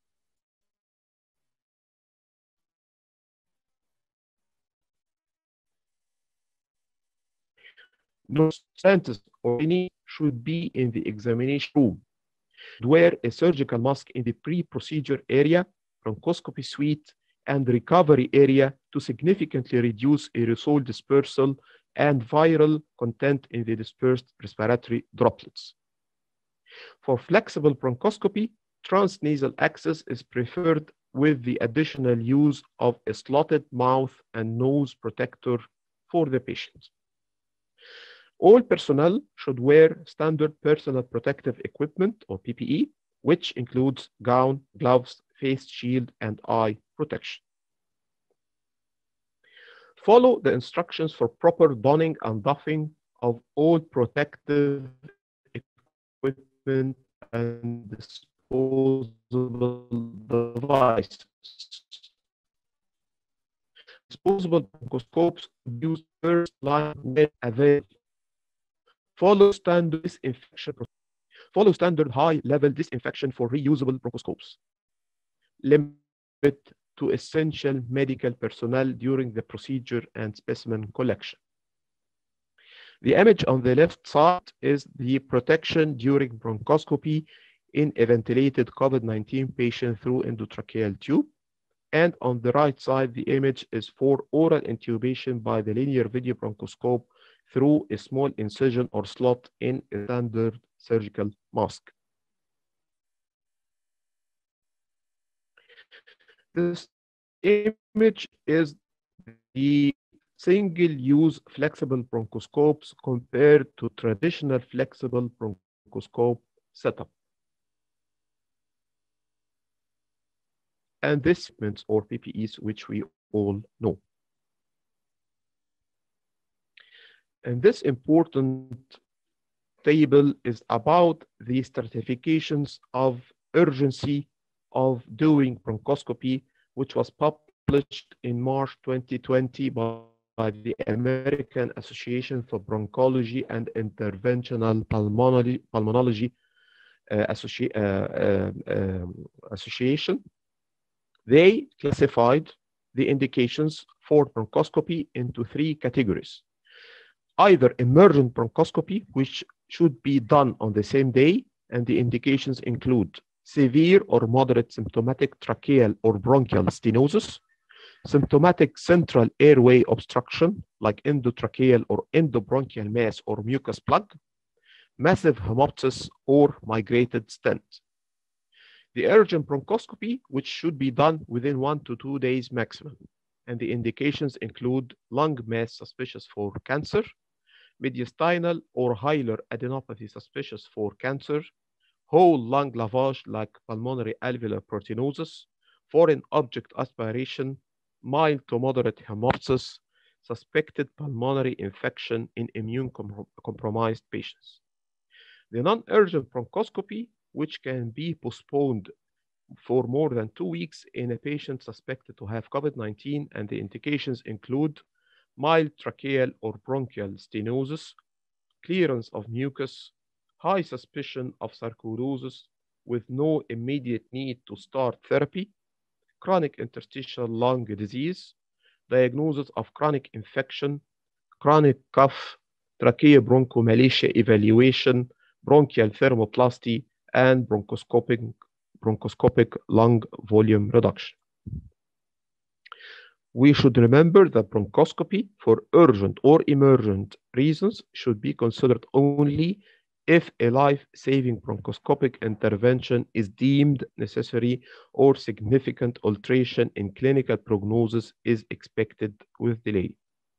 No scientist or any should be in the examination room. Wear a surgical mask in the pre-procedure area, bronchoscopy suite, and recovery area to significantly reduce aerosol dispersal and viral content in the dispersed respiratory droplets. For flexible bronchoscopy, transnasal access is preferred with the additional use of a slotted mouth and nose protector for the patient. All personnel should wear standard personal protective equipment or P P E, which includes gown, gloves, face shield, and eye protection. Follow the instructions for proper donning and doffing of all protective equipment and disposable devices. Disposable bronchoscopes use first line when available. Follow standard disinfection. Follow standard high-level disinfection for reusable bronchoscopes. Limit to essential medical personnel during the procedure and specimen collection. The image on the left side is the protection during bronchoscopy in a ventilated COVID nineteen patient through endotracheal tube. And on the right side, the image is for oral intubation by the linear video bronchoscope through a small incision or slot in a standard surgical mask. This image is the single-use flexible bronchoscopes compared to traditional flexible bronchoscope setup. And this means or P P Es, which we all know. And this important table is about the certifications of urgency of doing bronchoscopy, which was published in March twenty twenty by, by the American Association for Bronchology and Interventional Pulmonology, Pulmonology uh, Associ uh, uh, um, Association. They classified the indications for bronchoscopy into three categories. Either emergent bronchoscopy, which should be done on the same day, and the indications include severe or moderate symptomatic tracheal or bronchial stenosis, symptomatic central airway obstruction like endotracheal or endobronchial mass or mucus plug, massive hemoptysis or migrated stent. The urgent bronchoscopy, which should be done within one to two days maximum, and the indications include lung mass suspicious for cancer, mediastinal or hilar adenopathy suspicious for cancer, whole lung lavage like pulmonary alveolar proteinosis, foreign object aspiration, mild to moderate hemoptysis, suspected pulmonary infection in immune com compromised patients. The non-urgent bronchoscopy, which can be postponed for more than two weeks in a patient suspected to have COVID nineteen, and the indications include mild tracheal or bronchial stenosis, clearance of mucus, high suspicion of sarcoidosis with no immediate need to start therapy, chronic interstitial lung disease, diagnosis of chronic infection, chronic cough, tracheobronchomalacia evaluation, bronchial thermoplasty, and bronchoscopic, bronchoscopic lung volume reduction. We should remember that bronchoscopy for urgent or emergent reasons should be considered only if a life-saving bronchoscopic intervention is deemed necessary or significant alteration in clinical prognosis is expected with delay.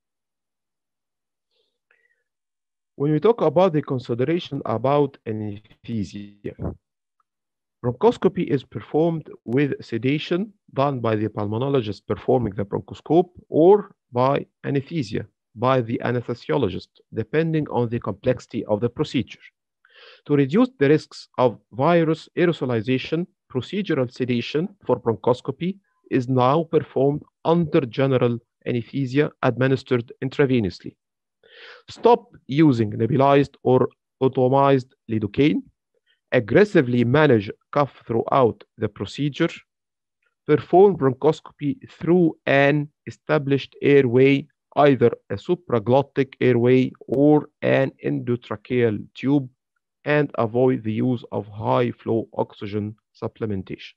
When we talk about the consideration about anesthesia, bronchoscopy is performed with sedation done by the pulmonologist performing the bronchoscope or by anesthesia by the anesthesiologist, depending on the complexity of the procedure. To reduce the risks of virus aerosolization, procedural sedation for bronchoscopy is now performed under general anesthesia administered intravenously. Stop using nebulized or atomized lidocaine. Aggressively manage cough throughout the procedure. Perform bronchoscopy through an established airway, either a supraglottic airway or an endotracheal tube, and avoid the use of high-flow oxygen supplementation.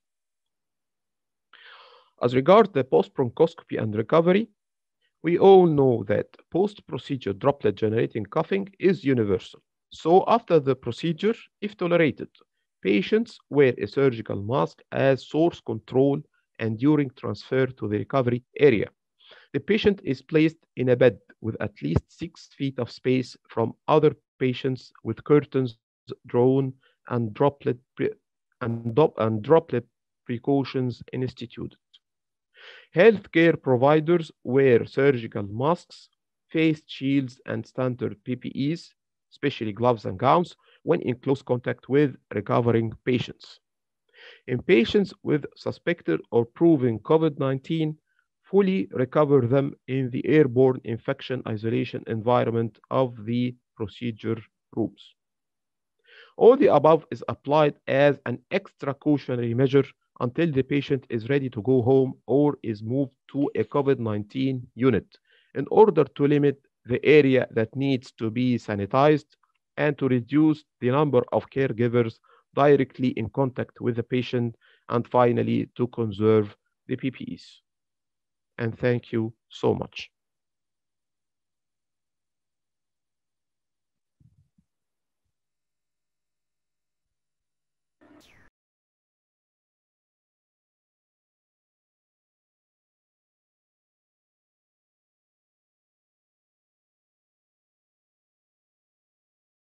As regards the post-bronchoscopy and recovery, we all know that post-procedure droplet-generating coughing is universal. So after the procedure, if tolerated, patients wear a surgical mask as source control and during transfer to the recovery area. The patient is placed in a bed with at least six feet of space from other patients with curtains drawn and droplet, and, and droplet precautions instituted. Healthcare providers wear surgical masks, face shields, and standard P P Es, especially gloves and gowns, when in close contact with recovering patients. In patients with suspected or proven COVID nineteen, fully recover them in the airborne infection isolation environment of the procedure rooms. All the above is applied as an extra cautionary measure until the patient is ready to go home or is moved to a COVID nineteen unit in order to limit the area that needs to be sanitized and to reduce the number of caregivers directly in contact with the patient, and finally to conserve the P P Es. And thank you so much.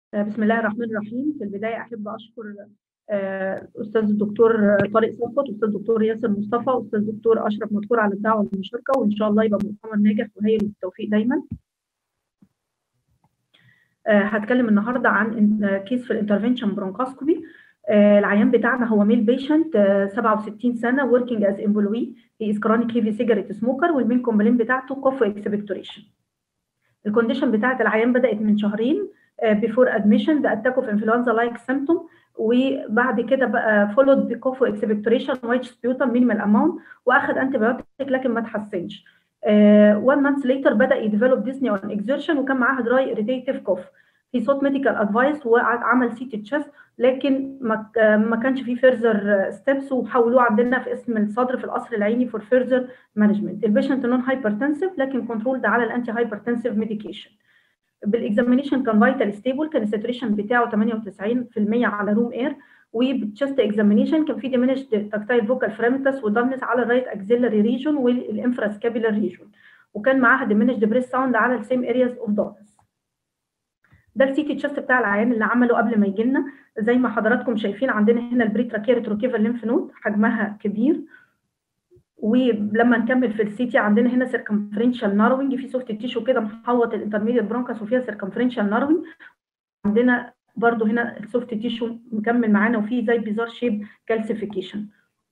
بسم الله الرحمن الرحيم. في البداية أحب أشكر أستاذ الدكتور طارق صفوت وأستاذ الدكتور ياسر مصطفى وأستاذ الدكتور أشرف مذكور على الدعوة للمشاركة، وإن شاء الله يبقى مؤتمر ناجح وهايل بالتوفيق دايما. هتكلم النهارده عن كيس في الانترفنشن برونكوسكوبي. العيان بتاعنا هو ميل بيشنت سبعة وستين سنة working as employee. he is chronic heavy cigarette smoker والمين كومبلين بتاعته cough expectoration. الكونديشن بتاعت العيان بدأت من شهرين before admission the attack of influenza like symptom، وبعد كده بقى followed ب cough expectoration white sputum minimal amount، واخد انتيبيوتيك لكن ما تحسنش. uh, one month later بدأ يديفلوب dyspnea on exertion وكان معاه dry irritative cough. he sought medical advice وعمل سي تي تشيست لكن ما ما كانش فيه further steps، وحولوه عندنا في اسم الصدر في القصر العيني for further management. البيشنت نون هايبرتنسيف لكن كنترولد على الانتي هايبرتنسيف ميديكيشن. بالاكزامينيشن كان فايتال ستيبل، كان الساتوريشن بتاعه ثمانية وتسعين بالمية على روم اير، وبالتشست اكزامينيشن كان في ديمينشد تاكتايل فوكال فريمتس ودمنس على الرايت اكسيلري ريجون والانفراسكابيلر ريجون، وكان معاها ديمينشد بريس ساوند على السيم ارياز اوف دمنس. ده السي تي تشست بتاع العيان اللي عمله قبل ما يجي لنا. زي ما حضراتكم شايفين عندنا هنا البريتراكيال تروكيفال ليمف نود حجمها كبير، ولما نكمل في السي تي عندنا هنا سيركمفرنشال ناروينج في سوفت تيشو كده محوط الانترميديت برونكاس وفيها سيركمفرنشال ناروينج. عندنا برضو هنا السوفت تيشو مكمل معانا وفيه زي بيزار شيب كالسيفيكيشن.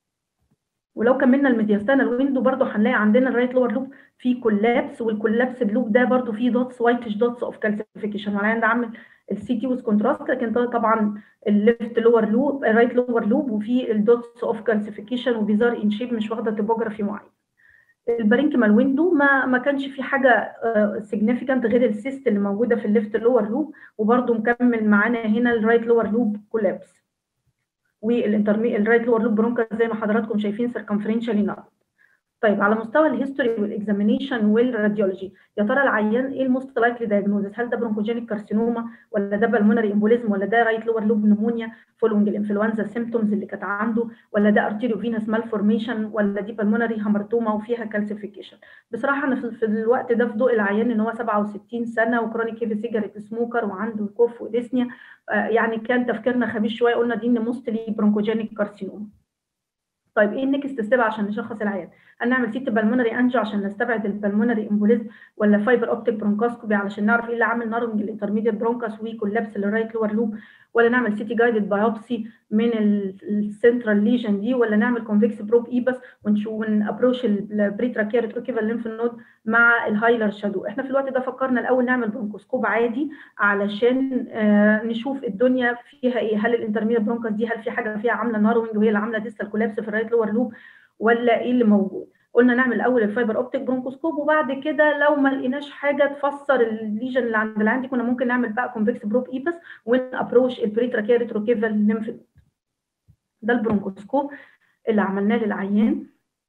ولو كملنا الميدياستانال ويندو برضو هنلاقي عندنا الرايت لور لوب فيه كولابس، والكولابس اللوب ده برضو فيه دوتس وايتش دوتس اوف كالسيفيكيشن، والعيان ده عامل السي تي ويز كونتراست، لكن طبعا الليفت لور لوب الرايت لور لوب وفيه الدوتس اوف كالسيفيكيشن وبيزار ان شيب مش واخده توبوجرافي معين. البارينكيمال ويندو ما ما كانش فيه حاجه سيجنيفيكانت غير السيست اللي موجوده في الليفت لور لوب، وبرضو مكمل معانا هنا الرايت لور لوب كولابس، والانترمي الرايت لور لوب برونكاس زي ما حضراتكم شايفين سيركمفرنشالي نارد. طيب على مستوى الهيستوري والاكزامينيشن والراديولوجي، يا ترى العيان ايه الموست لايكلي دايجنوزس؟ هل ده برونكوجينيك كارسينوما ولا ده بالمونري امبوليزم ولا ده رايت لور لوب نمونيا فولوينج الانفلونزا سيمبتومز اللي كانت عنده، ولا ده ارتيريو فينس مالفورميشن، ولا دي بالمونري هامرتوما وفيها كالسيفيكيشن؟ بصراحه انا في الوقت ده في ضوء العيان ان هو سبعة وستين سنه وكرونيك هيفي سيجاريت سموكر وعنده كوف وديسنيا، يعني كان تفكيرنا خبيث شويه، قلنا دي ان موستلي برونكوجينيك كارسينوما. طيب ايه النكست ستيب عشان نشخص العيان؟ هنعمل سيت بالمونري انجو عشان نستبعد البالمونري امبوليزم، ولا فايبر اوبتيك برونكوسكوبي علشان نعرف ايه اللي عامل نارنج الانترميديت برونكاس وكولابس للرايت لور لوب، ولا نعمل سيتي جايدد بايوبسي من السنترال ليجن دي، ولا نعمل كونفكس بروب ايبس ونشوف ونابروش البريتراكيال تروكيفال ليمف نود مع الهايلر شادو. احنا في الوقت ده فكرنا الاول نعمل برونكوسكوب عادي علشان آه نشوف الدنيا فيها ايه، هل الانترميديت برونكاس دي هل في حاجه فيها عامله نارونج وهي اللي عامله ديستال كولابس في الرايت لور لوب، ولا ايه اللي موجود. قلنا نعمل الاول الفايبر اوبتيك برونكوسكوب، وبعد كده لو ما لقيناش حاجه تفسر الليجن اللي عند العيان دي كنا ممكن نعمل بقى كونفكس بروب ايبس ونابروش البريتراكيال تروكيفال ليمف نود. ده البرونكوسكوب اللي عملناه للعيان.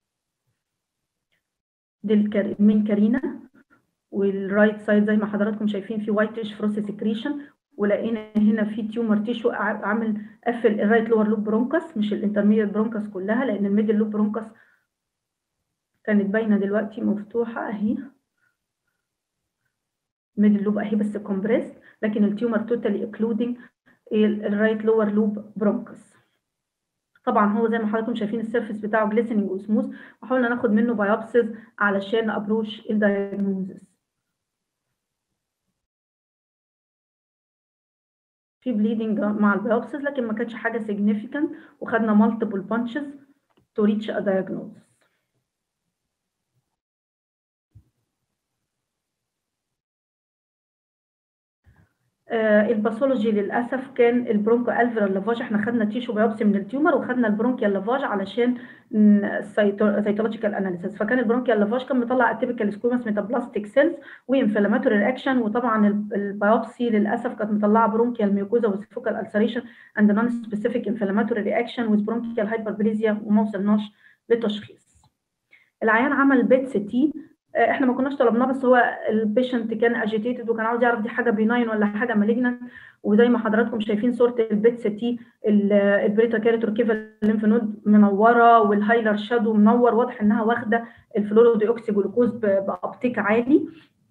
دي المين كارينا، والرايت سايد زي ما حضراتكم شايفين في وايتش فروسي سكريشن، ولقينا هنا في تيومر تيشو عامل قفل الرايت لور لوب برونكاس مش الانترميديت برونكاس كلها، لان الميدل لوب برونكاس كانت باينه دلوقتي مفتوحه اهي، الميدل لوب اهي بس كومبريس، لكن التيومر توتالي اكلودنج الرايت لور لوب برونكاس. طبعا هو زي ما حضراتكم شايفين السيرفيس بتاعه جليسننج وسموث، وحاولنا ناخد منه بايوبسيز علشان ابروش الدايجنوزس. في بليدنج مع البايوبسيز لكن ما كانتش حاجه سيجنيفيكانت، وخدنا مالتيبل بانشز تو ريتش ا دايجنوزس. آه الباثولوجي للاسف كان البرونكو الفيرال لافاج. احنا خدنا تيشو بايوبسي من التيومر وخدنا البرونكيال لافاج علشان سيتولوجيكال اناليسيس، فكان البرونكيال لافاج كان مطلع اتيبيكال سكويمس ميتابلاستيك سيلز وانفلاماتوري رياكشن، وطبعا البايوبسي للاسف كانت مطلعه برونكيال ميوكوزا وفوكال السريشن اند نون سبيسيفيك انفلاماتوري رياكشن وذ برونكيال هايبربليزيا، وما وصلناش للتشخيص. العيان عمل بيت سي تي، احنا ما كناش طلبناه بس هو البيشنت كان اجيتيتد وكان عاوز يعرف دي حاجه بيناين ولا حاجه مالجنت، وزي ما حضراتكم شايفين صوره البيت سي تي البريتراكيال تروكيفال ليمف نود منوره والهايلر شادو منور، واضح انها واخده الفلورو دي اوكسي جلوكوز بابتيك عالي.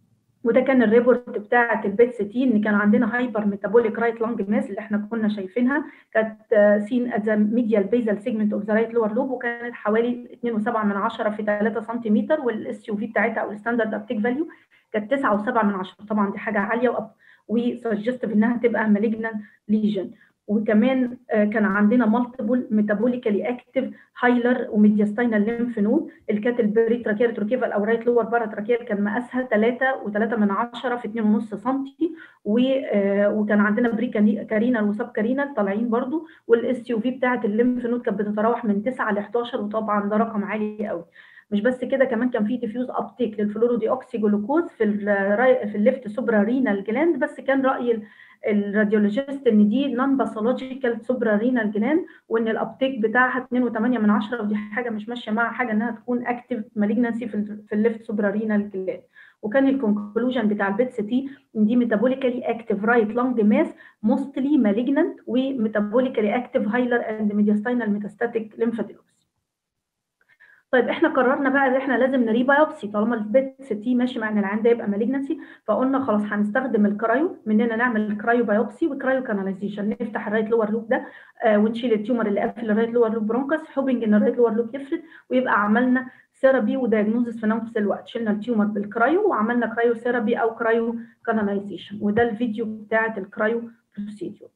وده كان الريبورت بتاعه البيت سي تي، ان كان عندنا هايبر ميتابوليك رايت لانج ماس اللي احنا كنا شايفينها، كانت سين ات ذا ميديال بيزال سيجمنت اوف ذا رايت لور لوب، وكانت حوالي اتنين وسبعة من عشرة في ثلاثة سنتيمتر، والاس يو في بتاعتها او الستاندرد ابتيك فاليو كانت تسعة وسبعة من عشرة. طبعا دي حاجه عاليه وسجستيف انها تبقى مالجنان ليجن. وكمان كان عندنا مالتيبل ميتابوليكالي اكتيف هايلر وميدياستاينال ليمف نود، الكات البريتراكيال تروكيفال او رايت لور باراتراكيال كان مقاسها ثلاثة وثلاثة من عشرة في اتنين ونص سنتي، وكان عندنا بري كارينال وسب كارينال طالعين برضو، والاس يو في بتاعه الليمف نود كانت بتتراوح من تسعة ل حداشر، وطبعا ده رقم عالي قوي. مش بس كده، كمان كان في ديفيوز ابتيك للفلورودي اوكسي جلوكوز في ال في الليفت سوبرا رينال جلاند، بس كان راي الراديولوجيست ان دي نون باثولوجيكال سوبرا رينال جلاند، وان الابتيك بتاعها اتنين وتمانية من عشرة، ودي حاجه مش ماشيه مع حاجه انها تكون اكتيف مالجنسي في في الليفت سوبرا رينال جلاند. وكان الكونكلوجن بتاع البيت سي تي ان دي ميتابوليكالي اكتيف رايت لانج ماس موستلي مالجنانت، وميتابوليكالي اكتيف هايلر اند ميدياستاينال ميتاستاتيك ليمفادينوباثي. طيب احنا قررنا بقى ان احنا لازم نري بايوبسي طالما البيت سي تي ماشي مع ان العيان ده يبقى مالجنسي، فقلنا خلاص هنستخدم الكرايو، مننا نعمل كرايو بايوبسي وكرايو كاناليزيشن، نفتح الرايت لور لوب ده آه ونشيل التيومر اللي قافل الرايت لور لوب برونكس، حوبنج ان الرايت لور لوب يفرد، ويبقى عملنا ثيرابي ودايجنوزس في نفس الوقت، شلنا التيومر بالكرايو وعملنا كرايو ثيرابي او كرايو كاناليزيشن. وده الفيديو بتاعه الكرايو بروسيدور.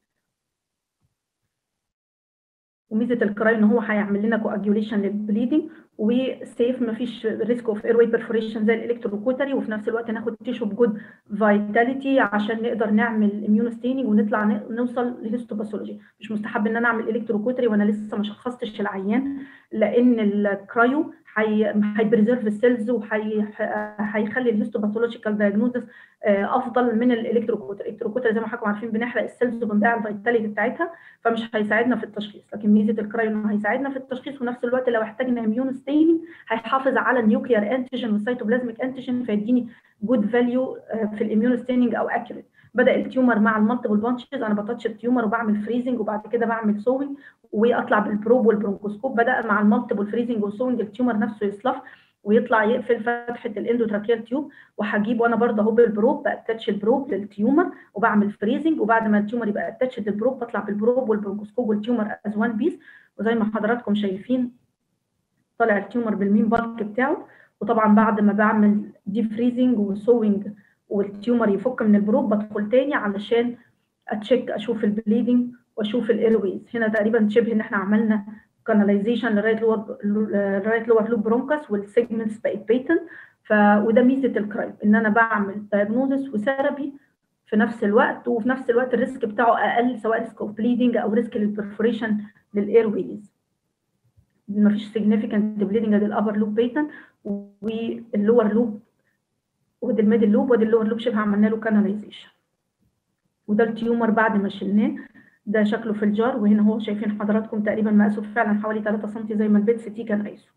وميزه الكرايو ان هو هيعمل لنا كواجيوليشن للبليدنج وسيف، مفيش ريسك اوف اير واي بيرفوريشن زي الالكتروكوتري، وفي نفس الوقت ناخد تيشو بجود فايتاليتي عشان نقدر نعمل اميون ستيننج ونطلع نوصل لهيستوباثولوجي. مش مستحب ان انا اعمل الكتروكوتري وانا لسه ما شخصتش العيان، لان الكرايو هيبريزيرف السيلز وهيخلي الهيستوباثولوجيكال دايجنوزس افضل من الالكتروكوتري. الالكتروكوتري زي ما حضراتكم عارفين بنحرق السيلز وبنضيع الفايتاليتي بتاعتها، فمش هيساعدنا في التشخيص. لكن ميزه الكرايو انه هيساعدنا في التشخيص، ونفس الوقت لو احتاجنا اميون ستيننج هيحافظ على النيوكليير انتيجين والسيتوبلازميك انتيجين، فيديني جود فاليو في الاميون ستيننج او اكيوريت. بدا التيومر مع المالتيبل بانشز، انا بتاتش التيومر وبعمل فريزنج وبعد كده بعمل سوينج واطلع بالبروب والبرونكوسكوب. بدا مع المالتيبل فريزنج والسوينج التيومر نفسه يصلف ويطلع يقفل فتحه الاندوتراكيال تيوب، وهجيب وانا برضه اهو بالبروب باتاتش البروب للتيومر وبعمل فريزنج، وبعد ما التيومر يبقى اتاتش للبروب بطلع بالبروب والبرونكوسكوب والتيومر از وان بيس. وزي ما حضراتكم شايفين طالع التيومر بالمين بالك بتاعه. وطبعا بعد ما بعمل دي فريزنج وسوينج والتيومر يفك من البروب بدخل تاني علشان اتشيك اشوف البليدنج واشوف الايرويز. هنا تقريبا شبه ان احنا عملنا كاناليزيشن للرايت لور الرايت لور لوب برونكس والسيجمنتس بقت بيتن. ف وده ميزه الكرايو ان انا بعمل دايجنوزس وثيرابي في نفس الوقت، وفي نفس الوقت الريسك بتاعه اقل، سواء ريسك اوف بليدنج او ريسك للبرفوريشن للايرويز. مفيش سيجنيفيكانت بليدنج ادي الابر لوب بيتن واللور لوب وادي الميدل لوب وادي اللور لوب شبه عملنا له كاناليزيشن. وده التيومر بعد ما شلناه، ده شكله في الجار. وهنا هو شايفين حضراتكم تقريبا مقاسه فعلا حوالي ثلاثة سم زي ما البيت سي تي كان قايسه.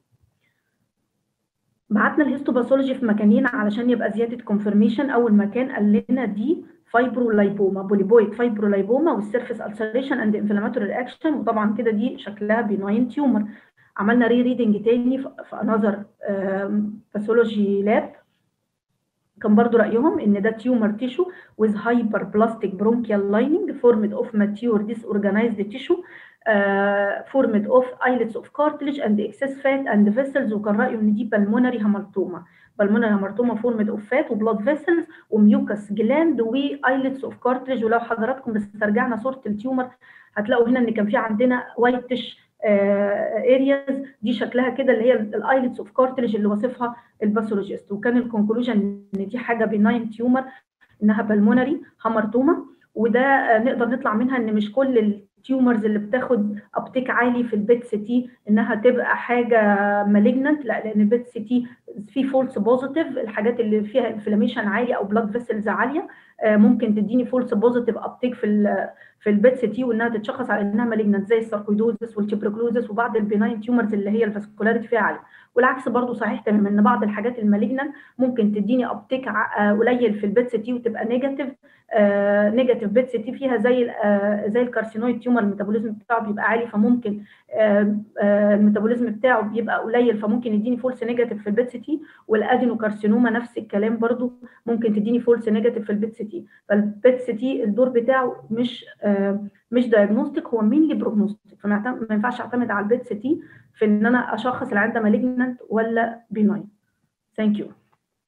بعتنا الهيستوباثولوجي في مكانين علشان يبقى زياده كونفirmation. اول مكان قال لنا دي فايبرولايبوما، بوليبويد فايبرولايبوما والسيرفيس السريشن اند انفلاماتوري رياكشن، وطبعا كده دي شكلها بيناين تيومر. عملنا ري ريدنج تاني في انذر باثولوجي لاب، كان برضو رأيهم إن ده tumor tissue with hyperplastic bronchial lining formed of mature disorganized tissue uh, formed of islets of cartilage and excess fat and vessels. وكان رأيه إن دي pulmonary hamartoma pulmonary hamartoma formed of fat و blood vessels وميوكس جلاند و islets of cartilage. ولو حضراتكم استرجعنا صورة التيومر هتلاقوا هنا إن كان في عندنا whitish ارياز دي شكلها كده اللي هي الايلتس اوف كارتلج اللي وصفها الباثولوجيست. وكان الكونكلوجن ان دي حاجه بناين تيومر، انها بالمونري هامرتوما. وده نقدر نطلع منها ان مش كل التيومرز اللي بتاخد ابتيك عالي في البيت سي تي انها تبقى حاجه مالجننت، لا، لان البيت سي تي في فولس بوزيتيف، الحاجات اللي فيها انفلاميشن عاليه او بلاد فيسلز عاليه ممكن تديني فولس بوزيتيف ابتيك في في البيت سي تي وانها تتشخص على انها مالجننت، زي الساركويدوزس والتيبروكلوزس وبعض البيناين تيومرز اللي هي الفاسكولاريتي فيها عاليه. والعكس برضو صحيح تماما، ان بعض الحاجات المالجنان ممكن تديني ابتيك قليل في البيت سي تي وتبقى نيجاتيف نيجاتيف بيت سي تي فيها زي زي الكارسينويد تيومر، الميتابوليزم بتاعه بيبقى عالي، فممكن الميتابوليزم بتاعه بيبقى قليل فممكن يديني فولس نيجاتيف في البيت سي تي. والادينوكارسينوما نفس الكلام برضو ممكن تديني فولس نيجاتيف في البيت سي تي. فالبيت سي تي الدور بتاعه مش مش دايجنوستيك، هو مينلي بروجنوستيك، فما ينفعش اعتمد على البيت سي تي في ان انا اشخص العيان ده مالجنانت ولا بيناين. ثانك يو.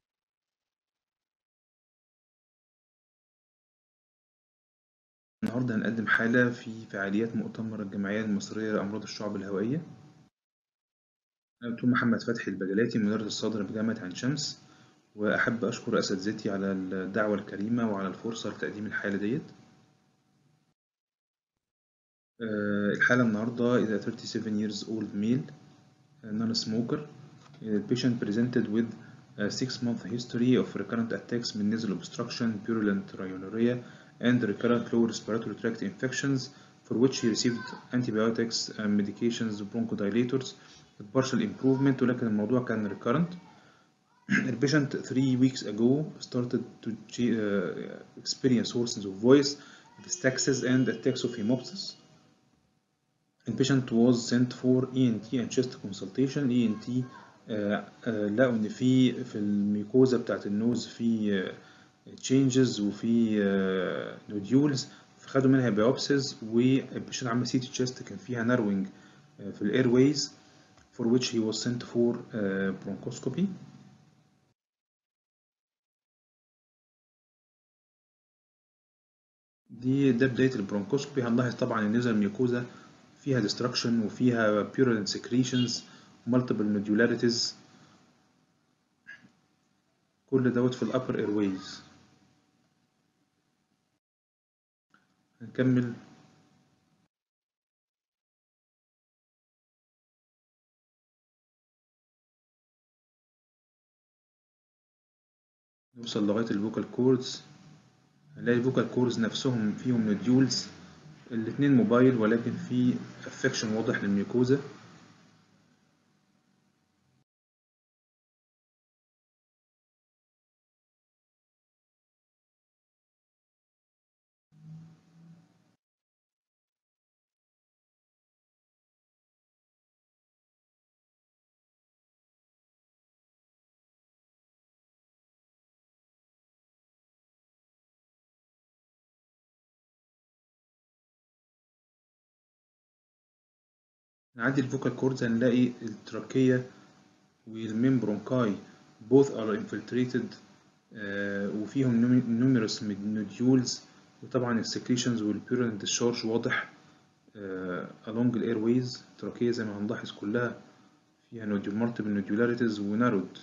النهارده هنقدم حالة في فعاليات مؤتمر الجمعية المصرية لأمراض الشعب الهوائية. أنا دكتور محمد فتحي البجلاتي، مدرس الصدر بجامعة عين شمس، وأحب أشكر أساتذتي على الدعوة الكريمة وعلى الفرصة لتقديم الحالة ديت. الحالة النهاردة is a thirty-seven years old male, non-smoker. The patient presented with a six month history of recurrent attacks من nasal obstruction, purulent rhinorrhea, and recurrent lower respiratory tract infections for which he received antibiotics and medications bronchodilators with partial improvement, ولكن الموضوع كان recurrent. The patient three weeks ago started to uh, experience hoarseness of voice, epistaxis, and attacks of hemoptysis. The patient was sent for E N T and chest consultation. E N T لقوا إن في في الميكوزا بتاعت النوز في changes وفي nodules، فخدوا منها biopsies، والبيشنت عمل سي تي chest كان فيها narrowing في الاير ويز for which he was sent for bronchoscopy. دي ده بداية البرونكوسكوبي. هنلاحظ طبعا النزل الميكوزا فيها destruction وفيها purulent secretions multiple nodularities، كل دوت في الupper airways. هنكمل. نوصل لغاية الفوكال كوردز، هنلاقي الفوكال كوردز نفسهم فيهم نوديولز، الاتنين موبايل ولكن في افكشن واضح للميكوزا. نعدي الفوكال كوردز هنلاقي التراكية والمين برونكاي both are infiltrated آه وفيهم numerous nodules، وطبعا السكريشنز والبيرولنت discharge واضح آه along the airways. التراكية زي ما هنلاحظ كلها فيها nodule multiple nodularities ونارود.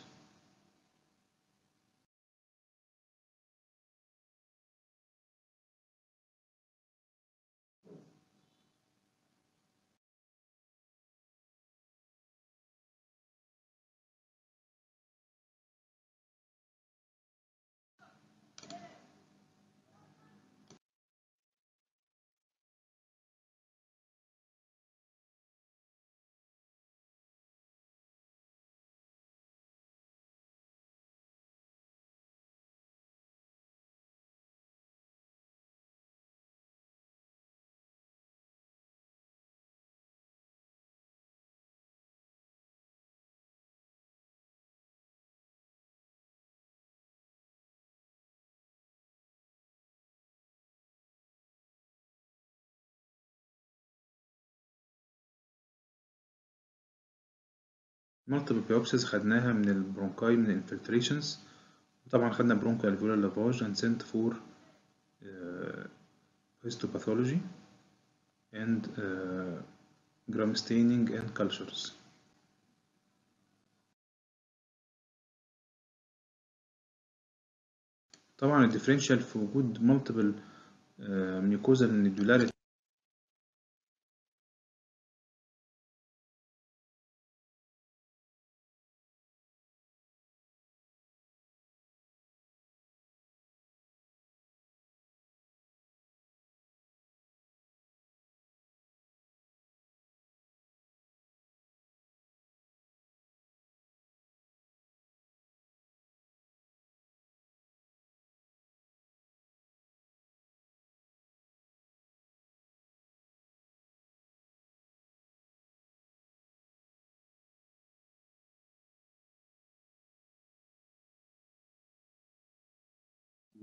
multiple biopsies خدناها من البرونكاي من الانفلتريشنز، وطبعا خدنا برونكو الفيولار لافاج and sent for uh, histopathology and uh, gram staining and cultures. طبعا الديفرنشال في وجود multiple mucosal nodularity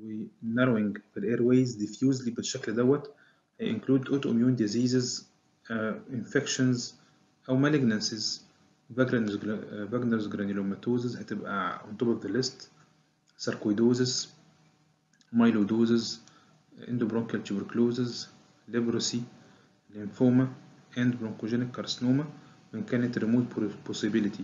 و narrowing في الايرويز diffusely بالشكل دوت include autoimmune diseases, uh, infections أو malignancies. Wagner's Wagner's granulomatosis هتبقى on top of the list. sarcoidosis, myeloidosis, endobronchial tuberculosis, leprosy, lymphoma and bronchogenic carcinoma وإن كانت remote possibility.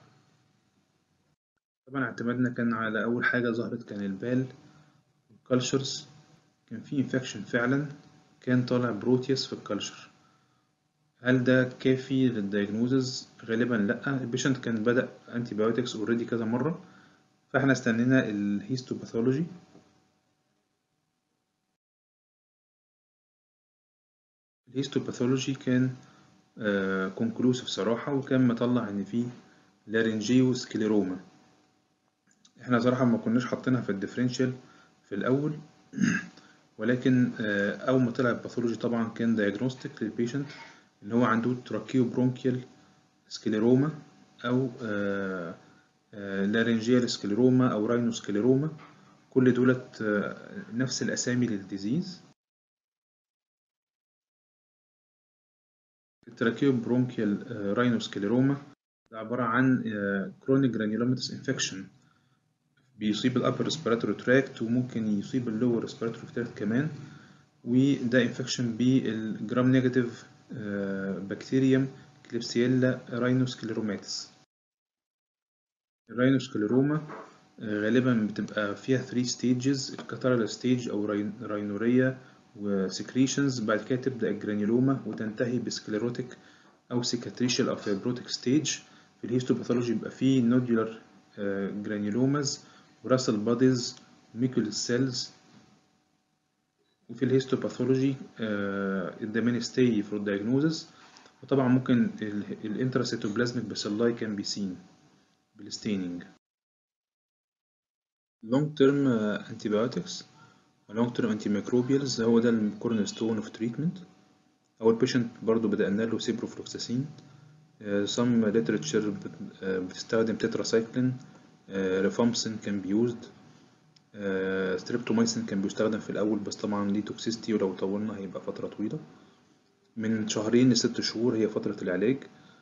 طبعا اعتمادنا كان على أول حاجة ظهرت كان البال والكالشرز. كان في انفكشن فعلا، كان طالع بروتيوس في الكالشر. هل ده كافي للدايجنوزز؟ غالبا لا. البيشنت كان بدأ انتي بايوتكس اوريدي كذا مرة، فاحنا استنينا الهيستوباثولوجي. الهيستوباثولوجي كان كونكلوسيف صراحة، وكان مطلع ان فيه لارنجيو سكليروما. احنا صراحة ما كناش حاطينها في الديفرنشال في الاول ولكن اول ما طلع الباثولوجي طبعا كان دايجنوستيك للبيشنت ان هو عنده تراكيو برونكيال سكليروما او لارنجيال سكليروما او راينو سكليروما. كل دولت نفس الاسامي للديزيز. التراكيو برونكيال راينو سكليروما ده عبارة عن كرونيك جرانيولوماتوس انفكشن بيصيب الابر ريسبيراتوري تراكت وممكن يصيب اللور ريسبيراتوري تراكت كمان، وده انفكشن بالجرام نيجاتيف بكتيريوم كليبسييلا راينوسكليروماتيس. الراينوسكليروما غالبا بتبقى فيها ثلاث ستيجز، الكاتارال ستيج او راينوريا وسكريشنز، بعد كده تبدا الجرانيولوما وتنتهي بسكليروتيك او سيكاتريشال او فيبروتيك ستيج. في الهيستوباثولوجي بيبقى فيه نودولار جرانيولوماز وراسل بوديز وميكول سيلز. وفي الهيستوباثولوجي the mainstay for diagnosis. وطبعا ممكن الانتراسيتوبلازميك باسيلاي كان بي سين بالستيننج. long term antibiotics و long term antimicrobials هو ده الكورنر ستون اوف تريتمنت. اول بيشنت برضو بدأنا له سيبروفلوكساسين. some literature بتستخدم تتراسايكلين. ريفامبسين كان بيوزد. ستريبتومايسين كان بيستخدم في الأول بس طبعا ليه توكسيستي ولو طولنا هيبقى فترة طويلة من شهرين لست شهور هي فترة العلاج.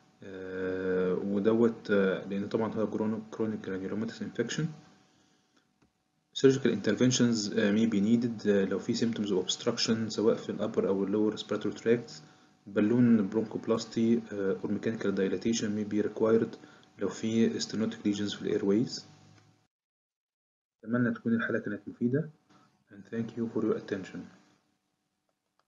ودوت لأن طبعا هو chronic granulomatous infection. surgical interventions may be needed لو في symptoms of obstruction سواء في ال upper أو ال lower respiratory tract. بالون bronchoplasty or mechanical dilatation may be required لو في stenotic lesions في ال airways. أتمنى تكون الحلقة كانت مفيدة and thank you for your attention.